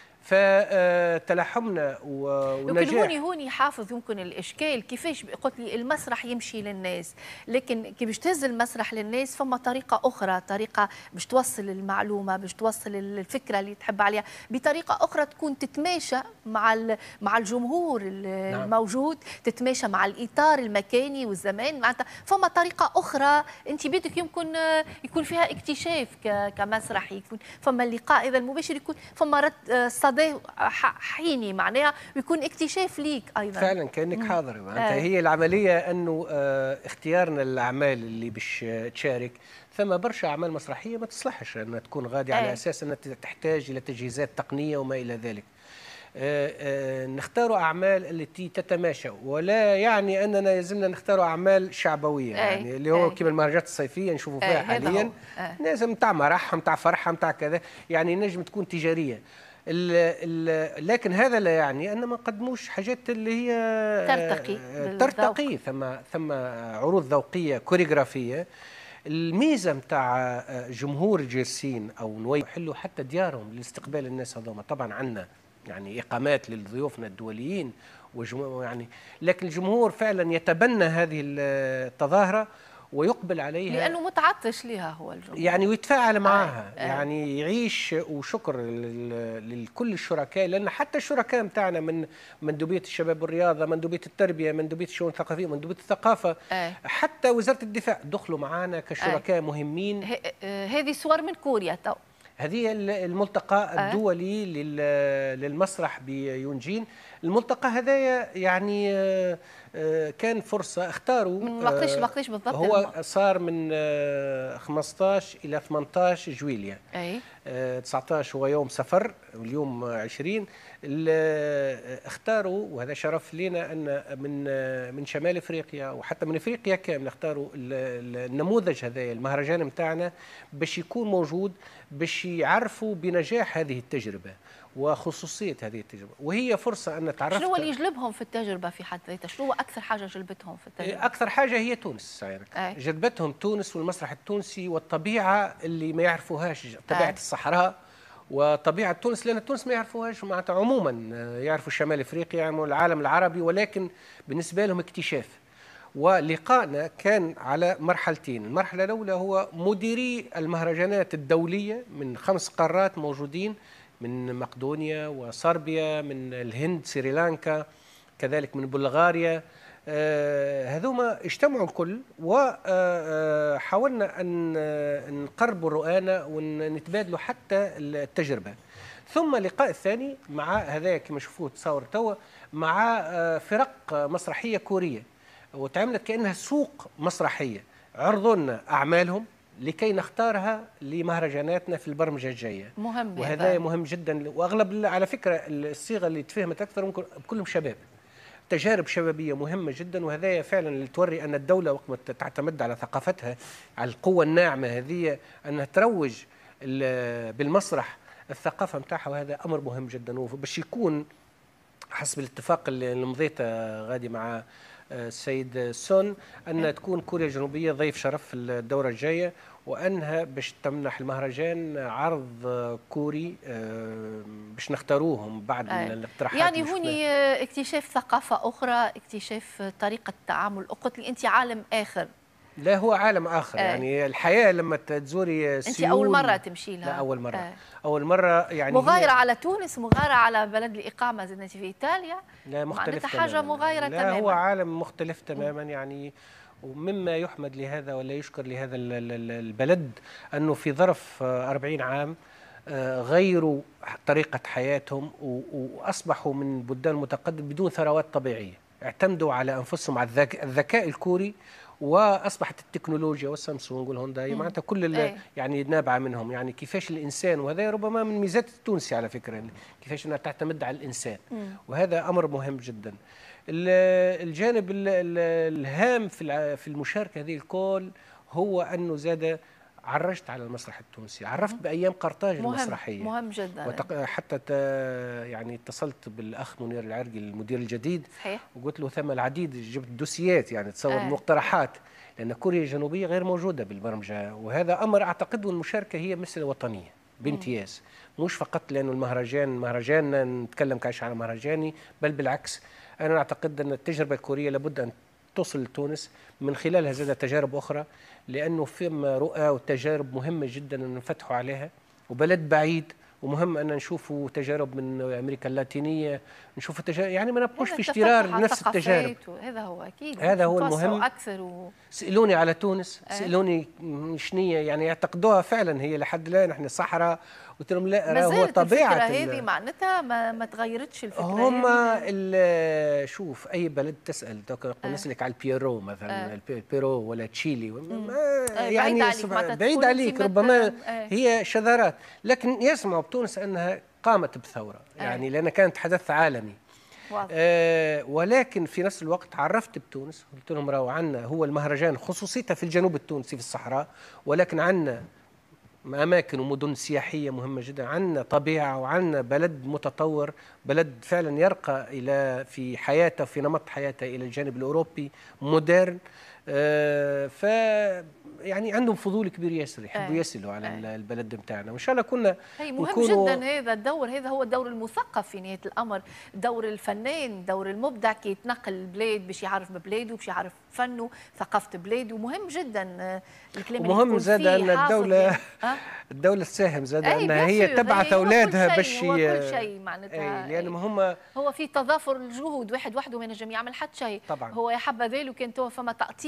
فتلاحمنا ونجاح. يمكن هوني هوني حافظ يمكن الاشكال كيفاش قلت لي المسرح يمشي للناس، لكن كي باش تهز المسرح للناس فما طريقه اخرى، طريقه باش توصل المعلومه، باش توصل الفكره اللي تحب عليها بطريقه اخرى تكون تتماشى مع مع الجمهور الموجود، تتماشى مع الاطار المكاني والزمان، معناتها فما طريقه اخرى انت بيدك يمكن يكون فيها اكتشاف كمسرح، يكون فما اللقاء اذا المباشر، يكون فما رد صدى حيني معناها ويكون اكتشاف ليك ايضا. فعلا كانك حاضر معناتها. آه. هي العمليه انه آه اختيارنا الاعمال اللي باش تشارك، ثم برشا اعمال مسرحيه ما تصلحش انها تكون غاديه آه. على اساس انها تحتاج الى تجهيزات تقنيه وما الى ذلك. آه آه نختار اعمال التي تتماشى، ولا يعني اننا يلزمنا نختار اعمال شعبويه آه. يعني اللي هو آه. كما المهرجانات الصيفيه نشوفوا فيها آه. حاليا آه. لازم نتاع مرح نتاع فرحه نتاع كذا، يعني نجم تكون تجاريه. ال ال لكن هذا لا يعني ان ما نقدموش حاجات اللي هي ترتقي ترتقي ثم ثم عروض ذوقيه كوريغرافيه. الميزه نتاع جمهور جالسين او نوي يحلوا حتى ديارهم لاستقبال الناس هذوما، طبعا عندنا يعني اقامات لضيوفنا الدوليين يعني، لكن الجمهور فعلا يتبنى هذه التظاهره ويقبل عليها لانه متعطش لها هو الجمهور يعني ويتفاعل معها آه. يعني يعيش. وشكر لكل الشركاء، لان حتى الشركاء نتاعنا من مندوبيه الشباب والرياضه، مندوبيه التربيه، مندوبيه الشؤون الثقافيه، مندوبيه الثقافه آه. حتى وزاره الدفاع دخلوا معنا كشركاء آه. مهمين. هذه صور من كوريا تو، هذه الملتقى الدولي للمسرح بيونجين. الملتقى هذايا يعني كان فرصه اختاروا من وقتاش وقتاش بالضبط؟ هو صار من خمسطاش الى ثمنطاش جويليا. اي تسعطاش هو يوم سفر واليوم عشرين. اختاروا وهذا شرف لنا ان من من شمال افريقيا وحتى من افريقيا كامل اختاروا النموذج هذا المهرجان نتاعنا باش يكون موجود باش يعرفوا بنجاح هذه التجربه وخصوصيه هذه التجربه، وهي فرصه ان تعرف. شنو اللي يجلبهم في التجربه في حد ذاتها؟ شنو اكثر حاجه جلبتهم في التجربه؟ اكثر حاجه هي تونس يعني. جذبتهم تونس والمسرح التونسي والطبيعه اللي ما يعرفوهاش، طبيعه أي. الصحراء وطبيعه تونس، لان تونس ما يعرفوهاش معناتها عموما، يعرفوا شمال افريقيا يعرفوا العالم العربي، ولكن بالنسبه لهم اكتشاف. ولقائنا كان على مرحلتين، المرحله الاولى هو مديري المهرجانات الدوليه من خمس قارات موجودين، من مقدونيا وصربيا، من الهند، سريلانكا، كذلك من بلغاريا. آه هذوما اجتمعوا الكل وحاولنا أن نقربوا الرؤانة ونتبادلوا حتى التجربة. ثم اللقاء الثاني مع هذا كما شوفوه تصور توا مع فرق مسرحية كورية، وتعملت كأنها سوق مسرحية، عرضوا لنا أعمالهم لكي نختارها لمهرجاناتنا في البرمجه الجايه. مهم، وهذا مهم جدا. واغلب على فكره الصيغه اللي تفهمت اكثر ممكن كلهم شباب، تجارب شبابيه مهمه جدا، وهذا فعلا اللي توري ان الدوله وقت تعتمد على ثقافتها، على القوه الناعمه هذه، انها تروج بالمسرح الثقافه نتاعها، وهذا امر مهم جدا. وباش يكون حسب الاتفاق اللي مضيته غادي مع السيد سون أن تكون كوريا الجنوبية ضيف شرف في الدورة الجاية، وأنها باش تمنح المهرجان عرض كوري باش نختاروهم بعد أي. الاقتراحات. يعني هوني اكتشاف ثقافة أخرى، اكتشاف طريقة تعامل. قلت لي أنت عالم آخر. لا هو عالم آخر. أي. يعني الحياة لما تزوري سيول. أنت أول مرة تمشي لها؟ لا أول مرة. أي. أول مرة يعني مغايرة على تونس، مغايرة على بلد الإقامة زي في إيطاليا. لا مختلف تماما. حاجة مغايرة لا تماما. هو عالم مختلف تماما يعني. ومما يحمد لهذا ولا يشكر لهذا البلد أنه في ظرف أربعين عام غيروا طريقة حياتهم وأصبحوا من بلدان متقدمة بدون ثروات طبيعية، اعتمدوا على أنفسهم على الذكاء الكوري، واصبحت التكنولوجيا والسامسونج والهونداي معناتها كل أي. يعني نابعه منهم. يعني كيفاش الانسان، وهذا ربما من ميزات التونسي على فكره، يعني كيفاش انها تعتمد على الانسان. مم. وهذا امر مهم جدا. الجانب الهام في في المشاركه هذه الكل هو انه زاد عرجت على المسرح التونسي، عرفت بايام قرطاج مهم المسرحيه مهم جدا. وتق... حتى ت... يعني اتصلت بالاخ منير العرقي المدير الجديد، صحيح، وقلت له ثم العديد، جبت دوسيات يعني تصور آه. مقترحات، لان كوريا الجنوبيه غير موجوده بالبرمجه، وهذا امر اعتقد المشاركه هي مساله وطنيه بامتياز، مش فقط لانه المهرجان مهرجان نتكلم كاش على مهرجاني، بل بالعكس انا اعتقد ان التجربه الكوريه لابد ان توصل لتونس من خلالها زاد تجارب اخرى، لانه فيما رؤى وتجارب مهمه جدا ان نفتحوا عليها، وبلد بعيد ومهم ان نشوفوا تجارب من امريكا اللاتينيه، نشوفوا تجارب يعني ما نبقوش في اشترار لنفس التجارب. هذا هو اكيد، هذا هو المهم. اكثر و... سالوني على تونس، سالوني شنية يعني يعتقدوها فعلا هي لحد الان احنا صحراء، قلت لهم لا هو طبيعه هذه معناتها ما, ما تغيرتش الفكره. هم شوف اي بلد تسال أه. نسالك على البيرو مثلا أه. البيرو ولا تشيلي يعني بعيد عليك, بعيد عليك ربما أه. هي شذرات، لكن يسمعوا بتونس انها قامت بثوره يعني أه. لانها كانت حدث عالمي. آه ولكن في نفس الوقت عرفت بتونس، قلت لهم راهو عندنا هو المهرجان خصوصيته في الجنوب التونسي في الصحراء، ولكن عندنا أماكن ومدن سياحية مهمة جدا، عندنا طبيعة وعندنا بلد متطور، بلد فعلا يرقى إلى في حياته في نمط حياته إلى الجانب الأوروبي مودرن. آه ف يعني عندهم فضول كبير ياسر، يحبوا أي. يصلوا على أي. البلد بتاعنا، وان شاء الله كنا هي مهم جدا هذا الدور. هذا هو الدور المثقف في نهايه الامر، دور الفنان، دور المبدع كي يتنقل البلاد باش يعرف ببلاده، باش يعرف فنه، ثقافه بلاده. مهم جدا الكلام اللي مهم زاد ان الدوله الدوله تساهم زاد انها هي تبعث اولادها باش هو كل شيء معناتها، لان هم هو في تضافر الجهود، واحد وحده ما ينجم يعمل حتى شيء. طبعا هو يا حبذا لو كان تو فما تأطير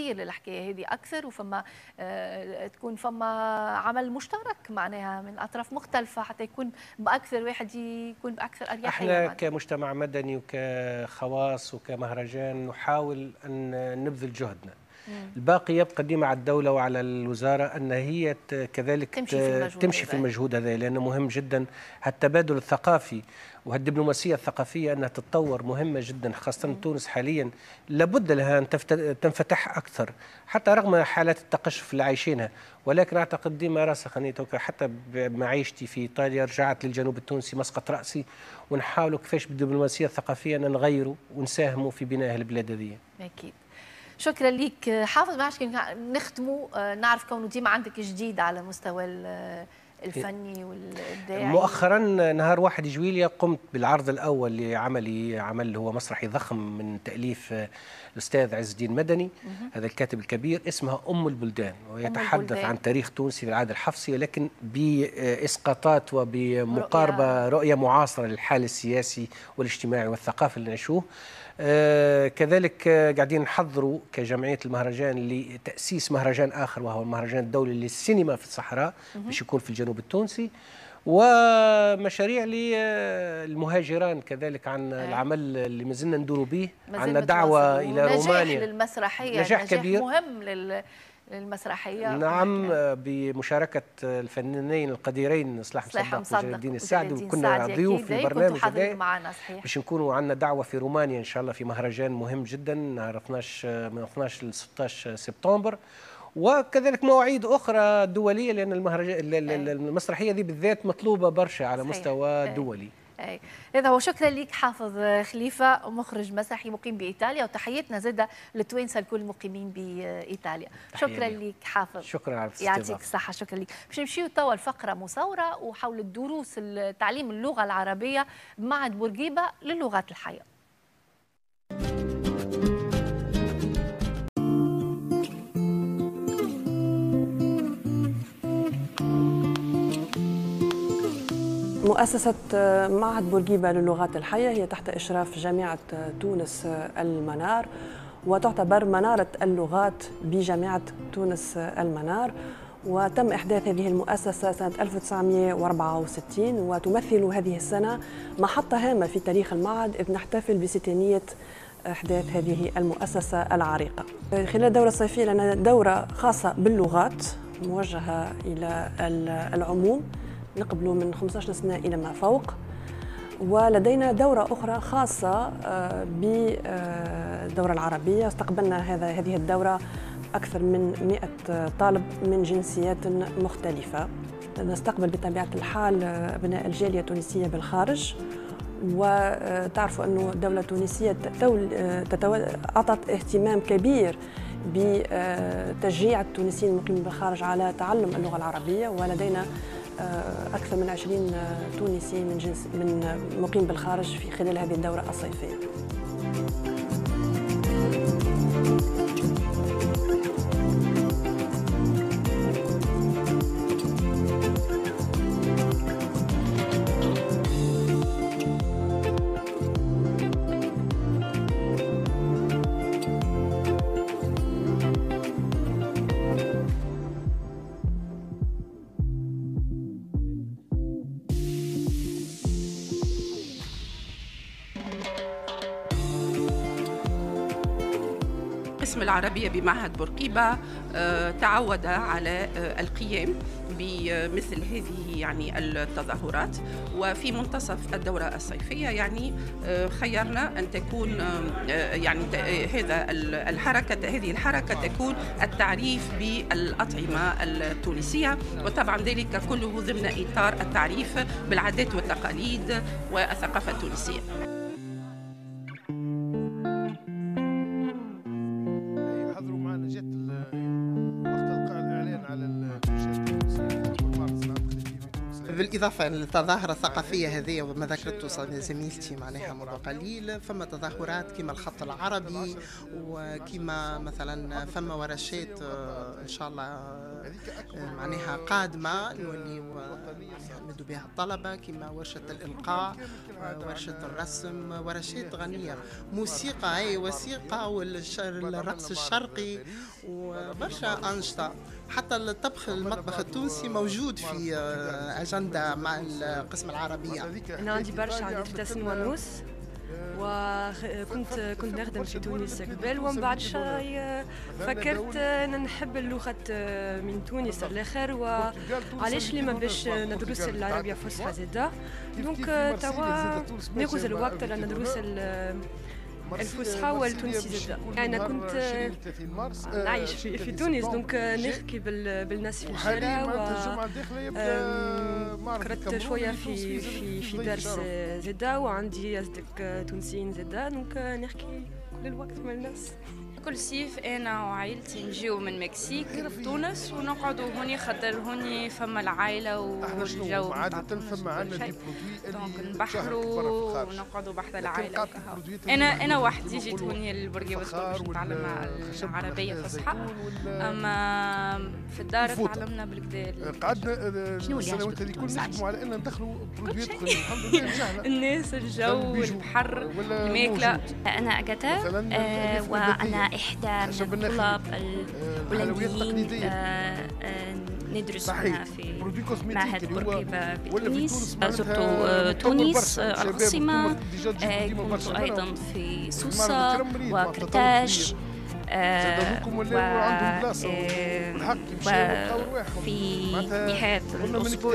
تصير للحكايه هذه اكثر، وفما آه تكون فما عمل مشترك معناها من اطراف مختلفه حتى يكون باكثر واحد يكون باكثر اريحيه. احنا معناها كمجتمع مدني وكخواص وكمهرجان نحاول ان نبذل جهدنا. الباقي يبقى ديما على الدولة وعلى الوزارة أن هي كذلك تمشي في المجهود, تمشي في المجهود هذا، لأنه مهم جدا. التبادل الثقافي وهالدبلوماسية الثقافية أنها تتطور مهمة جدا، خاصة تونس حاليا لابد لها أن تنفتح أكثر حتى رغم حالات التقشف اللي عايشينها. ولكن أعتقد ديما راسخ حتى بمعيشتي في إيطاليا رجعت للجنوب التونسي مسقط رأسي، ونحاولوا كيفاش بالدبلوماسية الثقافية أن نغيروا ونساهموا في بناء البلاد هذه. أكيد. شكرا ليك حافظ. ما عادش نختموا، نعرف كونه ديما عندك جديد على المستوى الفني والابداعي. مؤخرا نهار واحد جويليا قمت بالعرض الاول لعملي، عمل هو مسرحي ضخم من تاليف الاستاذ عز الدين مدني، هذا الكاتب الكبير، اسمها ام البلدان، ويتحدث عن تاريخ تونسي في العهد الحفصي لكن باسقاطات وبمقاربه رؤيه معاصره للحال السياسي والاجتماعي والثقافي اللي نعيشوه. آه كذلك آه قاعدين نحضروا كجمعية المهرجان لتأسيس مهرجان آخر وهو المهرجان الدولي للسينما في الصحراء باش يكون في الجنوب التونسي، ومشاريع للمهاجران كذلك عن آه. العمل اللي مازلنا ندوروا به. عندنا دعوة إلى رومانيا، نجاح للمسرحية، نجاح كبير مهم لل للمسرحية. نعم، بمشاركة الفنانين القديرين صلاح مصدق وجلال الدين السعدي، وكنا ضيوف في البرنامج هذا باش نكونوا عندنا دعوة في رومانيا إن شاء الله في مهرجان مهم جدا نهار اثناش من اثناش ل ستة عشر سبتمبر، وكذلك مواعيد أخرى دولية لأن المهرجان المسرحية دي بالذات مطلوبة برشا على مستوى دولي. أي. هذا هو. شكرا لك حافظ خليفة، مخرج مسرحي مقيم بإيطاليا، وتحياتنا زادة للتوانسة الكل المقيمين بإيطاليا. شكرا لك حافظ. شكرا على يعطيك الصحة. شكرا لك. باش نمشيو توا الفقرة مصورة وحول الدروس تعليم اللغة العربية بمعهد بورقيبة للغات الحية. مؤسسة معهد بورقيبة للغات الحية هي تحت إشراف جامعة تونس المنار، وتعتبر منارة اللغات بجامعة تونس المنار، وتم إحداث هذه المؤسسة سنة ألف وتسعمئة وأربعة وستين، وتمثل هذه السنة محطة هامة في تاريخ المعهد إذ نحتفل بستينية إحداث هذه المؤسسة العريقة. خلال الدورة الصيفية لنا دورة خاصة باللغات موجهة إلى العموم، نقبلوا من خمسة عشر سنة إلى ما فوق، ولدينا دورة أخرى خاصة بالدورة العربية. استقبلنا هذا هذه الدورة أكثر من مئة طالب من جنسيات مختلفة. نستقبل بطبيعة الحال أبناء الجالية التونسية بالخارج، وتعرفوا أنه الدولة التونسية أعطت اهتمام كبير بتشجيع التونسيين المقيمين بالخارج على تعلم اللغة العربية، ولدينا أكثر من عشرين تونسي من جنس من مقيم بالخارج في خلال هذه الدورة الصيفية. القسم العربية بمعهد بورقيبة تعود على القيام بمثل هذه يعني التظاهرات، وفي منتصف الدورة الصيفية يعني خيرنا أن تكون يعني هذا الحركة هذه الحركة تكون التعريف بالأطعمة التونسية، وطبعا ذلك كله ضمن إطار التعريف بالعادات والتقاليد والثقافة التونسية. بالاضافه للتظاهره الثقافيه هذه وما ذكرته زميلتي معناها منذ قليل، فما تظاهرات كما الخط العربي وكما مثلا فما ورشات ان شاء الله معناها قادمه نولي نمدوا بها الطلبه كما ورشه الالقاء، ورشه الرسم، ورشات غنيه، موسيقى اي وثيقه والرقص الشرقي وبرشا انشطه، حتى الطبخ المطبخ التونسي موجود في اجنده مع القسم العربيه. انا عندي برشا، عندي ثلاث سنين ونص وكنت كنت نخدم في تونس قبل، ومن بعد شوي فكرت ان نحب اللغه من تونس الاخر، وعلاش لي ما باش ندرس العربيه فصحى زاده. دونك توا ناخذ الوقت لندرس الفصحى والتونسي زاده. انا كنت نعيش في, في تونس، دونك نحكي بالناس في الشارع، وقرأت شويه في في في درس زاده، وعندي اصدقاء تونسيين زاده، دونك نحكي كل الوقت مع الناس. كل صيف انا وعائلتي نجيو من مكسيك لتونس ونقعدوا هوني، خاطر هوني فما العائله والجو عاده فما عندنا دي دونك نبحروا ونقعدوا بحث العائله وكهو. انا انا وحدي جيت هوني للبرقيه والسكر باش نتعلم العربيه فصحى، اما في الدار تعلمنا بالكدا. قعدنا السنوات هذه كل نخدموا على ان ندخلوا برودويات اخرين، الحمد لله نجحنا. الناس، الجو، البحر، الماكله. انا اغاتا وانا إحدى من الطلاب الهولنديين ندرس هنا في معهد بورقيبة بتونس. زرت تونس العاصمة، كنت أيضا في سوسة وكرتاج وفي نهاية الأسبوع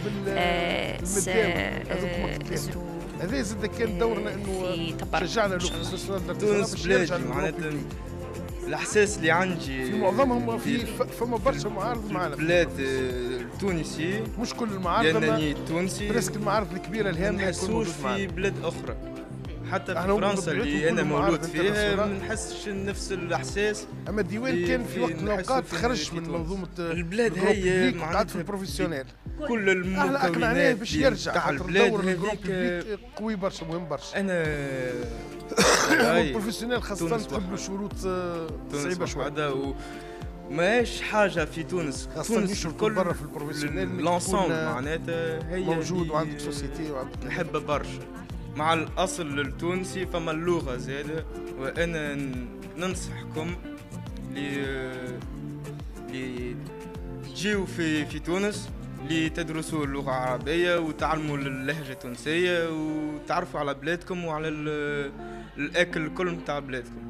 سأزور هذا زاد كان دورنا انه شجعنا تونس بلادي معناتها الاحساس اللي عندي في معظمهم في فما برشا معارض معنا البلاد التونسي، مش كل المعارض لانني تونسي، برسك المعارض الكبيره الهامه ما نحسوش في بلاد اخرى، حتى في فرنسا اللي انا مولود فيها ما نحسش نفس الاحساس. اما الديوان كان في وقت من الاوقات خرج من منظومه البلاد هي معناتها في البروفيسيونيل، كل المكونات باش يرجع تاع البلاد هذيك قوي برشا، مهم برشا. انا البروفيسيونيل خاصه تقبلوا شروط صعيبه شويه، و ماهيش حاجه في تونس، تونس الكل برا في البروفيسيونيل لونسومبل معناتها هي موجود، وعندك سوسيتي وعندك نحب برشا مع الاصل التونسي. فما اللغه زاده، وانا ننصحكم اللي اللي تجيو في في تونس لتدرسوا اللغه العربيه وتعلموا اللهجه التونسيه وتعرفوا على بلادكم وعلى الاكل الكل نتاع بلادكم.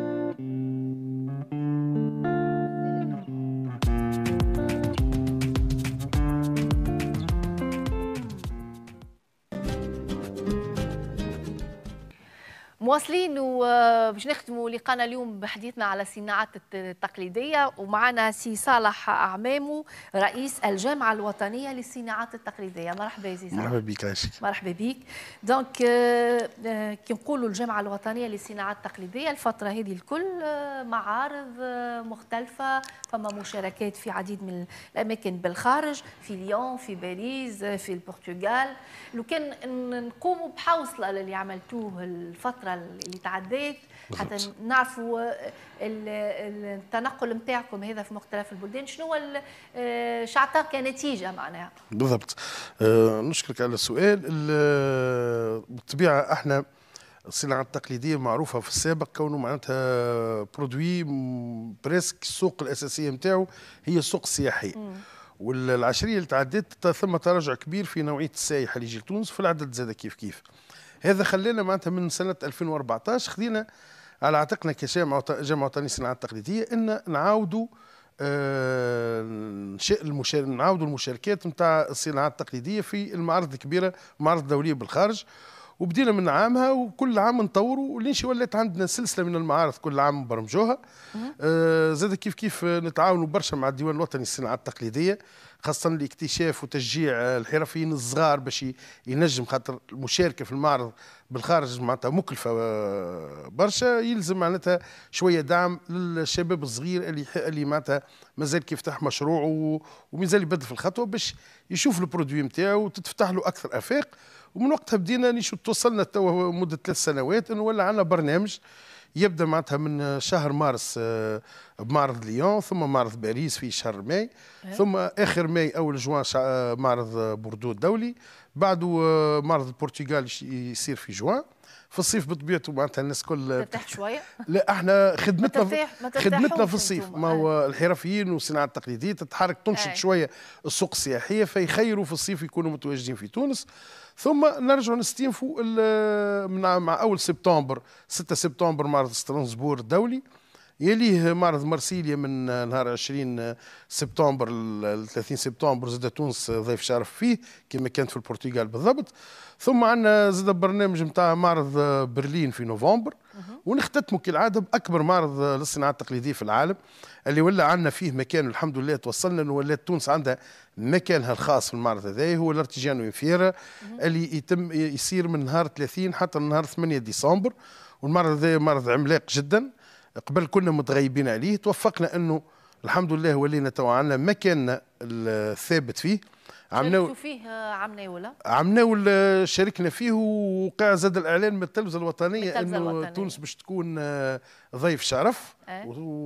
مواصلين وباش نختموا لقانا اليوم بحديثنا على الصناعات التقليديه، ومعنا سي صالح اعمامو رئيس الجامعه الوطنيه للصناعات التقليديه. مرحبا سي صالح. مرحبا بك عايشك. مرحبا بك. دونك كي نقولوا الجامعه الوطنيه للصناعات التقليديه الفتره هذه الكل معارض مختلفه، فما مشاركات في عديد من الاماكن بالخارج، في ليون، في باريس، في البرتغال. لو كان نقوموا بحوصله للي عملتوه الفتره اللي تعديت حتى نعرفوا التنقل نتاعكم هذا في مختلف البلدان، شنو هو شعطاه كنتيجه معناها؟ بالضبط. أه نشكرك على السؤال. بالطبيعه احنا الصناعه التقليديه معروفه في السابق كونه معناتها برودوي بريسك السوق الاساسيه نتاعو هي السوق السياحيه. والعشريه اللي تعدت ثم تراجع كبير في نوعيه السائح اللي يجي لتونس، في العدد زاد كيف كيف. هذا خلينا معناتها من سنه ألفين وأربعطاش خذينا على عاتقنا كجامعه جامعه وطنيه للصناعات التقليديه ان نعاودوا آه المشار... نعاودوا المشاركات نتاع الصناعات التقليديه في المعارض الكبيره، المعارض الدوليه بالخارج. وبدينا من عامها وكل عام نطوروا ولينشي ولات عندنا سلسله من المعارض كل عام نبرمجوها. آه زاد كيف كيف نتعاونوا برشا مع الديوان الوطني للصناعات التقليديه، خاصه لاكتشاف وتشجيع الحرفيين الصغار باش ينجم، خاطر المشاركه في المعرض بالخارج معناتها مكلفه برشا، يلزم معناتها شويه دعم للشباب الصغير اللي اللي معناتها مازال كيفتح مشروع ومازال يبدل في الخطوه باش يشوف البرودوي نتاعو وتتفتح له اكثر افاق. ومن وقتها بدينا نشو توصلنا توا مده ثلاث سنوات انه ولا عندنا برنامج يبدا معناتها من شهر مارس بمعرض ليون، ثم معرض باريس في شهر ماي، ثم اخر ماي اول جوان معرض بوردو الدولي، بعده معرض البرتغال يصير في جوان. في الصيف بطبيعته معناتها الناس كل ترتاح شويه. لا احنا خدمتنا ما ترتاح ما خدمتنا في الصيف، ما هو الحرفيين والصناعه التقليديه تتحرك تنشط شويه السوق السياحيه، فيخيروا في الصيف يكونوا متواجدين في تونس. ثم نرجعوا نستينفوا من مع اول سبتمبر ستة سبتمبر معرض ستراسبور الدولي، يليه معرض مرسيليا من نهار عشرين سبتمبر ل ثلاثين سبتمبر، زاد تونس ضيف شرف فيه كما كانت في البرتغال بالضبط. ثم عندنا زاد برنامج نتاع معرض برلين في نوفمبر، ونختتموا كالعاده باكبر معرض للصناعات التقليديه في العالم اللي ولا عندنا فيه مكان، الحمد لله توصلنا انه ولات تونس عندها مكانها الخاص في المعرض هذا، هو الارتيجانو انفيرا اللي يتم يصير من نهار ثلاثين حتى نهار ثمانية ديسمبر. والمعرض هذا معرض عملاق جدا، قبل كنا متغيبين عليه، توفقنا انه الحمد لله ولينا توا عندنا مكاننا الثابت فيه. عملنا فيه عمنا ولا عملنا شاركنا فيه، وقع زاد الاعلان من التلفزه الوطنيه انه تونس باش تكون ضيف شرف. أه؟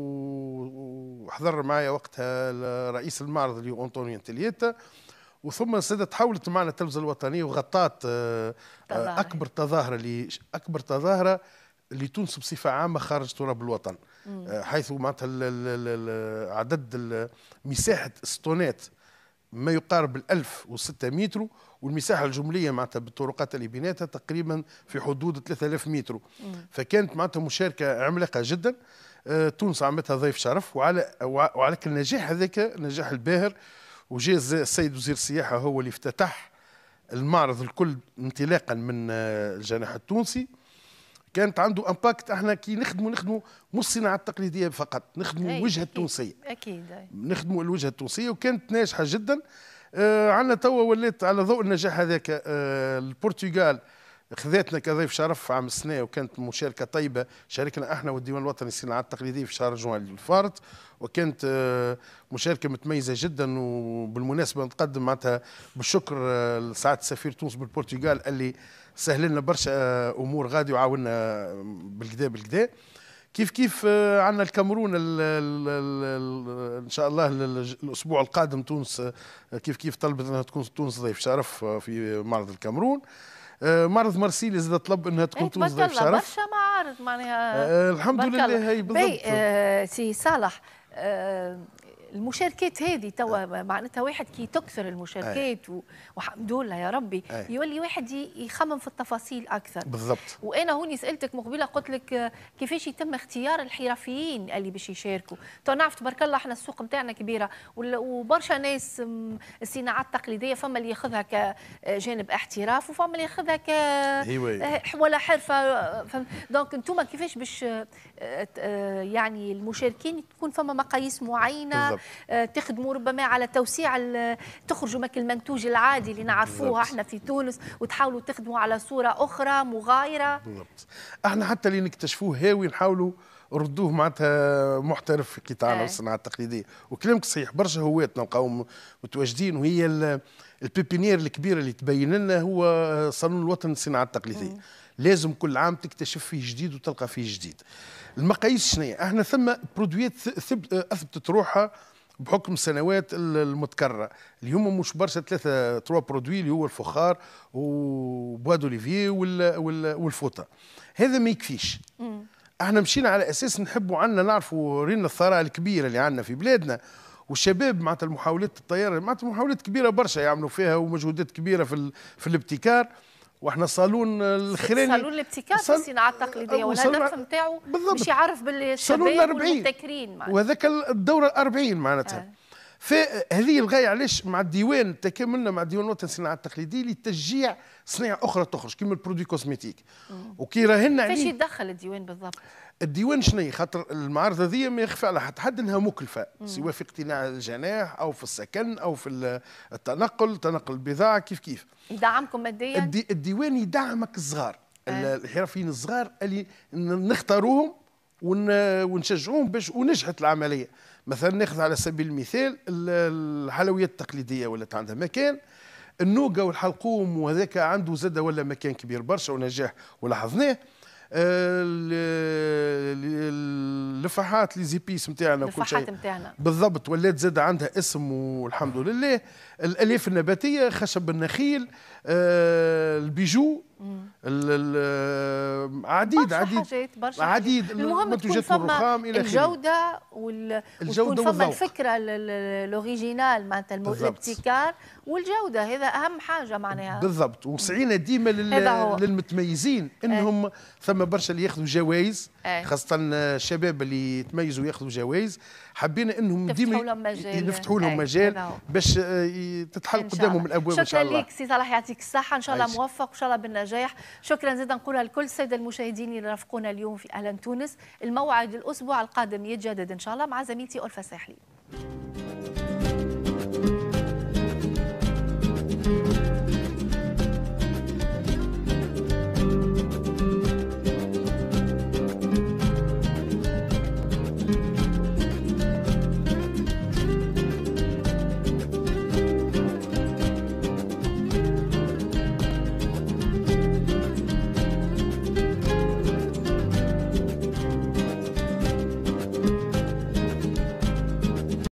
وحضر معايا وقتها رئيس المعرض اللي هو انطونيو انتلييتا، وثم سادة تحولت معنا التلفزه الوطنيه وغطات اكبر تظاهره اللي اكبر تظاهره لتونس بصفه عامه خارج تراب الوطن، مم. حيث معناتها عدد مساحه اسطونات ما يقارب ال ألف وستة متر، والمساحه الجمليه معناتها بالطرقات اللي بيناتها تقريبا في حدود ثلاثة آلاف متر. مم. فكانت معناتها مشاركه عملاقه جدا. آه تونس عملتها ضيف شرف، وعلى وعلى النجاح هذاك النجاح الباهر، وجاء السيد وزير السياحه هو اللي افتتح المعرض الكل انطلاقا من الجناح التونسي. كانت عنده امباكت. احنا كي نخدموا نخدموا مش الصناعه التقليديه فقط، نخدموا الوجهه التونسيه، اكيد نخدموا الوجهه التونسيه، وكانت ناجحه جدا. آه عندنا توا ولات على ضوء النجاح هذاك آه البرتغال خذتنا كضيف شرف عام السنه، وكانت مشاركه طيبه، شاركنا احنا والديوان الوطني للصناعات التقليديه في شهر جوان الفارط، وكانت آه مشاركه متميزه جدا. وبالمناسبه نتقدم معناتها بالشكر آه لسعاده سفير تونس بالبرتغال اللي سهل لنا برشا امور غادي وعاوننا بالكدا بالكدا. كيف كيف عندنا الكاميرون ال ال ال ان شاء الله الاسبوع القادم تونس كيف كيف طلبت انها تكون تونس ضيف شرف في معرض الكاميرون. معرض مرسيليا زاد طلب انها تكون تونس ضيف شرف. برشا معارض معناها آه الحمد لله. هي بالضبط. آه سي صالح، آه المشاركات هذه توا معناتها واحد كي تكثر المشاركات والحمد لله يا ربي أي. يولي واحد يخمم في التفاصيل اكثر. بالضبط. وانا هوني سالتك مقبله قلت لك كيفاش يتم اختيار الحرفيين اللي باش يشاركوا. تو نعرف تبارك الله احنا السوق نتاعنا كبيره وبرشا ناس الصناعات التقليديه، فما اللي ياخذها كجانب احتراف وفما اللي ياخذها ك ولا حرفه. دونك انتم كيفاش باش يعني المشاركين تكون فما مقاييس معينه بالضبط. تخدموا ربما على توسيع تخرجوا من المنتوج العادي اللي نعرفوه احنا في تونس وتحاولوا تخدموا على صوره اخرى مغايره. بالضبط. احنا حتى اللي نكتشفوه هاوي نحاولوا ردوه معناتها محترف في قطاعنا الصناعه التقليديه. وكلامك صحيح، برشا هوات نلقاو متواجدين، وهي البيبينير الكبيره اللي تبين لنا هو صالون الوطن للصناعه التقليديه. لازم كل عام تكتشف فيه جديد وتلقى فيه جديد. المقاييس شنو هي؟ احنا ثم برودويات اثبتت روحها بحكم السنوات المتكرره اللي هما مش برشا، ثلاثه تروا برودوي اللي هو الفخار وبوا دوليفيي والفوطه. هذا ما يكفيش. مم. احنا مشينا على اساس نحبوا عنا نعرفوا رينا الثراء الكبيره اللي عندنا في بلادنا، والشباب معناتها المحاولات الطياره معناتها محاولات كبيره برشا يعملوا فيها ومجهودات كبيره في في الابتكار. واحنا صالون الخيراني صالون الابتكار في الصناعات التقليديه، والهدف نتاعو باش يعرف باللي الشباب والمبتكرين، وهذاك الدوره الأربعين معناتها. آه. فهذه الغايه علاش مع الديوان تكاملنا مع الديوان الوطني للصناعه التقليديه لتشجيع صناعه اخرى تخرج كيما البرودوي كوزميتيك. وكي راهن فاش يدخل الديوان بالضبط؟ الديوان شنو خاطر المعارض هذه ما يخفى على حد حد انها مكلفه سواء في اقتناع الجناح او في السكن او في التنقل تنقل البضاعه كيف كيف. يدعمكم ماديا؟ الدي الديوان يدعمك الصغار أه. الحرفيين الصغار اللي نختاروهم ونشجعوهم باش ونجحت العمليه. مثلا ناخذ على سبيل المثال الحلويات التقليديه ولات عندها مكان، النوقه والحلقوم وهذاك عنده زاد ولا مكان كبير برشا ونجاح ولاحظناه. اللفاحات لي زيبيس نتاعنا وكل شيء نتاعنا بالضبط ولات زاد عندها اسم والحمد لله. الالياف النباتيه، خشب النخيل، البيجو، عديد عديد برشا عديد المنتوجات الرخام الى الجوده وال الجوده وفما الفكره الاوريجينال معناتها الابتكار والجوده، هذا اهم حاجه معناها بالضبط. وسعينا ديما للمتميزين انهم اه. ثم برشا اللي ياخذوا جوائز اه. خاصه الشباب اللي يتميزوا ياخذوا جوائز، حبينا انهم ديما نفتحوا لهم مجال باش تتحل قدامهم الابواب ان شاء الله. شكرا لك سي صلاح، يعطيك الصحه، ان شاء الله موفق وان شاء الله بالنجاح. شكرا زيدا نقولها لكل الساده المشاهدين اللي رافقونا اليوم في اهلا تونس. الموعد الاسبوع القادم يتجدد ان شاء الله مع زميلتي ألفة ساحلي.